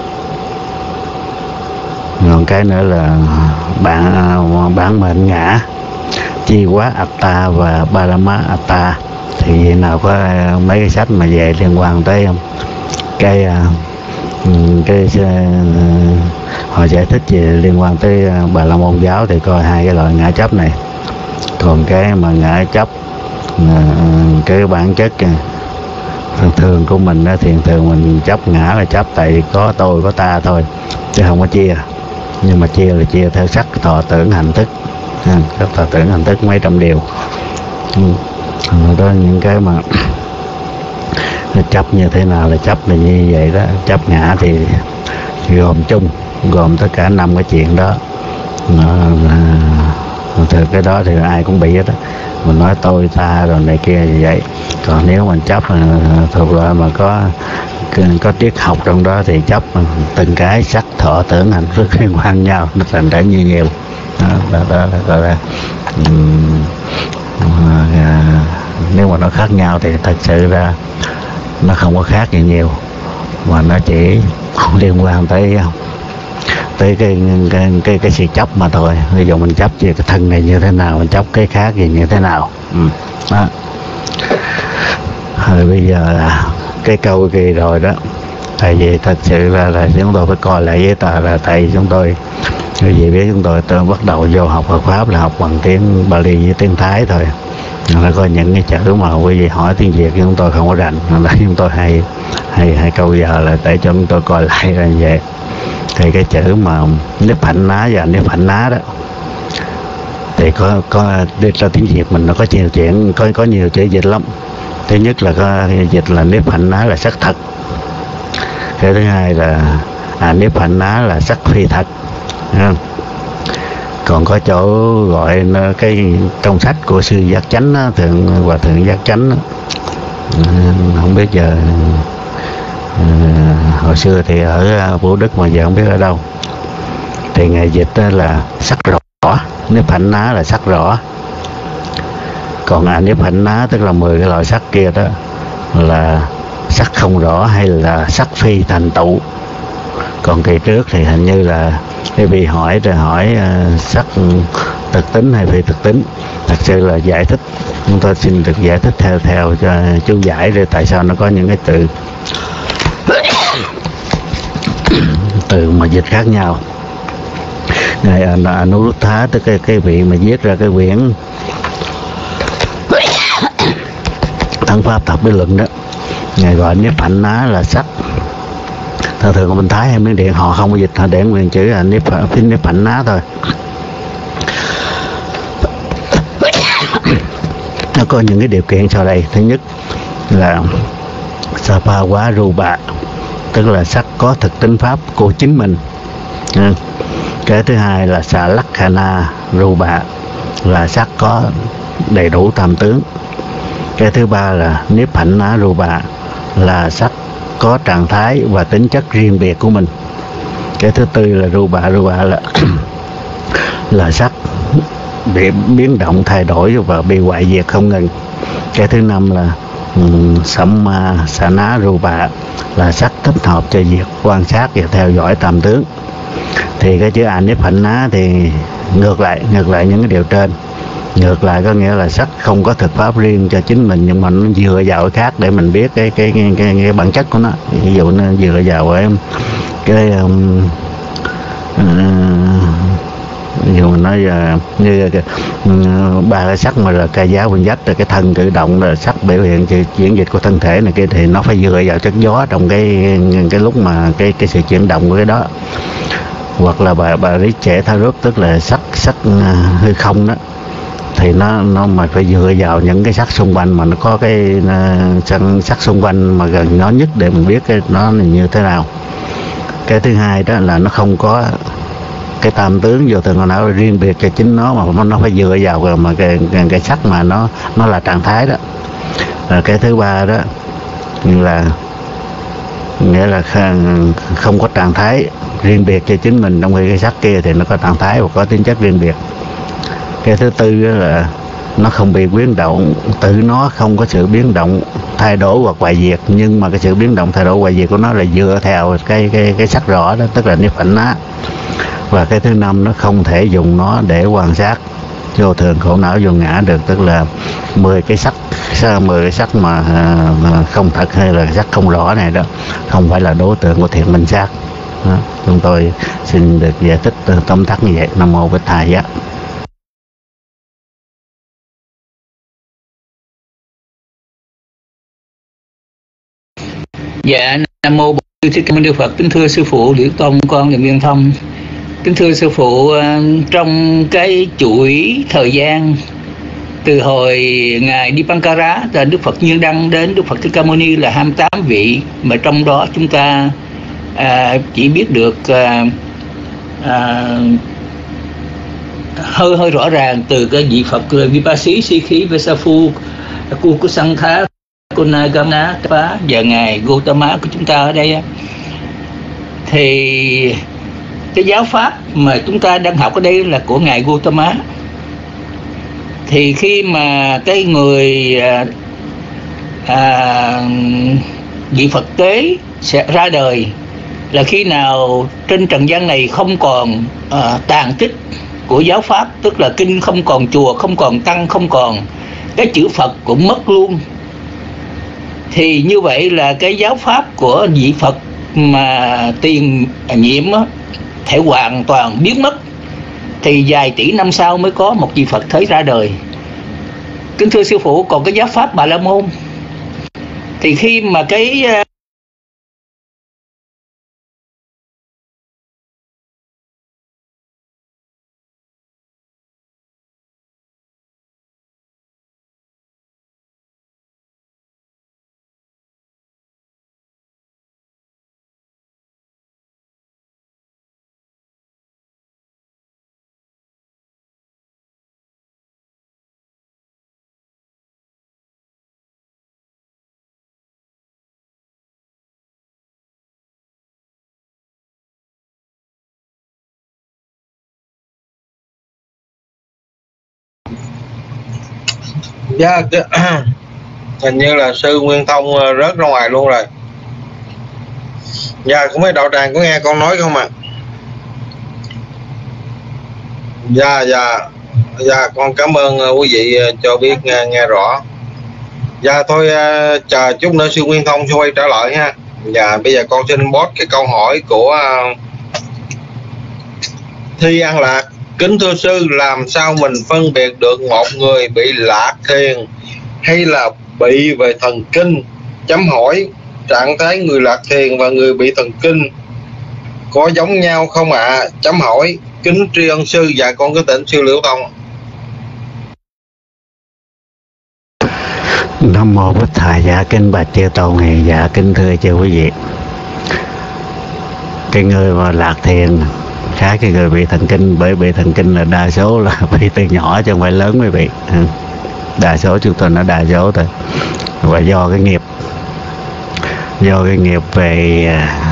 còn cái nữa là bản bản mệnh ngã, chi quá atta và Parama atta. Thì nào có mấy cái sách mà về liên quan tới cái cái, cái họ giải thích về liên quan tới Bà La Môn giáo thì coi hai cái loại ngã chấp này. Còn cái mà ngã chấp cái bản chất thường thường của mình đó, thì thường mình chấp ngã là chấp tại vì có tôi có ta thôi chứ không có chia. Nhưng mà chia là chia theo sắc thọ tưởng hành thức, sắc thọ tưởng hành thức mấy trăm điều. Đó những cái mà chấp như thế nào là chấp là như vậy đó. Chấp ngã thì gồm chung, gồm tất cả năm cái chuyện đó. Nó là từ cái đó thì ai cũng bị hết á. Mình nói tôi ta rồi này kia như vậy. Còn nếu mình chấp thuộc loại mà có có triết học trong đó thì chấp từng cái sắc thọ tưởng hành thức liên quan nhau, nó thành ra như nhiều. Đó, đó, đó, đó là um, à, nếu mà nó khác nhau thì thật sự ra nó không có khác gì nhiều, mà nó chỉ liên quan tới tới cái cái cái, cái sự chấp mà thôi. Ví dụ mình chấp về cái thân này như thế nào, mình chấp cái khác gì như thế nào. Ừ. Đó. Rồi bây giờ là cái câu kỳ rồi đó. Tại vì thật sự là, là chúng tôi phải coi lại giấy tờ là tại chúng tôi quý vị biết chúng tôi, tôi bắt đầu vô học Phật pháp là học bằng tiếng Bali với tiếng Thái thôi. Là có những cái chữ mà quý vị hỏi tiếng Việt chúng tôi không có rành, là chúng tôi hay hay hay câu giờ là để cho chúng tôi coi lại là vậy. Thì cái chữ mà nếp hạnh ná và nếp hạnh ná đó thì có có đi ra tiếng Việt mình nó có nhiều chuyện, có có nhiều chữ dịch lắm. Thứ nhất là có dịch là nếp hạnh ná là sắc thật. Cái thứ hai là à, nếp hạnh ná là sắc phi thật. Còn có chỗ gọi cái trong sách của sư Giác Chánh đó, thượng hòa thượng Giác Chánh đó. Không biết giờ à, hồi xưa thì ở Vũ Đức mà giờ không biết ở đâu. Thì ngài dịch đó là sắc rõ, nếp hạnh ná là sắc rõ. Còn à, nếp hạnh ná tức là mười cái loại sắc kia đó là sắc không rõ hay là sắc phi thành tựu. Còn kỳ trước thì hình như là cái vị hỏi rồi hỏi uh, sắc thực tính hay phi thực tính. Thật sự là giải thích, chúng tôi xin được giải thích theo theo cho chú giải rồi tại sao nó có những cái từ từ mà dịch khác nhau. Ngài Anuruddha tức cái cái vị mà viết ra cái quyển Thân Pháp Thập Bí Luận đó, ngài gọi nếp hạnh ná là sắc. Thường thường ở bên Thái hay Miến Điện họ không có dịch, họ để nguyên chữ là nếp nếp hạnh ná thôi. Nó có những cái điều kiện sau đây. Thứ nhất là Sapāvā Rūpā, tức là sắc có thực tính pháp của chính mình. Cái thứ hai là Sālakkhanā Rūpā, là sắc có đầy đủ tam tướng. Cái thứ ba là nếp hạnh ná Rūpā, là sắc có trạng thái và tính chất riêng biệt của mình. Cái thứ tư là Rūpā, Rūpā là là sắc bị biến động thay đổi và bị hoại diệt không ngừng. Cái thứ năm là um, Samma-saná Rūpā, là sắc thích hợp cho việc quan sát và theo dõi tam tướng. Thì cái chữ Anippana thì ngược lại, ngược lại những cái điều trên. Ngược lại có nghĩa là sắc không có thực pháp riêng cho chính mình, nhưng mà nó dựa vào cái khác để mình biết cái cái cái, cái, cái bản chất của nó. Ví dụ nó dựa vào cái cái um, uh, ví dụ mình nói là như cái, uh, ba cái sắc mà là ca giáo bên dách, cái thân cử động là sắc biểu hiện chuyển dịch của thân thể này kia, thì nó phải dựa vào chất gió trong cái cái lúc mà cái cái sự chuyển động của cái đó. Hoặc là bà bà lý trẻ tha rốt, tức là sắc sắc uh, hư không đó, thì nó nó mà phải dựa vào những cái sắc xung quanh mà nó có cái uh, sắc xung quanh mà gần nó nhất để mình biết cái nó như thế nào. Cái thứ hai đó là nó không có cái tam tướng vô thường nào riêng biệt cho chính nó, mà nó phải dựa vào mà cái, cái, cái sắc mà nó nó là trạng thái đó. Rồi cái thứ ba đó là nghĩa là không có trạng thái riêng biệt cho chính mình, trong khi cái sắc kia thì nó có trạng thái và có tính chất riêng biệt. Cái thứ tư là nó không bị biến động, tự nó không có sự biến động thay đổi hoặc hoại diệt, nhưng mà cái sự biến động thay đổi hoại diệt của nó là dựa theo cái cái cái sắc rõ đó, tức là nếp hạnh ná. Và cái thứ năm, nó không thể dùng nó để quan sát vô thường khổ não vô ngã được, tức là mười cái sắc mười cái sắc mà, mà không thật hay là sắc không rõ này đó không phải là đối tượng của thiện minh sát. Đó. Chúng tôi xin được giải thích tóm tắt như vậy. Nam mô Bích Thầy Giá. Dạ, Nam mô Bổn Sư Thích Ca Mâu Ni Phật. Kính thưa sư phụ Liễu Tông, con là Nguyên Thông. Kính thưa sư phụ, trong cái chuỗi thời gian từ hồi ngài Dipankara là Đức Phật Nhiên Đăng đến Đức Phật Thích Ca Mâu Ni là hai mươi tám vị, mà trong đó chúng ta à, chỉ biết được à, à, hơi hơi rõ ràng từ cái vị Phật Vipassi Sikhi Vesafu Kukusankha Kunagana và ngài Gautama của chúng ta ở đây. Thì cái giáo pháp mà chúng ta đang học ở đây là của ngài Gautama. Thì khi mà cái người à, à, vị Phật tế sẽ ra đời là khi nào trên trần gian này không còn uh, tàn tích của giáo pháp, tức là kinh không còn, chùa không còn, tăng không còn, cái chữ Phật cũng mất luôn, thì như vậy là cái giáo pháp của vị Phật mà tiền nhiệm á, thể hoàn toàn biến mất, thì vài tỷ năm sau mới có một vị Phật Thế ra đời. Kính thưa sư phụ, còn cái giáo pháp Bà La Môn thì khi mà cái Dạ, hình như là sư Nguyên Thông rớt ra ngoài luôn rồi. Dạ, không biết đạo tràng có nghe con nói không ạ? À? Dạ, dạ, dạ, con cảm ơn quý vị cho biết nghe, nghe rõ. Dạ, thôi chờ chút nữa sư Nguyên Thông sẽ quay trở lại ha. Dạ, bây giờ con xin post cái câu hỏi của Thi An Lạc. Kính thưa sư, làm sao mình phân biệt được một người bị lạc thiền hay là bị về thần kinh? Chấm hỏi, trạng thái người lạc thiền và người bị thần kinh có giống nhau không ạ? À? Chấm hỏi, kính tri ân sư. Dạ con có tỉnh sư Liễu Tông. Nam mô Bích Thầy. Dạ kính bạch chư tôn hiền. Dạ kính thưa chư quý vị, cái người mà lạc thiền khác cái người bị thần kinh. Bởi bị thần kinh là đa số là bị từ nhỏ chứ không phải lớn mới bị. Đa số chúng tôi nói đa số thôi. Và do cái nghiệp, do cái nghiệp về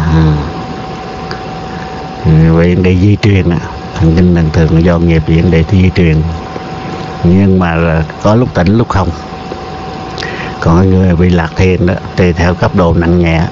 về vấn đề di truyền, thần kinh thường thường là do nghiệp về vấn đề di truyền, nhưng mà là có lúc tỉnh lúc không. Còn người bị lạc thiền đó tùy theo cấp độ nặng nhẹ,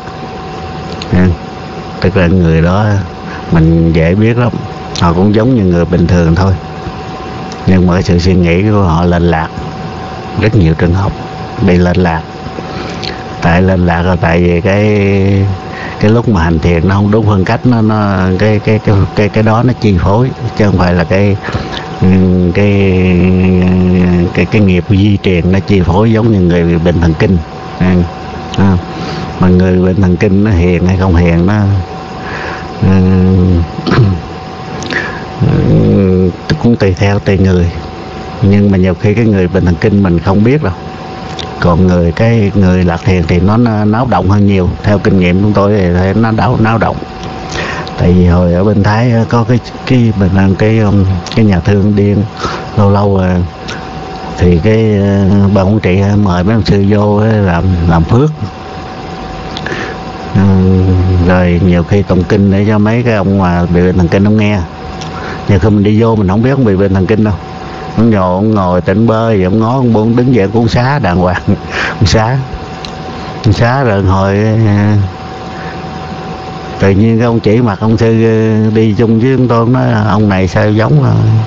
tức là người đó mình dễ biết lắm, họ cũng giống như người bình thường thôi, nhưng mà cái sự suy nghĩ của họ lệch lạc. Rất nhiều trường hợp bị lệch lạc. Tại lệch lạc là tại vì cái cái lúc mà hành thiền nó không đúng phương cách, nó nó cái cái cái cái cái đó nó chi phối, chứ không phải là cái cái cái cái nghiệp di truyền nó chi phối giống như người bị bệnh thần kinh. À, à, mà người bệnh thần kinh nó hiền hay không hiền nó cũng tùy theo tùy người, nhưng mà nhiều khi cái người bệnh thần kinh mình không biết đâu. Còn người cái người lạc thiền thì nó náo động hơn nhiều. Theo kinh nghiệm chúng tôi thì nó náo náo động. Tại vì hồi ở bên Thái có cái cái mình cái cái nhà thương điên lâu lâu thì cái ban quản trị mời mấy ông sư vô làm làm phước. Rồi nhiều khi tụng kinh để cho mấy cái ông mà bị bệnh thần kinh ông nghe. Nhiều khi mình đi vô mình không biết ông bị bệnh thần kinh đâu. Ông nhồi, ông ngồi tỉnh bơ vậy, ông ngó ông buông đứng dậy cũng xá đàng hoàng. Ông xá ông xá rồi hồi tự nhiên cái ông chỉ mặt ông sư đi chung với chúng tôi, nói ông này sao giống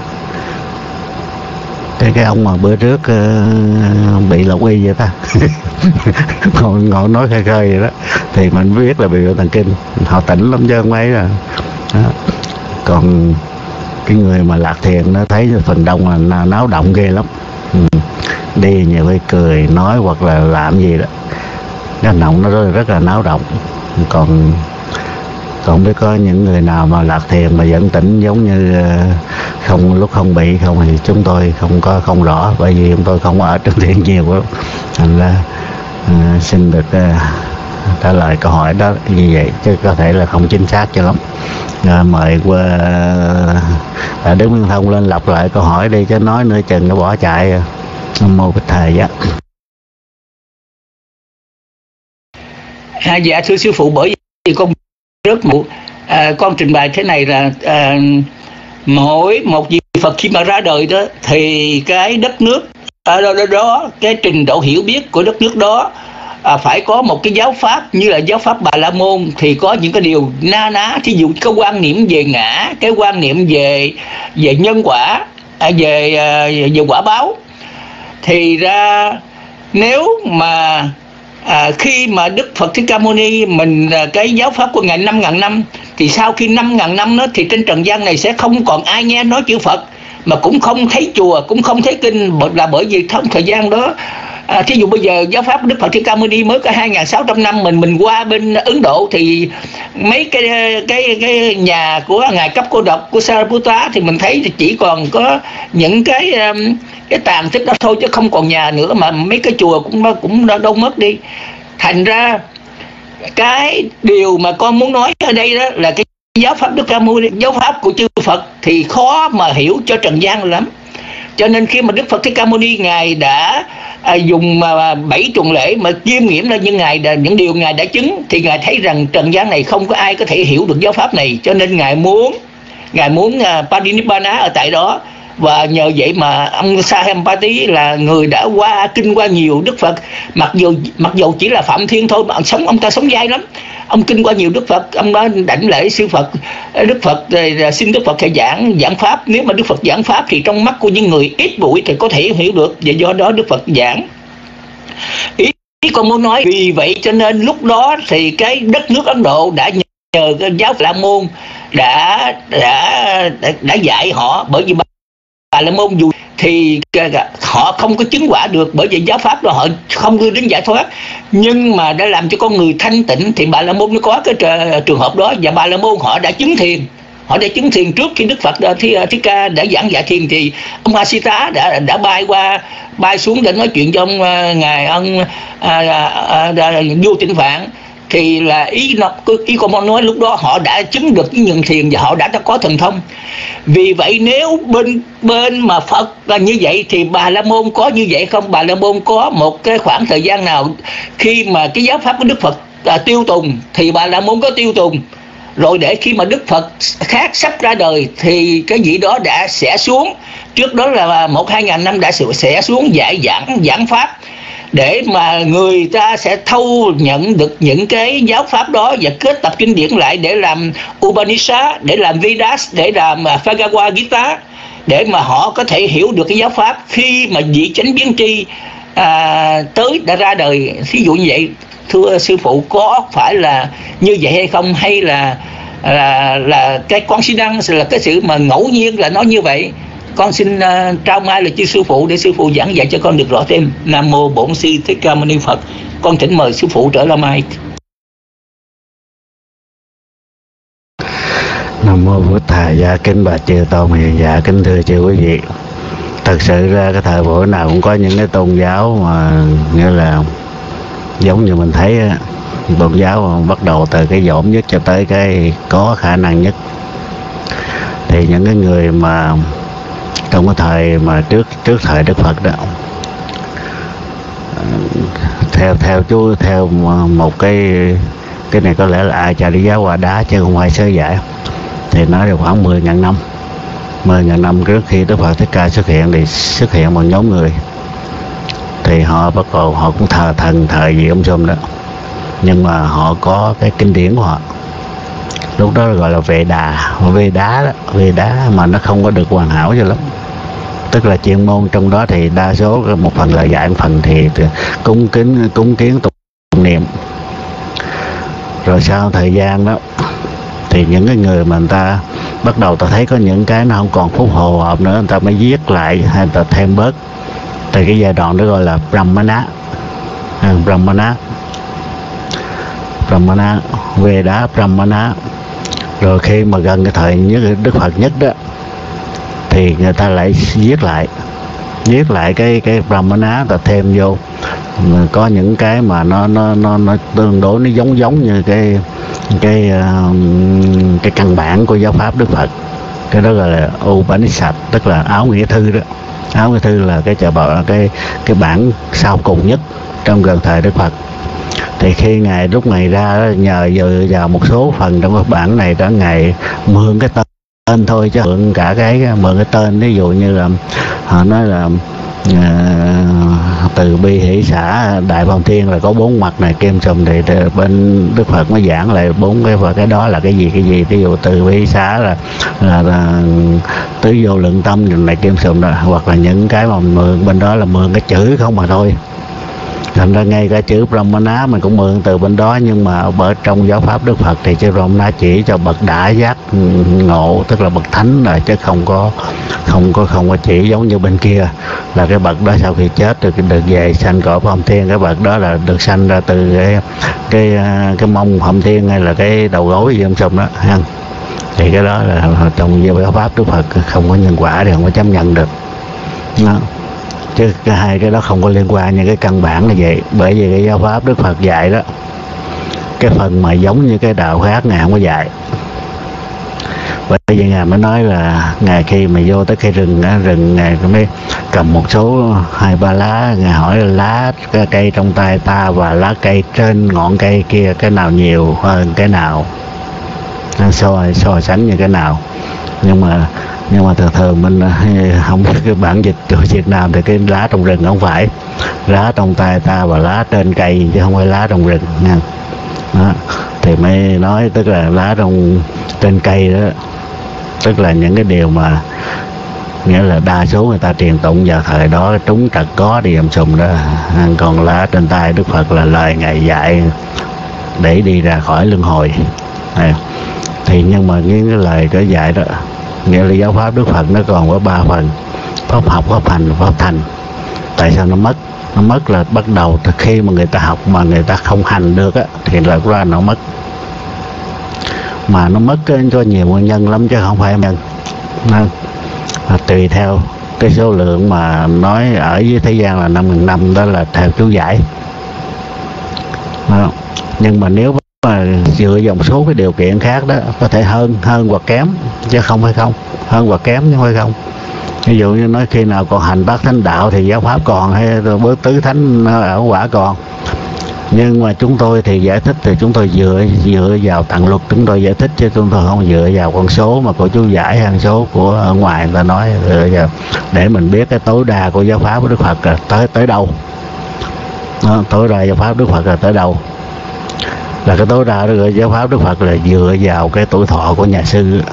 cái cái ông mà bữa trước uh, bị lộng y vậy ta. ngồi, ngồi nói khơi khơi vậy đó thì mình biết là bị bệnh thần kinh. Họ tỉnh lắm chứ không ấy là đó. Còn cái người mà lạc thiền nó thấy phần đông là náo động ghê lắm. Ừ. Đi nhiều khi cười nói hoặc là làm gì đó, cái hành động nó rất, rất là náo động. Còn còn biết có những người nào mà lạc thiền mà vẫn tỉnh giống như không lúc không bị không thì chúng tôi không có không rõ, bởi vì chúng tôi không ở trong thiền nhiều lắm. Thành ra uh, xin được uh, trả lời câu hỏi đó như vậy, chứ có thể là không chính xác cho lắm. À, mời qua à, Đức Minh Thông lên lặp lại câu hỏi đi, chứ nói nữa chừng nó bỏ chạy. Nam mô Bích Thầy. Dạ. À, dạ thưa sư phụ, bởi vì con rất một à, con trình bày thế này là à, mỗi một vị Phật khi mà ra đời đó thì cái đất nước ở đó, đó, đó cái trình độ hiểu biết của đất nước đó à, phải có một cái giáo pháp như là giáo pháp Bà La Môn thì có những cái điều na ná, thí dụ cái quan niệm về ngã, cái quan niệm về về nhân quả, à, về à, về quả báo. Thì ra nếu mà à, khi mà Đức Phật Thích Ca Mâu Ni mình à, cái giáo pháp của ngài năm ngàn năm, thì sau khi năm ngàn năm đó thì trên trần gian này sẽ không còn ai nghe nói chữ Phật, mà cũng không thấy chùa, cũng không thấy kinh, là bởi vì trong thời gian đó à, thí dụ bây giờ giáo pháp Đức Phật Thích Ca Mâu Ni mới có hai nghìn sáu trăm năm, mình mình qua bên Ấn Độ thì mấy cái cái cái nhà của ngài Cấp Cô Độc của Sariputta thì mình thấy thì chỉ còn có những cái cái tàn tích đó thôi, chứ không còn nhà nữa, mà mấy cái chùa cũng cũng đã đâu mất đi. Thành ra cái điều mà con muốn nói ở đây đó là cái giáo pháp Đức Ca Mâu Ni, giáo pháp của chư Phật thì khó mà hiểu cho trần gian lắm. Cho nên khi mà Đức Phật Thích Ca Mâu Ni ngài đã à, dùng mà bảy tuần lễ mà chiêm nghiệm ra những ngài đã, những điều ngài đã chứng, thì ngài thấy rằng trần gian này không có ai có thể hiểu được giáo pháp này, cho nên ngài muốn ngài muốn uh, Parinibbana ở tại đó. Và nhờ vậy mà ông Sahampati là người đã qua kinh qua nhiều Đức Phật, mặc dù mặc dù chỉ là Phạm Thiên thôi mà ông sống ông ta sống dai lắm. Ông kinh qua nhiều Đức Phật, ông đã đảnh lễ sư Phật, Đức Phật xin Đức Phật hãy giảng giảng pháp. Nếu mà Đức Phật giảng pháp thì trong mắt của những người ít bụi thì có thể hiểu được, và do đó Đức Phật giảng. Ý, ý con muốn nói vì vậy cho nên lúc đó thì cái đất nước Ấn Độ đã nhờ cái giáo La Môn đã đã đã, đã dạy họ, bởi vì Bà La Môn dù thì họ không có chứng quả được, bởi vì giáo pháp đó họ không đưa đến giải thoát, nhưng mà đã làm cho con người thanh tịnh, thì Bà La Môn nó có cái trường hợp đó. Và Bà La Môn họ đã chứng thiền, họ đã chứng thiền trước khi Đức Phật Thích Ca đã giảng dạy thiền, thì ông Asita đã đã bay qua bay xuống để nói chuyện cho ông ngài ông à, à, à, vua Tịnh Phạn. Thì là ý nó ý con nói lúc đó họ đã chứng được những nhận thiền và họ đã có thần thông. Vì vậy nếu bên bên mà Phật là như vậy thì Bà La Môn có như vậy không? Bà La Môn có một cái khoảng thời gian nào khi mà cái giáo pháp của Đức Phật à, tiêu tùng thì Bà La Môn có tiêu tùng, rồi để khi mà Đức Phật khác sắp ra đời thì cái gì đó đã sẽ xuống. Trước đó là một hai ngàn năm đã sẽ xuống dạy giảng giảng pháp, để mà người ta sẽ thâu nhận được những cái giáo pháp đó và kết tập kinh điển lại để làm Upanishad, để làm Vedas, để làm Bhagavad Gita, để mà họ có thể hiểu được cái giáo pháp khi mà vị chánh biến tri à, tới đã ra đời. Thí dụ như vậy, thưa sư phụ, có phải là như vậy hay không, hay là là là cái coincidence, là cái sự mà ngẫu nhiên là nó như vậy? Con xin uh, trao mai là chư sư phụ để sư phụ giảng dạy cho con được rõ thêm. Nam mô Bổn Sư Thích Ca Mâu Ni Phật. Con thỉnh mời sư phụ trở lại mai. Nam mô Bổn Thầy. Dạ kính bạch chư tôn hiền dạ, kính thưa chư quý vị. Thật sự ra cái thời buổi nào cũng có những cái tôn giáo mà nghĩa là giống như mình thấy tôn giáo bắt đầu từ cái dỗm nhất cho tới cái có khả năng nhất. Thì những cái người mà trong cái thời mà trước trước thời Đức Phật đó, theo theo chú theo một cái cái này có lẽ là Acharya Quả Đá chứ không phải sơ giải, thì nói là khoảng mười ngàn năm mười ngàn năm trước khi Đức Phật Thích Ca xuất hiện thì xuất hiện một nhóm người, thì họ bắt đầu họ cũng thờ thần thờ gì ông xôm đó, nhưng mà họ có cái kinh điển của họ, lúc đó gọi là Vệ Đà, Vệ Đá đó, Vệ Đá mà nó không có được hoàn hảo cho lắm. Tức là chuyên môn trong đó thì đa số một phần là dạy, một phần thì cúng kính cúng kiến tụng niệm. Rồi sau thời gian đó thì những cái người mà người ta bắt đầu ta thấy có những cái nó không còn phúc hồ hợp nữa, người ta mới viết lại hay ta thêm bớt, thì cái giai đoạn đó gọi là Brahmana, Brahmana, Brahmana, Về Đá Brahmana. Rồi khi mà gần cái thời nhất Đức Phật nhất đó thì người ta lại viết lại viết lại cái cái Brahmana, ta thêm vô có những cái mà nó nó nó nó tương đối nó giống giống như cái cái uh, cái căn bản của giáo pháp Đức Phật. Cái đó gọi là Upanishad, tức là áo nghĩa thư đó. Áo nghĩa thư là cái chợ bảo cái cái bản sau cùng nhất trong gần thời Đức Phật. Thì khi ngài lúc ngày ra đó, nhờ giờ vào một số phần trong cái bản này đó, ngài mượn cái tên tên thôi chứ mượn cả cái mượn cái tên, ví dụ như là họ nói là uh, từ bi hỷ xã đại phong thiên là có bốn mặt này kim sùm, thì bên Đức Phật mới giảng lại bốn cái và cái đó là cái gì cái gì ví dụ từ bi hỷ xã là, là, là tứ vô lượng tâm này kim sùm đó, hoặc là những cái mà mượn bên đó là mượn cái chữ không mà thôi. Thành ra ngay cả chữ Brahmana mình cũng mượn từ bên đó, nhưng mà ở trong giáo pháp Đức Phật thì chữ Brahmana chỉ cho bậc đã giác ngộ, tức là bậc thánh rồi, chứ không có không có không có chỉ giống như bên kia là cái bậc đó sau khi chết được được về sanh cõi Pháp Thiên, cái bậc đó là được sanh ra từ cái cái cái mông Pháp Thiên hay là cái đầu gối gì trong đó ha. Thì cái đó là trong giáo pháp Đức Phật không có nhân quả thì không có chấp nhận được đó. Chứ cái hai cái đó không có liên quan, nhưng cái căn bản là vậy. Bởi vì cái giáo pháp Đức Phật dạy đó, cái phần mà giống như cái đạo khác Ngài không có dạy. Bởi vì Ngài mới nói là Ngài khi mà vô tới cây rừng rừng Ngài mới cầm một số hai ba lá, Ngài hỏi là lá cái cây trong tay ta và lá cây trên ngọn cây kia cái nào nhiều hơn cái nào, so so sánh như cái nào. Nhưng mà nhưng mà thường thường mình không biết cái bản dịch của Việt Nam thì cái lá trong rừng không phải lá trong tay ta và lá trên cây, chứ không phải lá trong rừng nha. Đó. Thì mới nói tức là lá trong trên cây đó, tức là những cái điều mà nghĩa là đa số người ta truyền tụng vào thời đó trúng trật có đi dầm sùm đó. Còn lá trên tay Đức Phật là lời Ngài dạy để đi ra khỏi luân hồi. Thì nhưng mà những cái lời cái dạy đó, nghĩa là giáo pháp Đức Phật nó còn có ba phần: pháp học, pháp hành, pháp thành. Tại sao nó mất? Nó mất là bắt đầu từ khi mà người ta học mà người ta không hành được á, thì là ra nó mất. Mà nó mất cho nhiều nguyên nhân lắm chứ không phải nhân. Nên tùy theo cái số lượng mà nói ở dưới thế gian là năm nghìn năm, đó là theo chú giải. Đó. Nhưng mà nếu mà dựa vào một số cái điều kiện khác đó, có thể hơn hơn hoặc kém, chứ không phải không hơn hoặc kém chứ không phải không. Ví dụ như nói khi nào còn hành bát thánh đạo thì giáo pháp còn, hay bước tứ thánh ở quả còn. Nhưng mà chúng tôi thì giải thích thì chúng tôi dựa dựa vào tạng luật chúng tôi giải thích, chứ chúng tôi không dựa vào con số mà của chú giải hay con số của ở ngoài người ta nói, dựa vào để mình biết cái tối đa của giáo pháp của Đức Phật là tới tới đâu. Đó, tối đa giáo pháp Đức Phật là tới đâu. Là cái tối đa của giáo pháp Đức Phật là dựa vào cái tuổi thọ của nhà sư.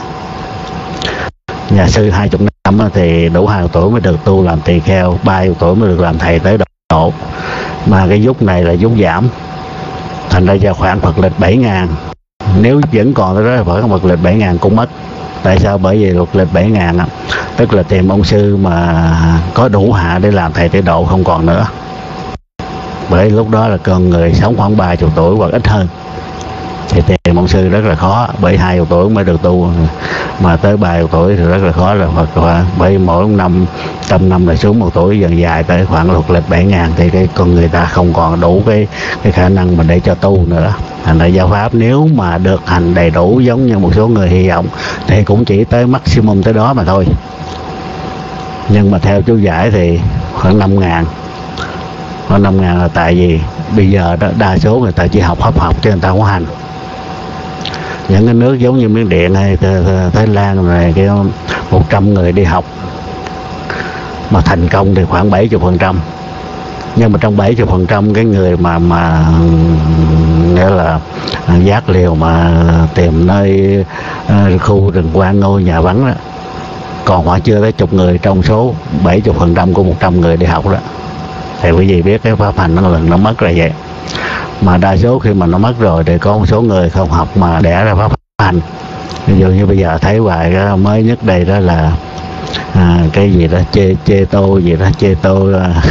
Nhà sư hai chục năm thì đủ hai tuổi mới được tu làm tỳ kheo, ba chục tuổi mới được làm thầy tới độ. Mà cái lúc này là lúc giảm, thành ra vào khoảng Phật lịch bảy ngàn. Nếu vẫn còn tới đó khoảng Phật lịch bảy ngàn cũng mất. Tại sao? Bởi vì luật lịch bảy ngàn á, tức là tìm ông sư mà có đủ hạ để làm thầy tới độ không còn nữa. Bởi lúc đó là con người sống khoảng ba chục tuổi hoặc ít hơn, thì tìm ông sư rất là khó. Bởi hai chục tuổi mới được tu, mà tới ba chục tuổi thì rất là khó là Phật. Bởi mỗi năm trăm năm là xuống một tuổi dần dài tới khoảng luật lịch bảy ngàn, thì cái con người ta không còn đủ cái cái khả năng mà để cho tu nữa. Thành ra giáo pháp nếu mà được hành đầy đủ giống như một số người hy vọng thì cũng chỉ tới maximum tới đó mà thôi. Nhưng mà theo chú giải thì khoảng năm ngàn. Khoảng năm ngàn là tại vì bây giờ đó, đa số người ta chỉ học hấp học chứ người ta không hành. Những cái nước giống như Miến Điện hay Thái Lan này cái một trăm người đi học mà thành công thì khoảng bảy mươi phần trăm. Nhưng mà trong bảy mươi phần trăm cái người mà mà nghĩa là giác liều mà tìm nơi uh, khu rừng quan ngôi nhà vắng đó, còn khoảng chưa tới chục người trong số bảy mươi phần trăm của một trăm người đi học đó. Thì quý vị biết cái pháp hành nó lần nó mất rồi vậy. Mà đa số khi mà nó mất rồi thì có một số người không học mà đẻ ra pháp hành. Ví dụ như bây giờ thấy hoài cái mới nhất đây đó là à, cái gì đó chê chê tô gì đó chê tô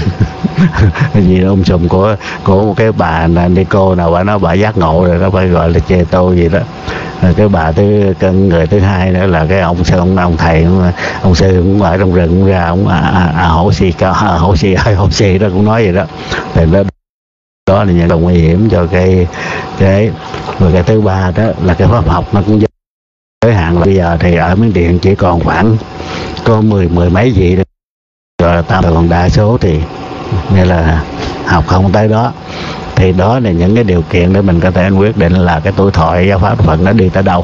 cái gì đó um sùm của của một cái bà Nico nào bà nói bà giác ngộ rồi đó, phải gọi là chê tô gì đó. Rồi cái bà thứ cân người thứ hai nữa là cái ông sư ông, ông thầy ông sư cũng ở trong rừng cũng ra ông à, à, à, hổ xì cao à, hổ xì hay hổ xì đó cũng nói vậy đó. Thì đó đó là những cái nguy hiểm cho cái cái rồi cái thứ ba đó là cái pháp học nó cũng giới hạn. Là bây giờ thì ở Miến Điện chỉ còn khoảng có mười mười mấy vị đó. Rồi ta còn đa số thì nghĩa là học không tới đó. Thì đó là những cái điều kiện để mình có thể quyết định là cái tuổi thọ giáo pháp Phật nó đi tới đâu.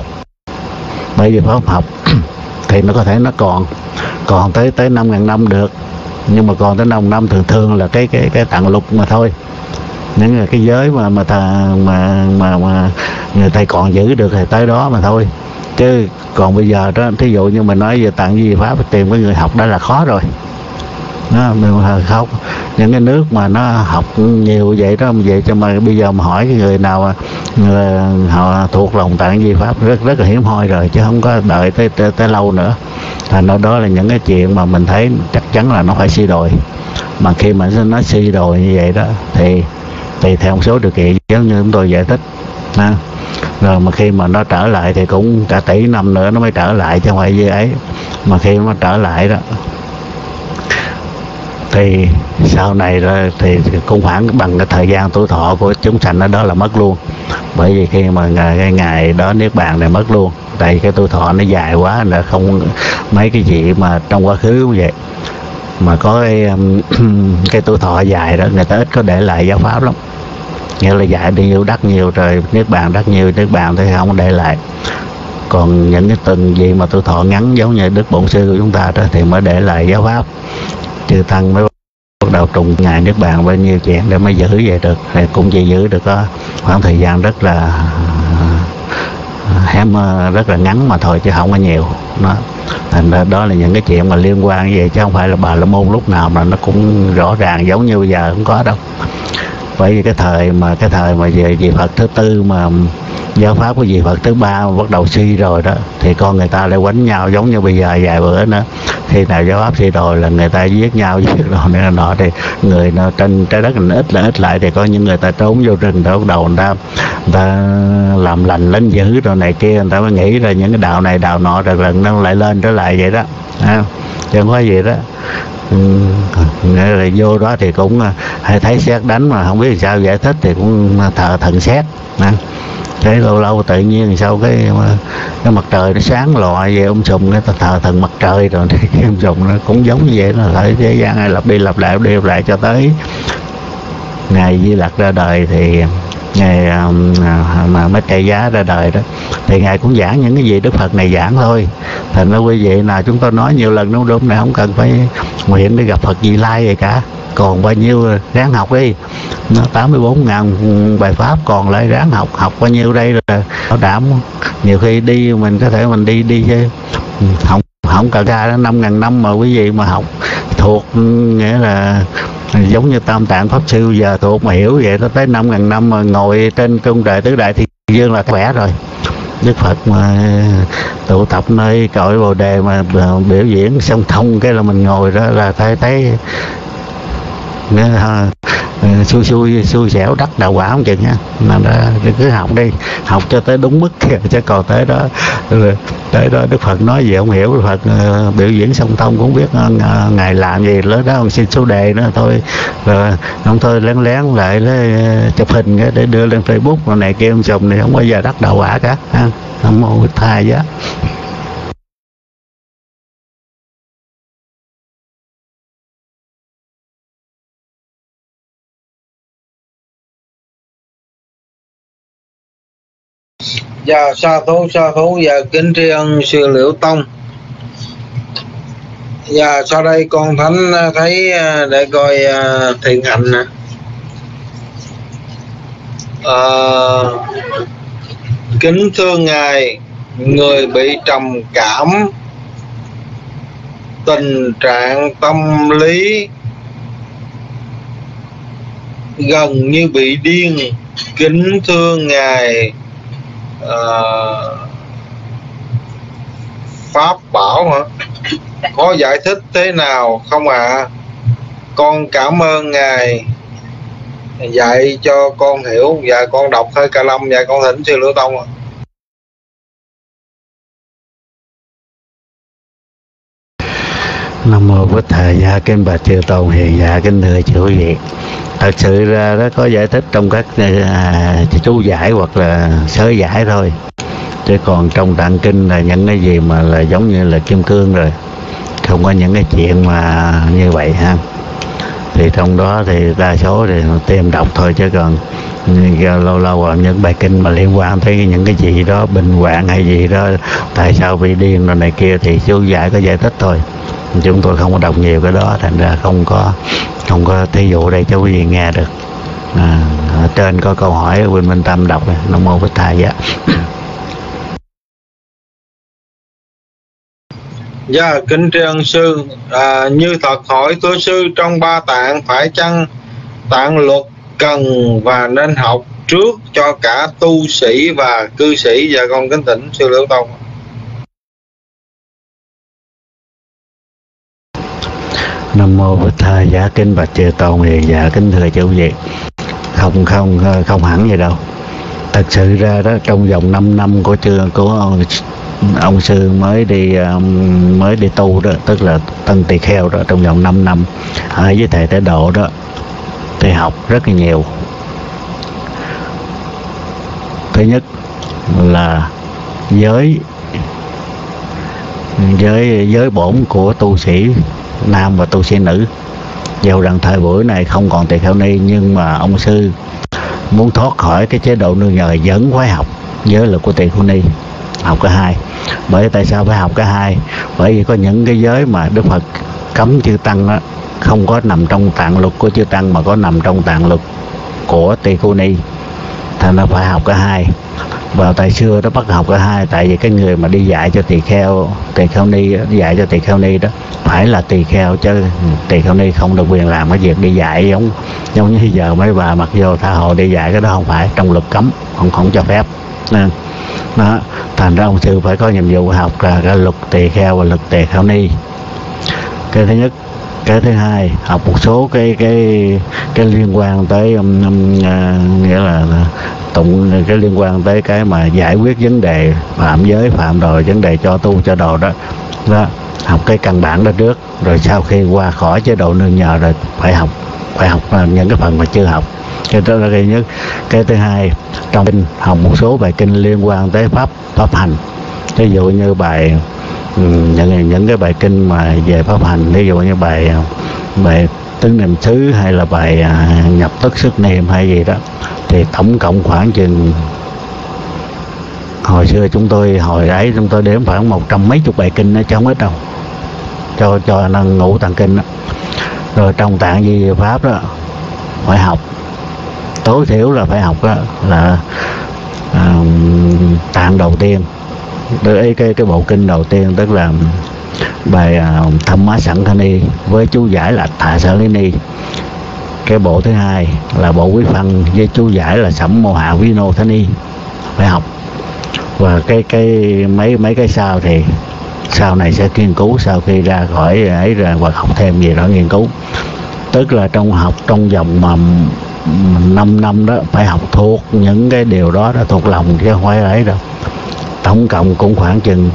Bởi vì pháp học thì nó có thể nó còn còn tới tới năm ngàn năm được, nhưng mà còn tới nông năm thường thường là cái cái cái tạng lục mà thôi, những là cái giới mà mà ta mà mà mà người ta còn giữ được thì tới đó mà thôi. Chứ còn bây giờ đó, thí dụ như mình nói về tạng di pháp tìm cái người học đó là khó rồi. Nó mình không những cái nước mà nó học nhiều vậy đó, vậy cho mà bây giờ mà hỏi cái người nào người, họ thuộc lòng tạng di pháp rất rất là hiếm hoi rồi, chứ không có đợi tới tới, tới lâu nữa. Thành ra đó là những cái chuyện mà mình thấy chắc chắn là nó phải suy đồi. Mà khi mà nó suy đồi như vậy đó thì tùy theo một số điều kiện giống như chúng tôi giải thích ha. Rồi mà khi mà nó trở lại thì cũng cả tỷ năm nữa nó mới trở lại, chứ không phải như ấy. Mà khi nó trở lại đó thì sau này rồi thì cũng khoảng bằng cái thời gian tuổi thọ của chúng sanh ở đó là mất luôn. Bởi vì khi mà ngày, cái ngày đó niết bàn này mất luôn, tại cái tuổi thọ nó dài quá, là không mấy cái gì mà trong quá khứ cũng vậy. Mà có cái, cái tuổi thọ dài đó người ta ít có để lại giáo pháp lắm, nghĩa là dạy nhiều đắc nhiều rồi niết bàn đắc nhiều niết bàn thì không để lại. Còn những cái từng gì mà tuổi thọ ngắn giống như Đức Bổn Sư của chúng ta đó thì mới để lại giáo pháp. Chư tăng mới bắt đầu trùng ngày niết bàn bao nhiêu chuyện để mới giữ về được, thì cũng chỉ giữ được có khoảng thời gian rất là hém rất là ngắn mà thôi, chứ không có nhiều. Nó thành ra đó là những cái chuyện mà liên quan như vậy, chứ không phải là Bà La Môn lúc nào mà nó cũng rõ ràng giống như bây giờ, không có đâu. Bởi vì cái thời mà cái thời mà về vị Phật thứ tư mà giáo pháp của vị Phật thứ ba bắt đầu suy rồi đó, thì con người ta lại quánh nhau giống như bây giờ vài bữa nữa. Khi nào giáo pháp suy rồi là người ta giết nhau giết rồi này nọ, thì người nó trên trái đất nó ít là ít lại, thì có những người ta trốn vô rừng đó, bắt đầu người ta, người ta làm lành lính dữ rồi này kia, người ta mới nghĩ ra những cái đạo này đạo nọ, rồi lần nó lại lên trở lại vậy đó, à, chứ không có gì đó. Ừ, nghĩa là vô đó thì cũng hay thấy sét đánh mà không biết sao giải thích, thì cũng thờ thần sét nè. Thế lâu lâu tự nhiên sau cái cái mặt trời nó sáng lọi về ông sùng, cái thờ thần mặt trời rồi thì cái ông sùng nó cũng giống như vậy, nó thấy thế gian này lặp đi lặp lại lặp đi lặp lại cho tới ngày Di Lặc ra đời. Thì ngày mà mới Tề Giá ra đời đó thì ngài cũng giảng những cái gì Đức Phật này giảng thôi. Thành ra quý vị nào chúng tôi nói nhiều lần đúng đúng này, không cần phải nguyện để gặp Phật Vị Lai vậy cả. Còn bao nhiêu ráng học đi, nó tám mươi bốn ngàn bài pháp còn lại ráng học, học bao nhiêu đây rồi bảo đảm. Nhiều khi đi mình có thể mình đi đi chứ không không cả ra đó năm ngàn năm mà quý vị mà học thuộc, nghĩa là giống như Tam Tạng Pháp Sư giờ thuộc mà hiểu vậy đó, tới năm ngàn năm mà ngồi trên cung trời tứ đại thiên dương là khỏe rồi. Đức Phật mà tụ tập nơi cội Bồ Đề mà biểu diễn song thông cái là mình ngồi đó là thấy thấy xui xui xui xẻo đắc đạo quả không chừng nha. Mà đó cứ học đi, học cho tới đúng mức kìa, chứ còn tới đó tới đó Đức Phật nói gì không hiểu. Đức Phật uh, biểu diễn song thông cũng biết uh, ngài làm gì lớn đó, ông xin số đề nữa thôi, rồi ông thôi lén lén lại lấy uh, chụp hình cái để đưa lên Facebook rồi này kia, ông chồng này không bao giờ đắc đạo quả cả ha. Không mô tha giá. Dạ sa thú sa thú và kính tri ân sư Liễu Tông. Dạ sau đây con thánh thấy để coi thiện hạnh nè. À, kính thưa ngài, người bị trầm cảm, tình trạng tâm lý gần như bị điên, kính thưa ngài, à, pháp bảo hả? Có giải thích thế nào không ạ? À? Con cảm ơn ngài dạy cho con hiểu. Và con đọc hơi Ca Lâm và con thỉnh sư Liễu Tông ạ. Nam mô Bổn Thầy Gia Kinh Bạch Chư Tôn Hiền Dạ Kính thưa chư quý vị. Thật sự ra đó có giải thích trong các à, chú giải hoặc là sớ giải thôi, chứ còn trong tạng kinh là những cái gì mà là giống như là kim cương rồi, không có những cái chuyện mà như vậy ha. thì trong đó thì đa số thì tìm đọc thôi, chứ còn lâu lâu những bài kinh mà liên quan tới những cái gì đó bệnh hoạn hay gì đó, tại sao bị điên rồi này kia thì chú giải có giải thích thôi, chúng tôi không có đọc nhiều cái đó, thành ra không có không có thí dụ đây cho quý vị nghe được. À, ở trên có câu hỏi Quỳnh Minh Tâm đọc này. Nam mô Bích Thầy dạ. Dạ, kính tri ân sư, à, như thật hỏi thưa sư, trong ba tạng phải chăng tạng luật cần và nên học trước cho cả tu sĩ và cư sĩ? Dạ con kính thỉnh sư Liễu Tông. Nam mô Bích Thầy dạ. Kính bạch chư tôn thì dạ kính thưa chú vị, không không không hẳn vậy đâu. Thật sự ra đó, trong vòng năm năm của chưa của ông, ông sư mới đi mới đi tu đó, tức là Tân Tỳ Kheo đó, trong vòng năm năm ở với thầy Tế Độ đó thì học rất là nhiều. Thứ nhất là giới giới giới bổn của tu sĩ nam và tu sĩ nữ. Dầu rằng thời buổi này không còn tỳ kheo ni, nhưng mà ông sư muốn thoát khỏi cái chế độ nương nhờ vẫn phải học giới luật của tỳ kheo ni, học cả hai. Bởi tại sao phải học cả hai? Bởi vì có những cái giới mà Đức Phật cấm chư tăng đó, không có nằm trong tạng luật của chư tăng mà có nằm trong tạng luật của tỳ kheo ni, thành ra phải học cả hai. Và tại xưa đó bắt học cả hai, tại vì cái người mà đi dạy cho tỳ kheo tỳ kheo ni dạy cho tỳ kheo ni đó phải là tỳ kheo, chứ tỳ kheo ni không được quyền làm cái việc đi dạy giống giống như giờ mấy bà mặc vô tha hồ đi dạy, cái đó không phải, trong luật cấm, không không cho phép. Nên đó, thành ra ông sư phải có nhiệm vụ học là cái luật tỳ kheo và luật tỳ kheo ni. Cái thứ nhất. Cái thứ hai, học một số cái cái cái liên quan tới um, um, uh, nghĩa là tụng cái liên quan tới cái mà giải quyết vấn đề phạm giới phạm đồ, vấn đề cho tu cho đồ đó. Đó, học cái căn bản đó trước, rồi sau khi qua khỏi chế độ nương nhờ rồi phải học phải học những cái phần mà chưa học. Cái đó là cái nhất. Cái thứ hai, trong kinh học một số bài kinh liên quan tới pháp pháp hành. Ví dụ như bài những những cái bài kinh mà về pháp hành, ví dụ như bài bài tứ niệm xứ hay là bài nhập tức sức niệm hay gì đó, thì tổng cộng khoảng chừng hồi xưa chúng tôi hồi ấy chúng tôi đếm khoảng một trăm mấy chục bài kinh đó, chứ không ít đâu, cho cho năng ngũ tạng kinh đó. Rồi trong tạng Di Pháp đó phải học, tối thiểu là phải học đó là à, tạng đầu tiên, cái cái cái bộ kinh đầu tiên, tức là bài uh, Thâm Má Sẵn Khani với chú giải là Thạ Sở Lý Ni. Cái bộ thứ hai là bộ Quý Phân với chú giải là Sẩm Mô Hạ Vi Nô Thani, phải học. Và cái cái mấy mấy cái sau thì sau này sẽ nghiên cứu, sau khi ra khỏi ấy ra hoặc học thêm gì đó nghiên cứu. Tức là trong học trong vòng mà năm năm đó phải học thuộc những cái điều đó, đã thuộc lòng chứ không phải ấy đâu. Tổng cộng cũng khoảng chừng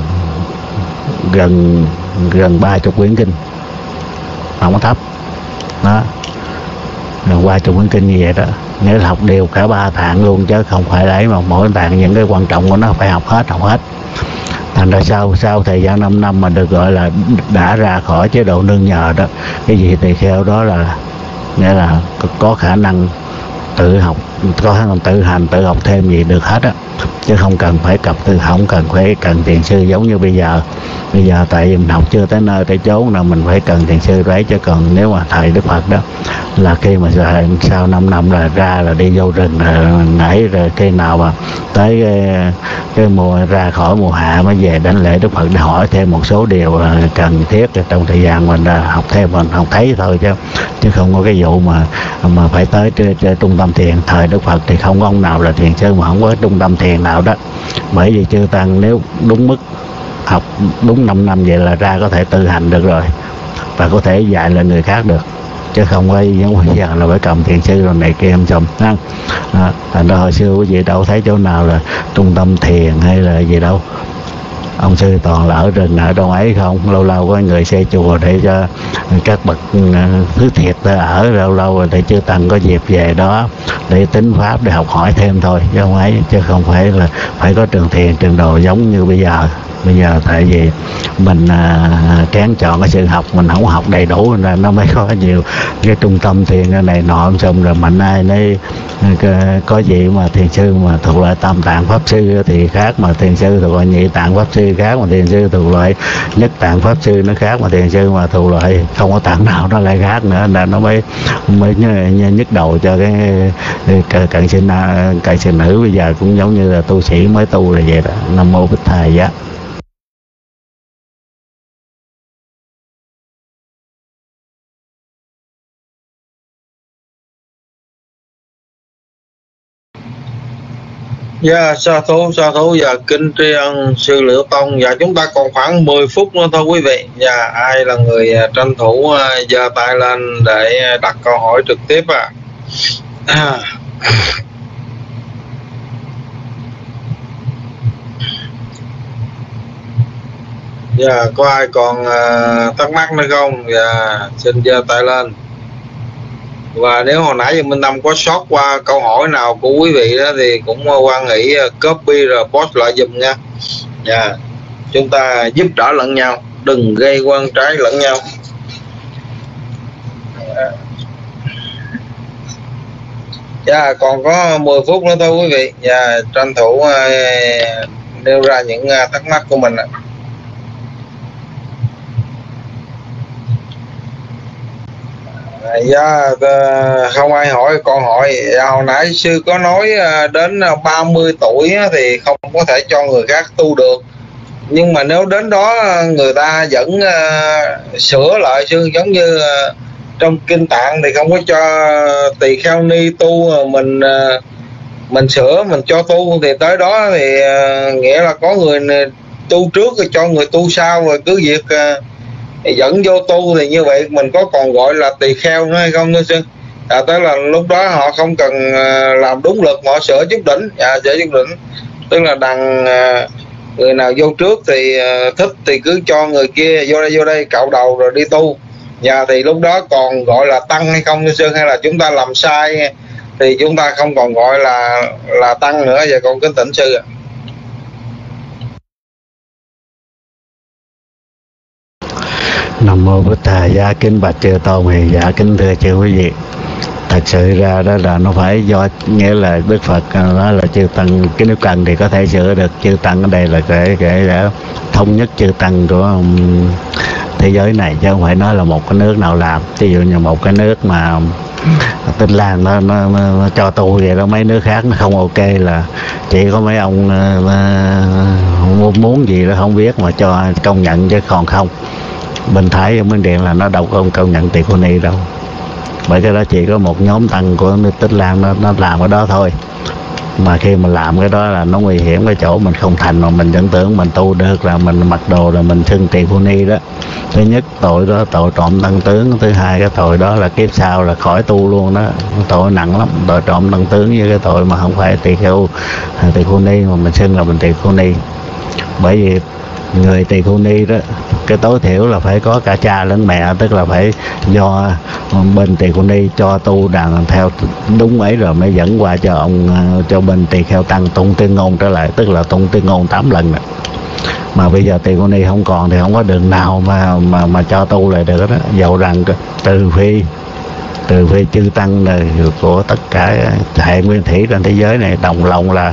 gần gần ba chục quyển kinh, không có thấp đó, gần ba chục quyển kinh như vậy đó. Nghĩa là học đều cả ba tạng luôn, chứ không phải lấy mà mỗi tạng những cái quan trọng của nó phải học hết học hết. Thành ra sau sau thời gian năm năm mà được gọi là đã ra khỏi chế độ nương nhờ đó, cái gì tỳ kheo đó là nghĩa là có khả năng tự học, có khả năng tự hành tự học thêm gì được hết á, chứ không cần phải cập tư, không cần phải cần thiền sư giống như bây giờ. Bây giờ tại vì mình học chưa tới nơi tới chốn nào mình phải cần thiền sư đấy, chứ còn nếu mà thầy Đức Phật đó là khi mà sau năm năm là ra là đi vô rừng rồi nãy rồi khi nào mà tới cái, cái mùa ra khỏi mùa hạ mới về đánh lễ Đức Phật để hỏi thêm một số điều cần thiết trong thời gian mình học thêm, mình học thấy thôi, chứ chứ không có cái vụ mà mà phải tới trên, trên trung tâm thiền. Thời Đức Phật thì không có ông nào là thiền sư mà không có trung tâm thiền nào đó, bởi vì chư tăng nếu đúng mức học đúng năm năm vậy là ra có thể tự hành được rồi và có thể dạy lại người khác được, chứ không có giống bây giờ là phải cầm thiền sư rồi này kia em chồng ha. Thành ra hồi xưa quý vị đâu thấy chỗ nào là trung tâm thiền hay là gì đâu, ông sư toàn là ở rừng ở đâu ấy không, lâu lâu có người xây chùa để cho các bậc thứ thiệt ở, lâu lâu để chư tăng có dịp về đó để tính pháp để học hỏi thêm thôi chứ không ấy, chứ không phải là phải có trường thiền trường đồ giống như bây giờ. Bây giờ tại vì mình à, kén chọn cái sự học, mình không học đầy đủ nên nó mới có nhiều cái trung tâm thiền này nọ, xong rồi mạnh ai nấy có gì mà thiền sư mà thuộc loại tam tạng pháp sư thì khác, mà thiền sư thuộc loại nhị tạng pháp sư khác, mà thiền sư thuộc loại nhất tạng pháp sư nó khác, mà thiền sư mà thuộc loại không có tạng nào nó lại khác nữa, nên nó mới mới nhức đầu cho cái cận sinh cận sinh nữ bây giờ cũng giống như là tu sĩ mới tu là vậy đó. Nam mô Bích Thầy Giá. Dạ, sa thú, sa thú và kính tri ân sư Liễu Tông. Và chúng ta còn khoảng mười phút nữa thôi quý vị. Và ai là người tranh thủ giơ tay lên để đặt câu hỏi trực tiếp à? Dạ, có ai còn uh, thắc mắc nữa không? Dạ, xin giơ tay lên. Và nếu hồi nãy giờ Minh Tâm có sót qua câu hỏi nào của quý vị đó thì cũng quan nghĩ copy rồi post lại dùm nha. Dạ, chúng ta giúp đỡ lẫn nhau, đừng gây quan trái lẫn nhau. Dạ, còn có mười phút nữa thôi quý vị. Dạ, tranh thủ uh, nêu ra những uh, thắc mắc của mình ạ. Dạ, không ai hỏi con hỏi. Dạ, hồi nãy sư có nói đến ba mươi tuổi thì không có thể cho người khác tu được, nhưng mà nếu đến đó người ta vẫn uh, sửa lại sư, giống như uh, trong kinh Tạng thì không có cho tỳ kheo ni tu, mình uh, mình sửa mình cho tu, thì tới đó thì uh, nghĩa là có người tu trước rồi cho người tu sau, rồi cứ việc uh, dẫn vô tu, thì như vậy mình có còn gọi là tỳ kheo nữa hay không thưa sư? À, tới là lúc đó họ không cần uh, làm đúng luật, họ sửa chút đỉnh, à, sửa chút đỉnh, tức là đằng uh, người nào vô trước thì uh, thích thì cứ cho người kia vô đây vô đây cạo đầu rồi đi tu. Và thì lúc đó còn gọi là tăng hay không thưa sư? Hay là chúng ta làm sai thì chúng ta không còn gọi là là tăng nữa? Và còn kính thỉnh sư ạ. Nam mô Bích Thầy Giá. Kính bạch chư tôn hiền giả, kính thưa chư quý vị, thật sự ra đó là nó phải do, nghĩa là Đức Phật nói là chư tăng cái nếu cần thì có thể sửa được. Chư tăng ở đây là cái cái đã thống nhất chư tăng của um, thế giới này, chứ không phải nói là một cái nước nào làm. Ví dụ như một cái nước mà Tinh Lan nó, nó, nó, nó cho tu vậy đó, mấy nước khác nó không ok là chỉ có mấy ông uh, muốn gì đó không biết mà cho công nhận, chứ còn không. Bên Thái ở bên Điện là nó đâu có công nhận tỳ kheo ni đâu, bởi cái đó chỉ có một nhóm tăng của Tích Lan nó, nó làm cái đó thôi. Mà khi mà làm cái đó là nó nguy hiểm cái chỗ mình không thành, mà mình vẫn tưởng mình tu được là mình mặc đồ là mình xưng tỳ kheo ni đó. Thứ nhất tội đó tội trộm tăng tướng, thứ hai cái tội đó là kiếp sau là khỏi tu luôn đó, tội nặng lắm. Tội trộm tăng tướng với cái tội mà không phải tỳ kheo tỳ kheo ni mà mình xưng là mình tỳ kheo ni. Bởi vì người tỳ kheo ni đó, cái tối thiểu là phải có cả cha lẫn mẹ, tức là phải do bên tỳ kheo ni cho tu đàn theo đúng ấy rồi mới dẫn qua cho ông cho bên tỳ kheo tăng tụng tuyên ngôn trở lại, tức là tụng tuyên ngôn tám lần đó. Mà bây giờ tỳ kheo ni không còn thì không có đường nào mà mà mà cho tu lại được đó. Dầu rằng trừ phi trừ phi chư tăng này của tất cả hệ nguyên thủy trên thế giới này đồng lòng là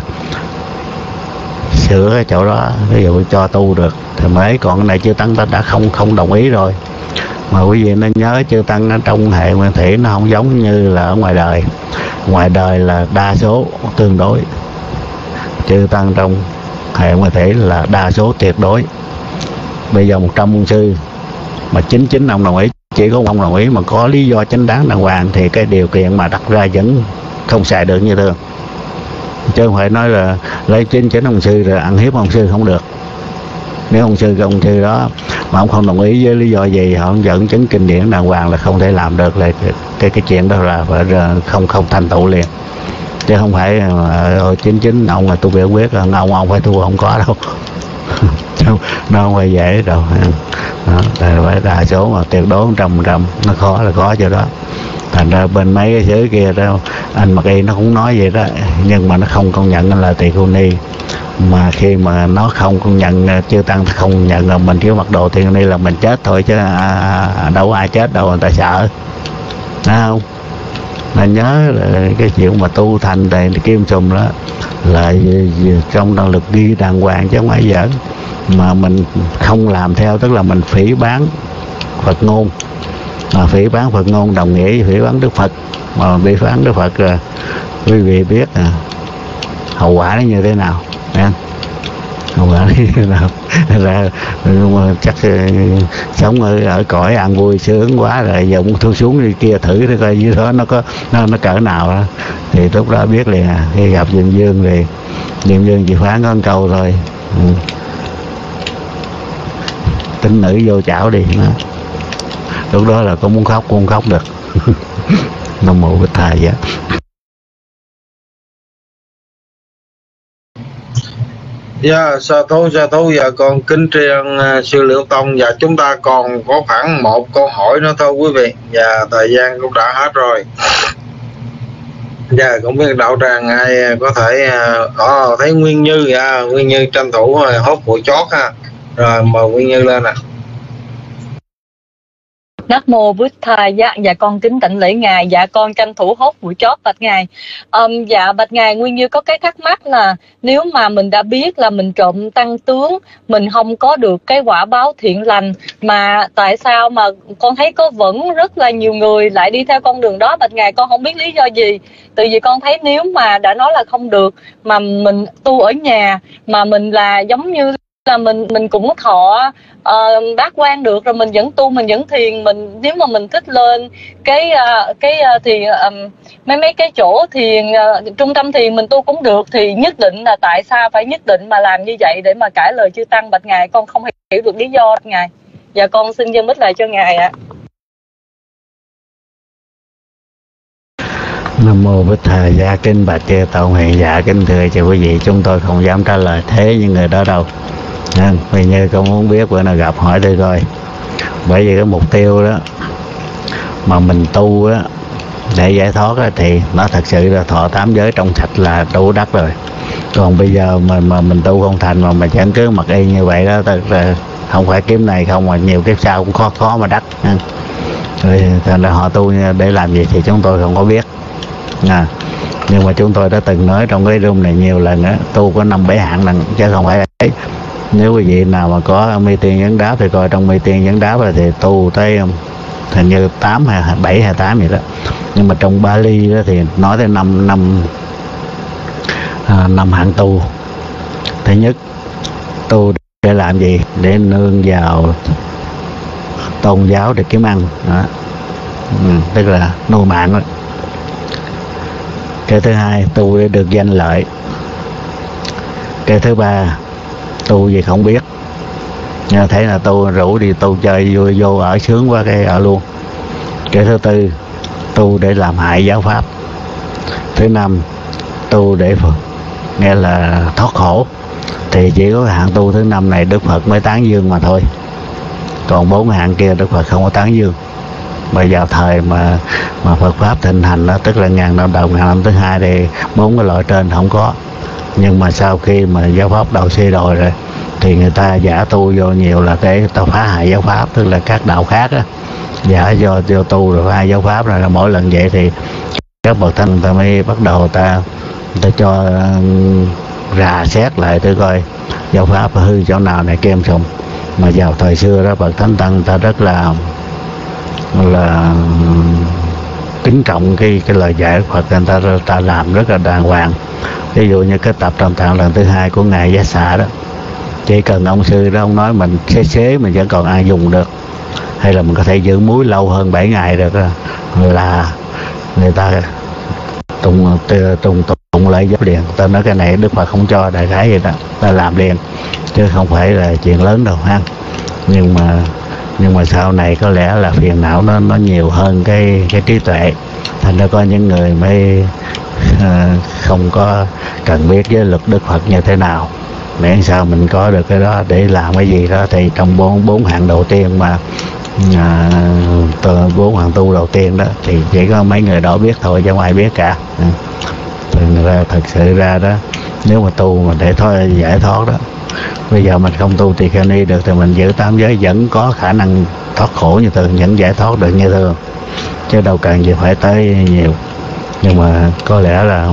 sửa cái chỗ đó, ví dụ cho tu được thì mới, còn cái này chư tăng ta đã không không đồng ý rồi. Mà quý vị nên nhớ chư tăng ở trong hệ nguyên thủy nó không giống như là ở ngoài đời. Ngoài đời là đa số tương đối, chư tăng trong hệ nguyên thủy là đa số tuyệt đối. Bây giờ một trăm môn sư mà chín mươi chín ông đồng ý, chỉ có ông đồng ý mà có lý do chính đáng đàng hoàng thì cái điều kiện mà đặt ra vẫn không xài được như thường. Chứ không phải nói là lấy chín chín ông sư rồi ăn hiếp ông sư không được. Nếu ông sư cái ông sư đó mà ông không đồng ý với lý do gì, họ không dẫn chứng kinh điển đàng hoàng là không thể làm được, là cái cái chuyện đó là phải không không thành tựu liền. Chứ không phải chín chín ông là tu biểu quyết là ông ông phải tu, không có đâu. Nó không phải dễ đâu. Đó, phải đa số mà tuyệt đối một trăm phần trăm nó khó là khó chỗ đó. Thành ra bên mấy cái xứ kia đó, anh Mạc Y nó cũng nói vậy đó, nhưng mà nó không công nhận anh là tỳ khưu ni. Mà khi mà nó không công nhận, chư tăng không nhận là mình thiếu mặc đồ tỳ khưu ni là mình chết thôi, chứ à, đâu có ai chết đâu, người ta sợ. Thấy không? Nên nhớ là cái chuyện mà tu thành này kim sùng đó là trong năng lực ghi đàng hoàng chứ không phải giỡn. Mà mình không làm theo tức là mình phỉ báng Phật ngôn. Mà phỉ báng Phật ngôn đồng nghĩa với phỉ báng Đức Phật. Mà phỉ báng Đức Phật là quý vị biết à, hậu quả nó như thế nào nha. Hậu quả nó như thế nào ra chắc sống ở, ở cõi ăn vui sướng quá rồi, giờ muốn thu xuống đi kia thử để coi dưới đó nó có nó, nó cỡ nào đó. Thì lúc đó biết liền à. Khi gặp Diệm Dương thì Diệm Dương chỉ phán có một câu thôi, ừ. Tính nữ vô chảo đi đó. Lúc đó là có muốn khóc cũng không khóc được. Nam mô Bích Thầy vậy. Dạ, sa thú sa thú và con kính tri ân sư Liễu Tông. Và chúng ta còn có khoảng một câu hỏi nữa thôi quý vị. Và thời gian cũng đã hết rồi. Dạ, không biết đạo tràng ai có thể uh, thấy Nguyên Như, à, Nguyên Như tranh thủ hốt bụi chót ha. Rồi mời Nguyên Như lên nè. Nát mô Bích Thầy. Dạ, dạ con kính tịnh lễ ngài. Dạ con tranh thủ hốt bụi chót bạch ngài. um, Dạ bạch ngài, Nguyên Như có cái thắc mắc là nếu mà mình đã biết là mình trộm tăng tướng, mình không có được cái quả báo thiện lành, mà tại sao mà con thấy có vẫn rất là nhiều người lại đi theo con đường đó bạch ngài? Con không biết lý do gì. Từ vì con thấy nếu mà đã nói là không được mà mình tu ở nhà, mà mình là giống như là mình mình cũng thọ uh, bát quan được rồi, mình vẫn tu, mình vẫn thiền, mình nếu mà mình thích lên cái uh, cái uh, thì um, mấy mấy cái chỗ thiền uh, trung tâm thiền mình tu cũng được, thì nhất định là tại sao phải nhất định mà làm như vậy để mà cãi lời chư tăng bạch ngài? Con không hiểu được lý do bạch ngài. Và con xin dâng mít lại cho ngài ạ. Nam mô Bích Thầy. Dạ kính bạch chư Tôn Hiền. Dạ kính thưa chư quý vị, chúng tôi không dám trả lời thế những người đó đâu. Nên, vì như con muốn biết bữa nào gặp hỏi tôi coi. Bởi vì cái mục tiêu đó mà mình tu đó để giải thoát đó, thì nó thật sự là thọ tám giới trong sạch là đủ đắc rồi. Còn bây giờ mà, mà mình tu không thành mà mình vẫn cứ mặc y như vậy đó, tức là không phải kiếp này không mà nhiều kiếp sau cũng khó khó mà đắc. Rồi thành ra họ tu để làm gì thì chúng tôi không có biết. À, nhưng mà chúng tôi đã từng nói trong cái room này nhiều lần á, tu có năm bảy hạng lần chứ không phải ấy. Nếu quý vị nào mà có mê tiên vấn đáp thì coi trong mê tiên vấn đáp là thì tu tới hình như tám hay bảy hay tám gì đó. Nhưng mà trong Bali đó thì nói tới năm năm à, năm hạng tu. Thứ nhất, tu để làm gì? Để nương vào tôn giáo để kiếm ăn đó. Ừ, tức là nuôi mạng đó. Cái thứ hai, tu để được danh lợi. Cái thứ ba, tu gì không biết, nhưng thấy là tu rủ đi tu chơi vô, vô ở sướng quá cái ở luôn. Cái thứ tư, tu để làm hại giáo pháp. Thứ năm, tu để nghe là thoát khổ. Thì chỉ có hạng tu thứ năm này Đức Phật mới tán dương mà thôi. Còn bốn hạng kia Đức Phật không có tán dương. Mà vào thời mà mà Phật pháp thịnh hành đó, tức là ngàn năm đầu, ngàn năm thứ hai thì bốn cái loại trên không có. Nhưng mà sau khi mà giáo pháp đầu suy đồi rồi thì người ta giả tu vô nhiều là cái ta phá hại giáo pháp, tức là các đạo khác á, giả do vô tu rồi phá giáo pháp, rồi là mỗi lần vậy thì các bậc thanh ta mới bắt đầu ta ta cho rà xét lại để coi giáo pháp hư chỗ nào này kem sùng. Mà vào thời xưa đó bậc thánh tăng ta rất là là kính trọng cái cái lời dạy của Phật, người ta ta làm rất là đàng hoàng. Ví dụ như cái tập Tam Tạng lần thứ hai của ngài Giá Xạ đó, chỉ cần ông sư đó ông nói mình xế xế mình vẫn còn ai dùng được, hay là mình có thể giữ muối lâu hơn bảy ngày được, là người ta tụng tụng tụng lại giúp liền. Ta nói cái này Đức Phật không cho, đại khái vậy đó, ta làm liền chứ không phải là chuyện lớn đâu ha. Nhưng mà nhưng mà sau này có lẽ là phiền não nó nó nhiều hơn cái cái trí tuệ, thành ra có những người mới à, không có cần biết với luật Đức Phật như thế nào. miễn sao mình có được cái đó để làm cái gì đó. Thì trong bốn bốn hạng đầu tiên mà à, bốn hạng tu đầu tiên đó thì chỉ có mấy người đó biết thôi chứ không ai biết cả. Thì ra thật sự ra đó, nếu mà tu mà để thôi giải thoát đó, bây giờ mình không tu tỳ kheo ni được thì mình giữ tám giới vẫn có khả năng thoát khổ như thường, vẫn giải thoát được như thường, chứ đâu cần gì phải tới nhiều. Nhưng mà có lẽ là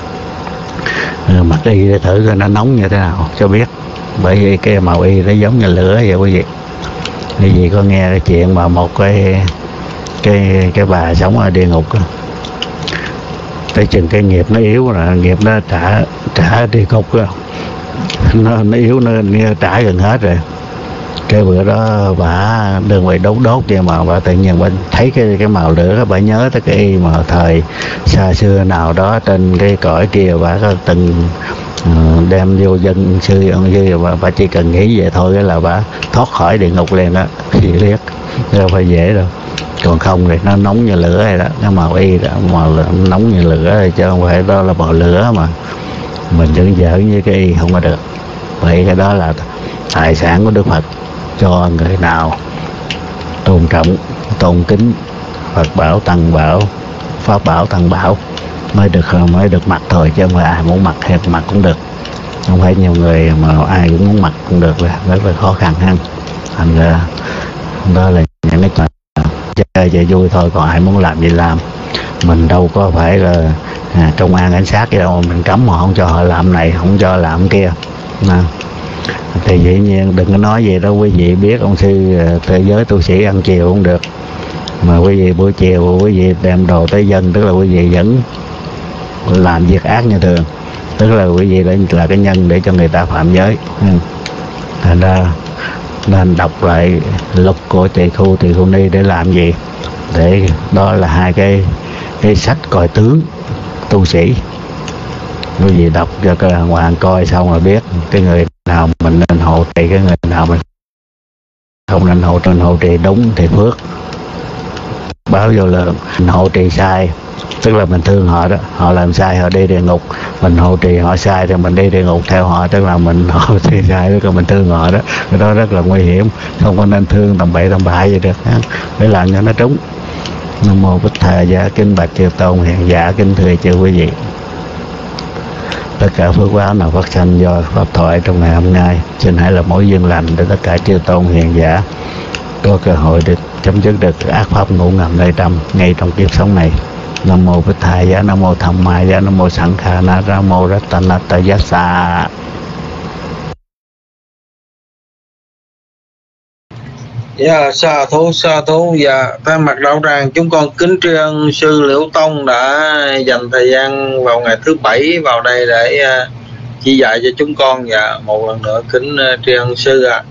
mặc y để thử coi nó nóng như thế nào cho biết, bởi vì cái màu y nó giống như lửa vậy quý vị. Quý vị có nghe cái chuyện mà một cái cái cái bà sống ở địa ngục đó, tới chừng cái nghiệp nó yếu là nghiệp nó trả trả địa ngục đó. Nó, nó yếu nên trả gần hết rồi. Cái bữa đó bà đường quay đốt đốt vậy mà bà tự nhiên bà thấy cái cái màu lửa, bà nhớ tới cái mà thời xa xưa nào đó trên cái cõi kia bà có từng uh, đem vô dân sư ông sư, bà, bà chỉ cần nghĩ vậy thôi là bà thoát khỏi địa ngục liền đó, thì liếc đâu phải dễ đâu. Còn không thì nó nóng như lửa rồi đó, cái màu y đó màu nóng như lửa rồi, chứ không phải đó là màu lửa mà mình vẫn giỡn với cái y không có được. Vậy cái đó là tài sản của Đức Phật, cho người nào tôn trọng, tôn kính Phật bảo, Tăng bảo, Pháp bảo, Tăng bảo mới được mới được mặc thôi, chứ không phải ai muốn mặc hay mặc cũng được. Không phải nhiều người mà ai cũng muốn mặc cũng được, là rất là khó khăn ha. Thành ra đó là những cái chuyện chơi chơi vui thôi, còn ai muốn làm gì làm. Mình đâu có phải là à, công an cảnh sát gì đâu mình cấm họ không cho họ làm này, không cho làm kia. Mà thì dĩ nhiên đừng có nói gì đó quý vị biết. Ông sư thế giới tu sĩ ăn chiều cũng được, mà quý vị buổi chiều quý vị đem đồ tới dân, tức là quý vị vẫn làm việc ác như thường, tức là quý vị là, là cái nhân để cho người ta phạm giới. Thành ra nên đọc lại luật của Tỳ Khu Tỳ Khu Ni để làm gì, để đó là hai cái cái sách coi tướng tu sĩ. Quý vị đọc cho cái đàng hoàng coi xong rồi biết cái người nào mình nên hộ trì, cái người nào mình không nên hộ trì. Hộ trì đúng thì phước báo vô lượng, mình hộ trì sai tức là mình thương họ đó, họ làm sai họ đi địa ngục, mình hộ trì họ sai thì mình đi địa ngục theo họ, tức là mình hộ trì sai tức là mình thương họ đó. Cái đó rất là nguy hiểm, không có nên thương tầm bậy tầm bạ gì được, phải làm cho nó trúng. Nam mô Bích Thầy Giá, kính bạch chư tôn hiền giả, kính thưa chư quý vị, tất cả phước báo nào phát sanh do pháp thoại trong ngày hôm nay xin hãy là mối duyên lành để tất cả chư tôn hiền giả có cơ hội để chấm dứt được ác pháp ngủ ngầm nơi tâm ngay trong kiếp sống này. Nam mô Bích Thầy Giá, Nam mô Tham Ma Giá, Nam mô Sẵn Kha Na, Nam mô Rattanata Yassa. Dạ, sa thú sa thú. Dạ, thay mặt đạo tràng chúng con kính tri ân sư Liễu Tông đã dành thời gian vào ngày thứ bảy vào đây để uh, chỉ dạy cho chúng con. Dạ, một lần nữa kính uh, tri ân sư ạ. À.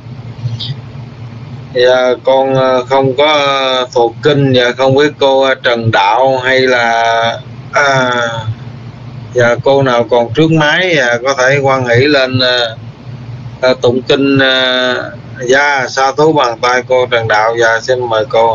Dạ, con uh, không có uh, thuộc kinh và không biết cô uh, Trần Đạo hay là uh, dạ, cô nào còn trước máy uh, có thể hoan hỷ lên uh, uh, tụng kinh. Uh, Dạ, sa thú bàn tay cô Trần Đạo. Dạ, xin mời cô.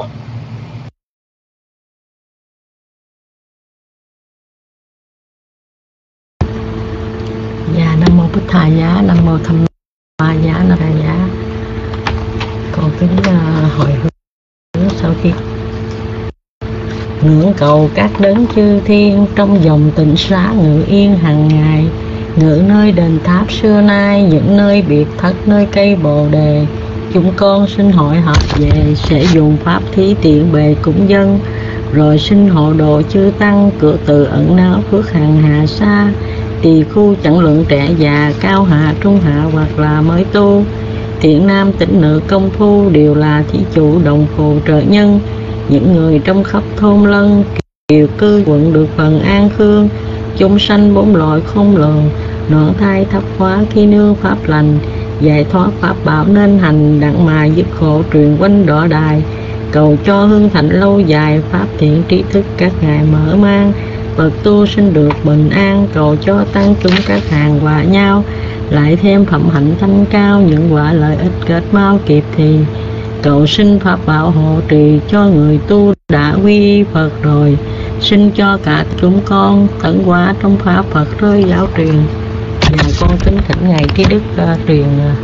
Dạ, Nam mô Bích Thầy Giá, Nam mô Tham Ma Giá, Nam mô Giá. Con kính uh, hồi hướng sau khi ngưỡng cầu các đấng chư thiên trong dòng tịnh xá ngự yên hàng ngày, ngự nơi đền tháp xưa nay, những nơi biệt thất nơi cây bồ đề. Chúng con xin hội họp về sẽ dùng pháp thí tiện bề cúng dân, rồi xin hộ độ chư tăng cửa từ ẩn náu phước hàng hà xa, tỳ khu chẳng luận trẻ già cao hạ trung hạ hoặc là mới tu, thiện nam tịnh nữ công phu đều là thí chủ đồng phù trợ nhân. Những người trong khắp thôn lân kiều cư quận được phần an khương, chúng sanh bốn loại không lường, nọn thai thấp hóa khi nương pháp lành, giải thoát pháp bảo nên hành, đặng mà dứt khổ truyền quanh đỏ đài, cầu cho hương thạnh lâu dài, pháp thiện trí thức các ngài mở mang, Phật tu sinh được bình an, cầu cho tăng chúng các hàng hòa nhau, lại thêm phẩm hạnh thanh cao, những quả lợi ích kết mau kịp thì, cầu xin pháp bảo hộ trì cho người tu đã quy y Phật rồi, xin cho cả chúng con tận hóa trong pháp Phật rơi giáo truyền. Dạ con kính thỉnh ngài Trí Đức uh, truyền uh,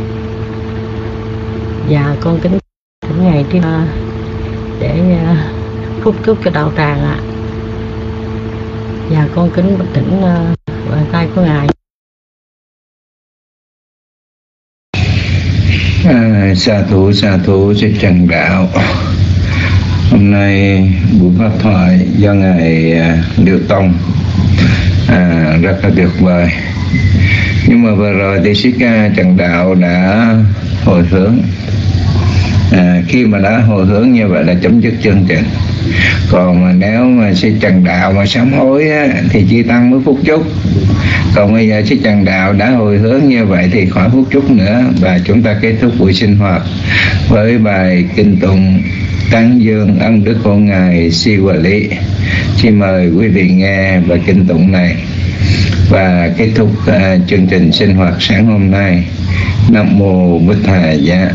dạ con kính thỉnh ngài Trí uh, để uh, phúc chúc cho đạo tràng ạ. Dạ con kính thỉnh uh, bàn tay của ngài. À, sa thủ sa thủ sẽ trần đạo. Hôm nay buổi pháp thoại do ngài uh, Liêu Tông à, rất là tuyệt vời. Nhưng mà vừa rồi thì Sĩ Ca Trần Đạo đã hồi hướng. À, khi mà đã hồi hướng như vậy là chấm dứt chương trình. Còn mà nếu mà Sĩ Trần Đạo mà sám hối á, thì chỉ tăng mới phút chốc. Còn bây giờ Sĩ Trần Đạo đã hồi hướng như vậy thì khỏi phút chốc nữa. Và chúng ta kết thúc buổi sinh hoạt với bài kinh tụng tán dương ân đức của ngài Si Hòa Lý. Xin mời quý vị nghe bài kinh tụng này và kết thúc uh, chương trình sinh hoạt sáng hôm nay. Nam mô Bích Thà Giá.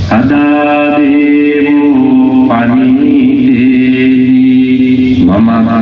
Mama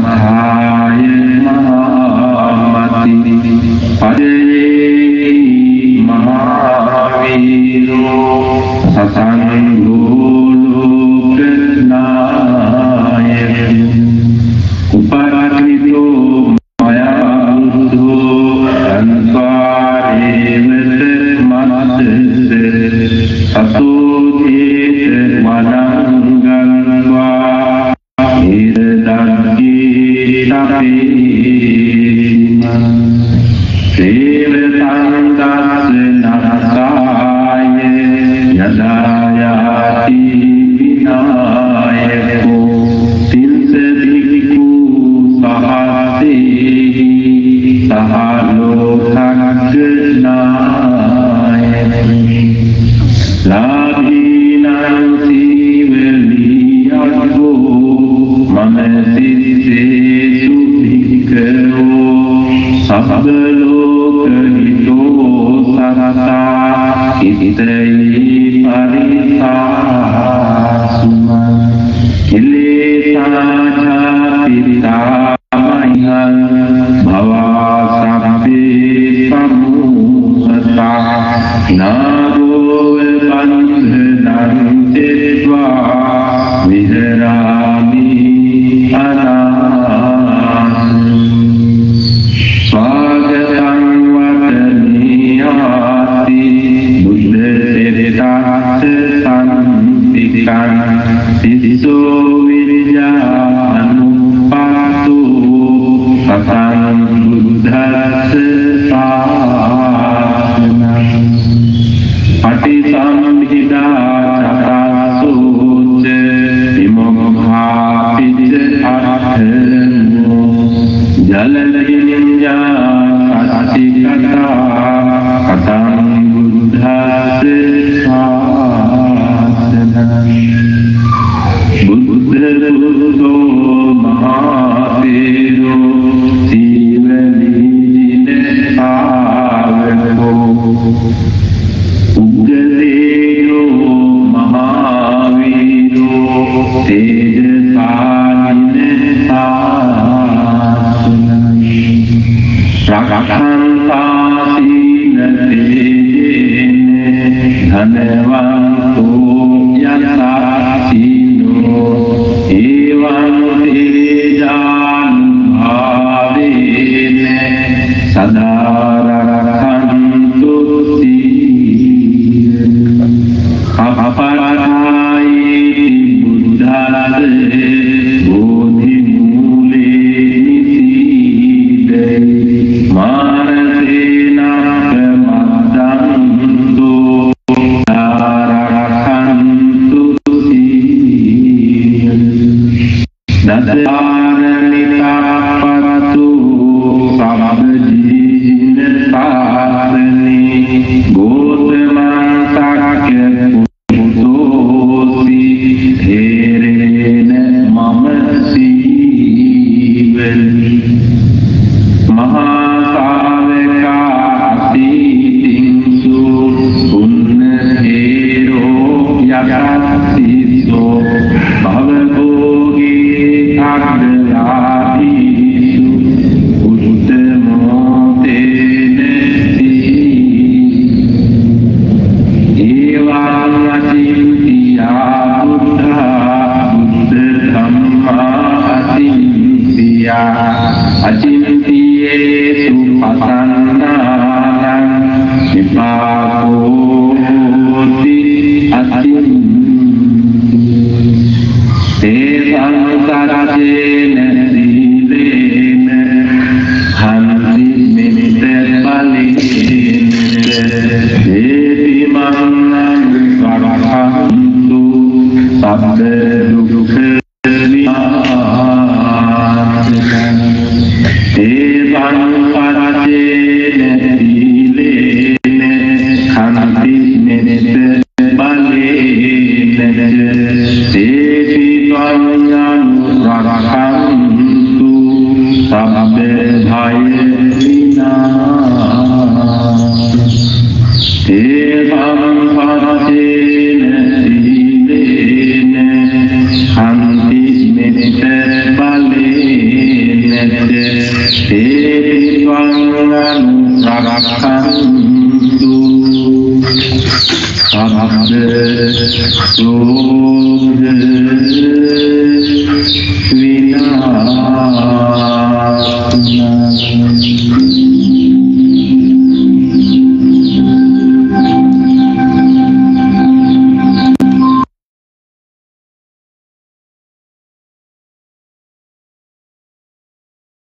Te